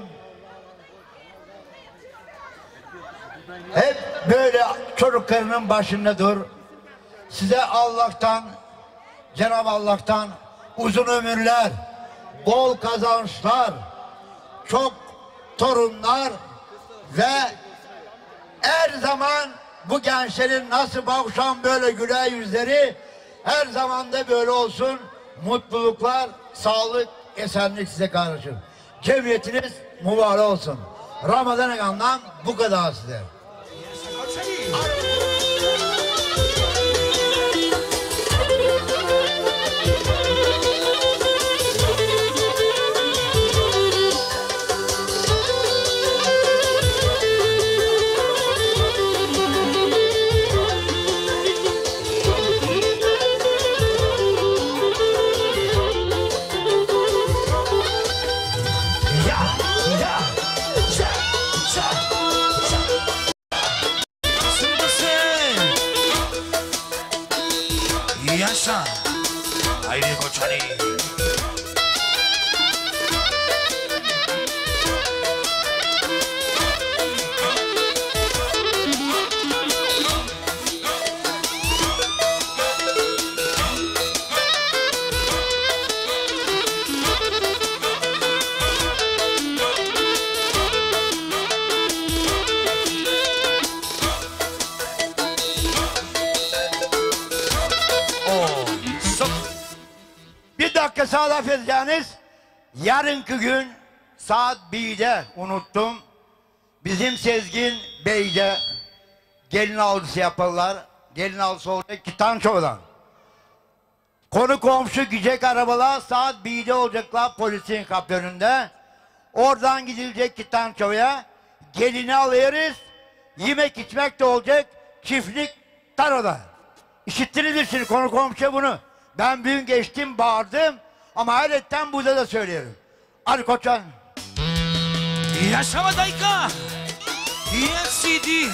Hep böyle çocuklarının başında dur. Size Allah'tan, Cenab-ı Allah'tan uzun ömürler, bol kazançlar, çok torunlar ve her zaman bu gençlerin nasıl bakışan böyle güler yüzleri her zaman da böyle olsun. Mutluluklar, sağlık, esenlik size kardeşim. Cemiyetiniz mübarek olsun. Ramazan ayından bu kadar size. Yaşa Hayri Koçani. Sağ laf edeceğiniz yarınki gün saat 1'de unuttum. Bizim Sezgin Bey'de gelin avlusu yaparlar. Gelin avlusu olacak Kitanço'dan. Konu komşu gidecek arabalar saat 1'de olacaklar polisin kaplarında. Oradan gidilecek Kitanço'ya. Gelini alıyoruz. Yemek içmek de olacak. Çiftlik Taro'da. İşittiniz mi şimdi konu komşu bunu? Ben bugün geçtim bağırdım. Ama hayretten burada da söylüyorum. Hadi Koçan. Yaşama dayka. Yesidi.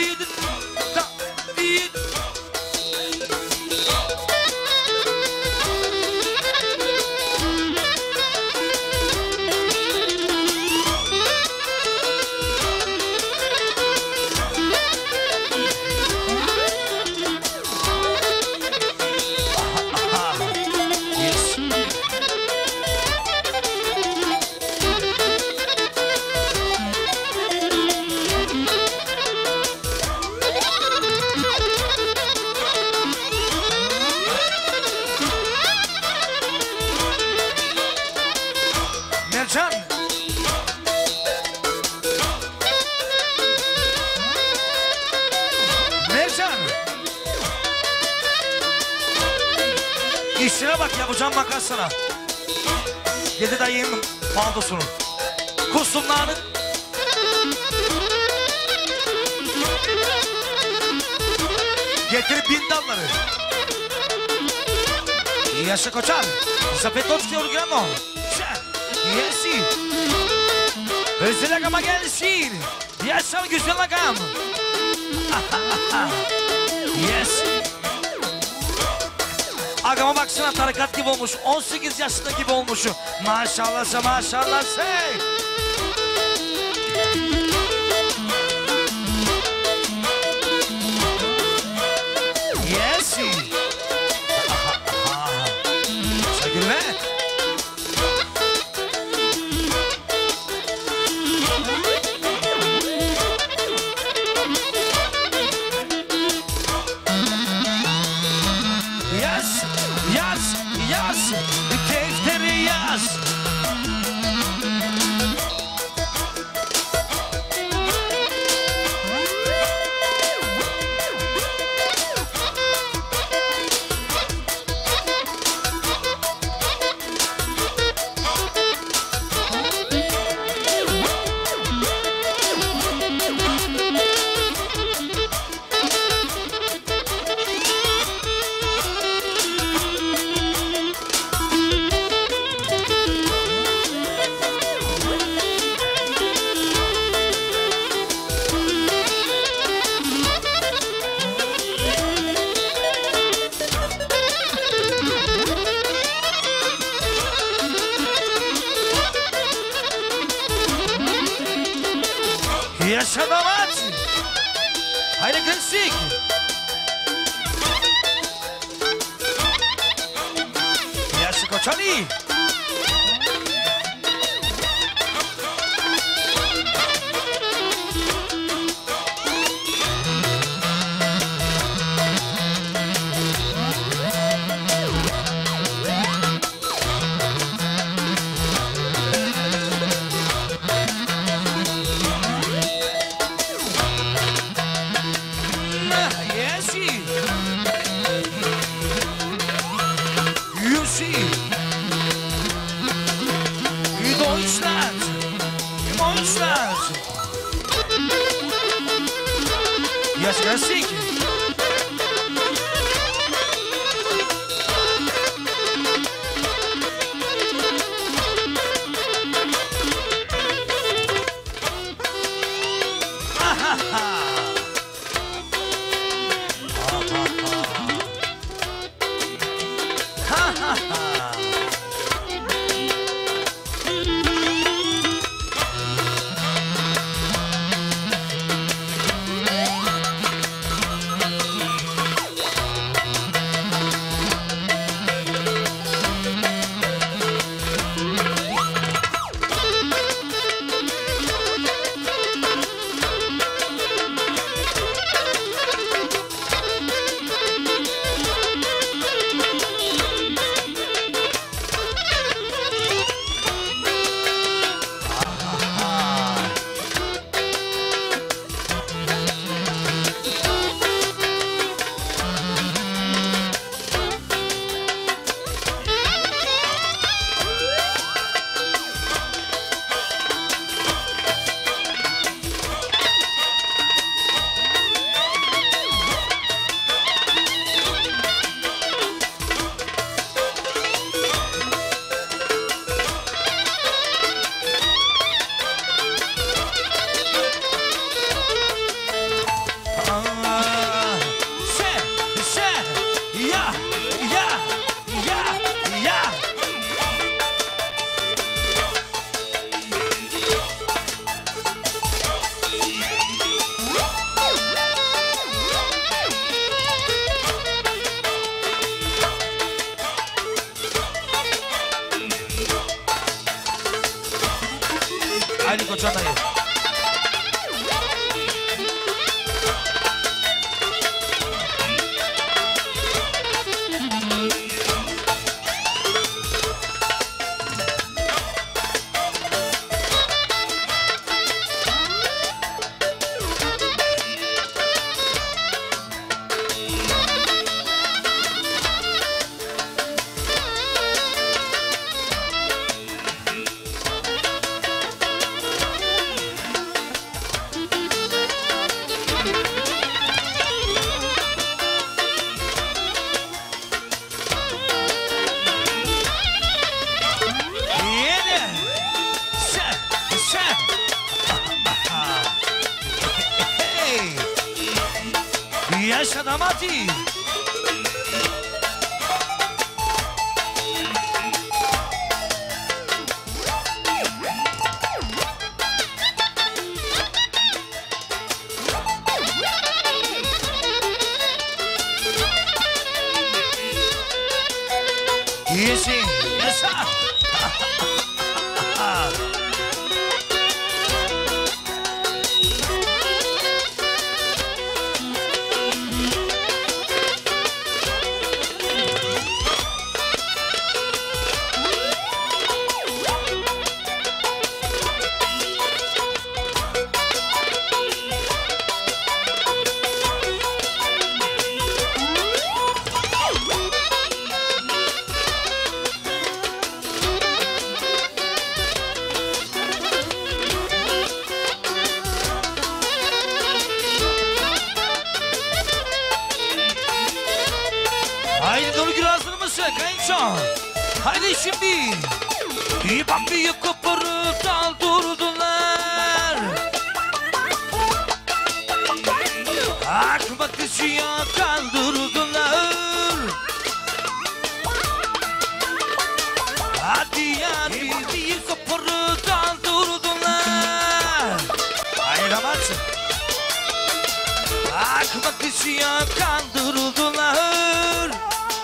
İşine bak yapacağım makas sana. Dedi dayının pantosunu. Kusumlarını. Getirip bindalları. Yaşa Koçan. Zapetowski organo. Yesi. Özel agama gelsin. Yaşa güzel agam. Yes. Agama baksana tarikat gibi olmuş. 18 yaşında gibi olmuş. Maşallah maşallah say. Yes. Şakirme. Yaz, defteri yaz. damat. Haydi klasik. Yaşı Koçali. Yes, Classic. Haydi Koçan dayı. Yaşa damati. İyisin, yaşa. Haydi dolu hazır mısın kayınço? Haydi şimdi. İyi bakıyı koparıp daldırdılar. Aklıma kışıya kaldırdılar. Hadi yani bir koparıp daldırdılar. Haydi damat. Akmak için kandırıldılar.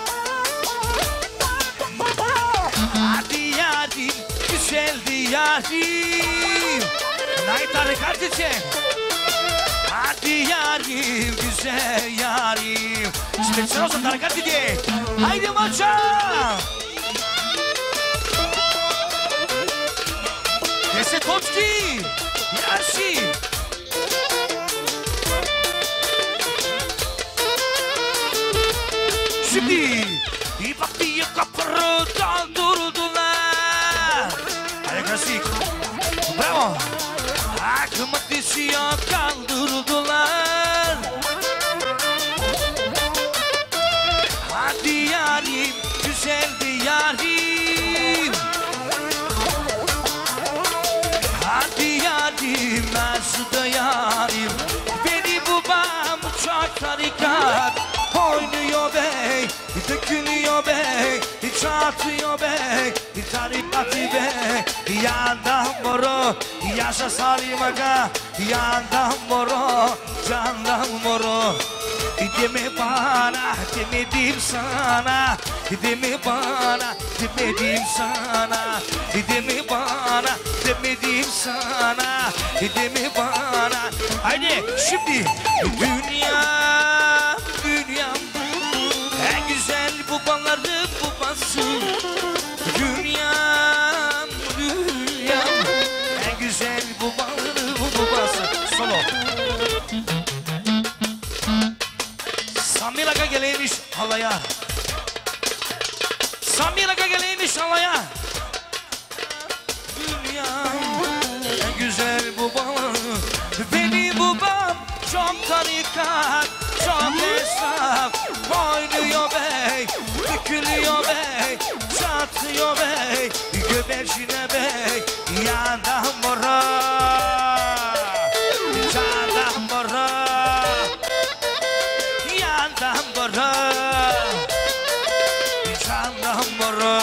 Hadi yarim, güzeldi yarim. Nay tarikat için. Hadi yarim, güzel yarim. Spesiyal olsun tarikat dedi. Haydi maça. Desetotki. Yasin. Şimdi bir baktığı kapırı daldırdılar. Hadi klasik. Bravo. Aklıma düşüyor kaldırdılar. Hadi yarim, güzeldi yarim. Hadi yarim, nasıl da yarim. Beni babam çok tarikat. Oynuyor bey, dökülüyor bey, çatıyor bey, tarikatı bey. Yandan moro, yaşa Salim Aga. Yandan moro, candan moro. Deme bana, demedim sana. Deme bana, demedim sana. Deme bana, demedim sana. Deme bana. Haydi şimdi dünya. Dünyam en güzel babaların babası. Dünyam, dünyam en güzel babaların babası. Solo. Samir Aga geleymiş halaya. Samir Aga geleymiş halaya. Dünyam en güzel babaların. Benim babam çok tarikat. Çok hesap oynuyor bey, dökülüyor bey, çatıyor bey, göbeğine bey, yandan mora, yandan mora, yandan mora, yandan mora,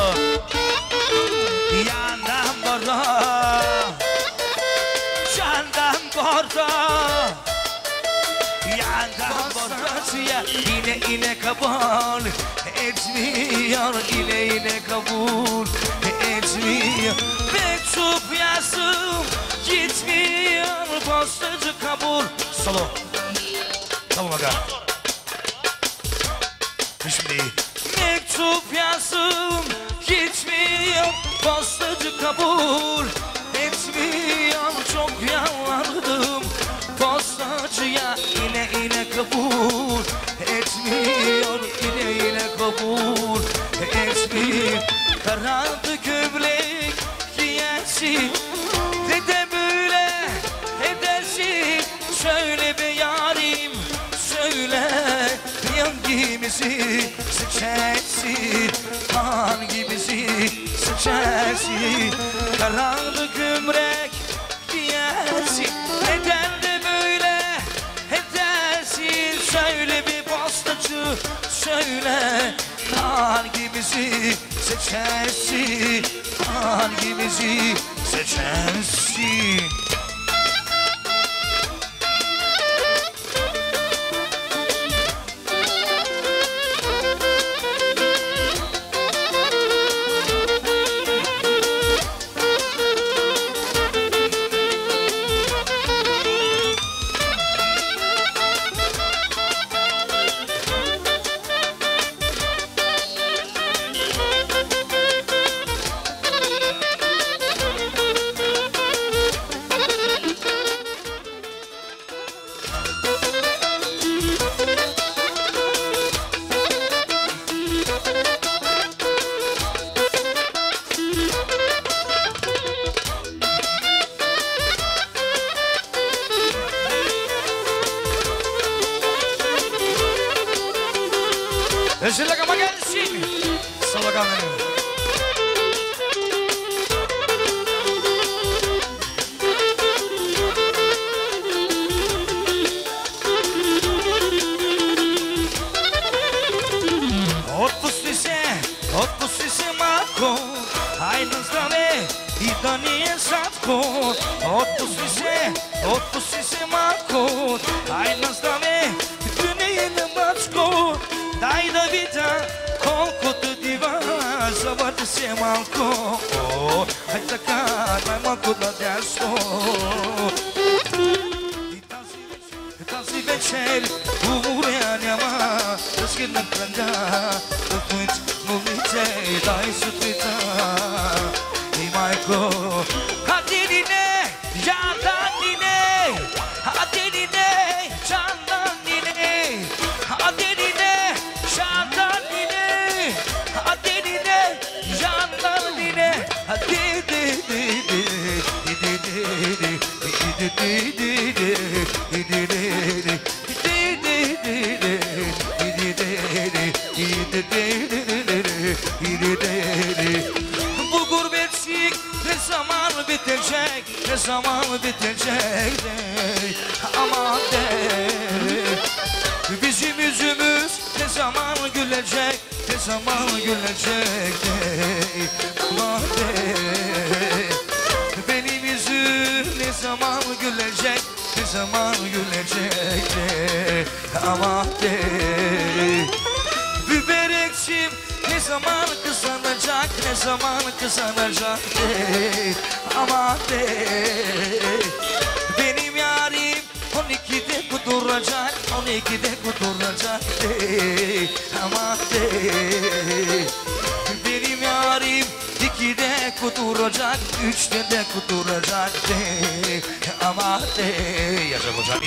yandan mora, yandan mora. Yandan borrasıya yine kabul etmiyor. Yine kabul etmiyor. Mektup yazım gitmiyor. Postacı kabul. Solo. Tamam aga. Şimdi mektup yazım gitmiyor. Postacı kabul etmiyor. Çok yalvardım postacıya, yine kabul etmiyor. Yine kabul etmiyor. Karardı gömlek giyersin, de böyle edersin. Söyle be yarim, söyle hangimizi seçersin, hangimizi seçersin. Karardı gömlek giyersin, neden de böyle edersin. Söyle bir postacı, söyle hangimizi seçersin, hangimizi seçersin. Özürle kama gelsin. Sloganları. Отпусти се малко, ай на здраве и да ни е сладко. Отпусти се малко, ай на здраве c'è manco hai taccato mai manco da destra Tansi večer umure anjama Dëshkir në kranga Të fujt më lice Da I sutrita I majko Hadirine Jandanine Hadirine Jandanine Hadirine Jandanine Hadirine Jandanine Bu gurbetçik ne zaman bitecek, ne zaman bitecek aman de bizim yüzümüz ne zaman gülecek, ne zaman gülecek aman de benim yüzüm ne zaman gülecek, ne zaman gülecek aman de Biberekçim ne zaman kızanacak, ne zaman kızanacak aman de benim yarim 12'de kuduracak, 12'de kuduracak aman de benim yarim 2'de kuduracak, 3'te de kuduracak aman de yaşa hocam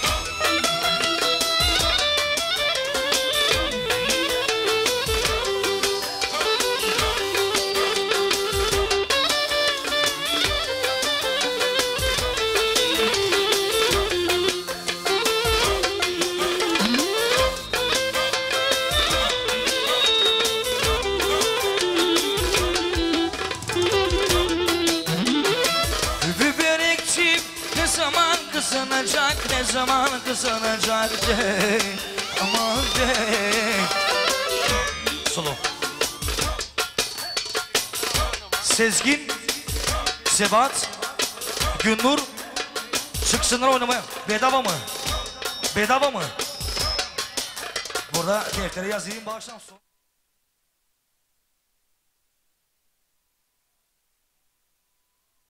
kızanacak, ne zaman kızanacak aman de Solo Sezgin Sebat Günnur çıksınlar oynamaya bedava mı? Bedava mı? Burada deftere yazayım bağıştan sonra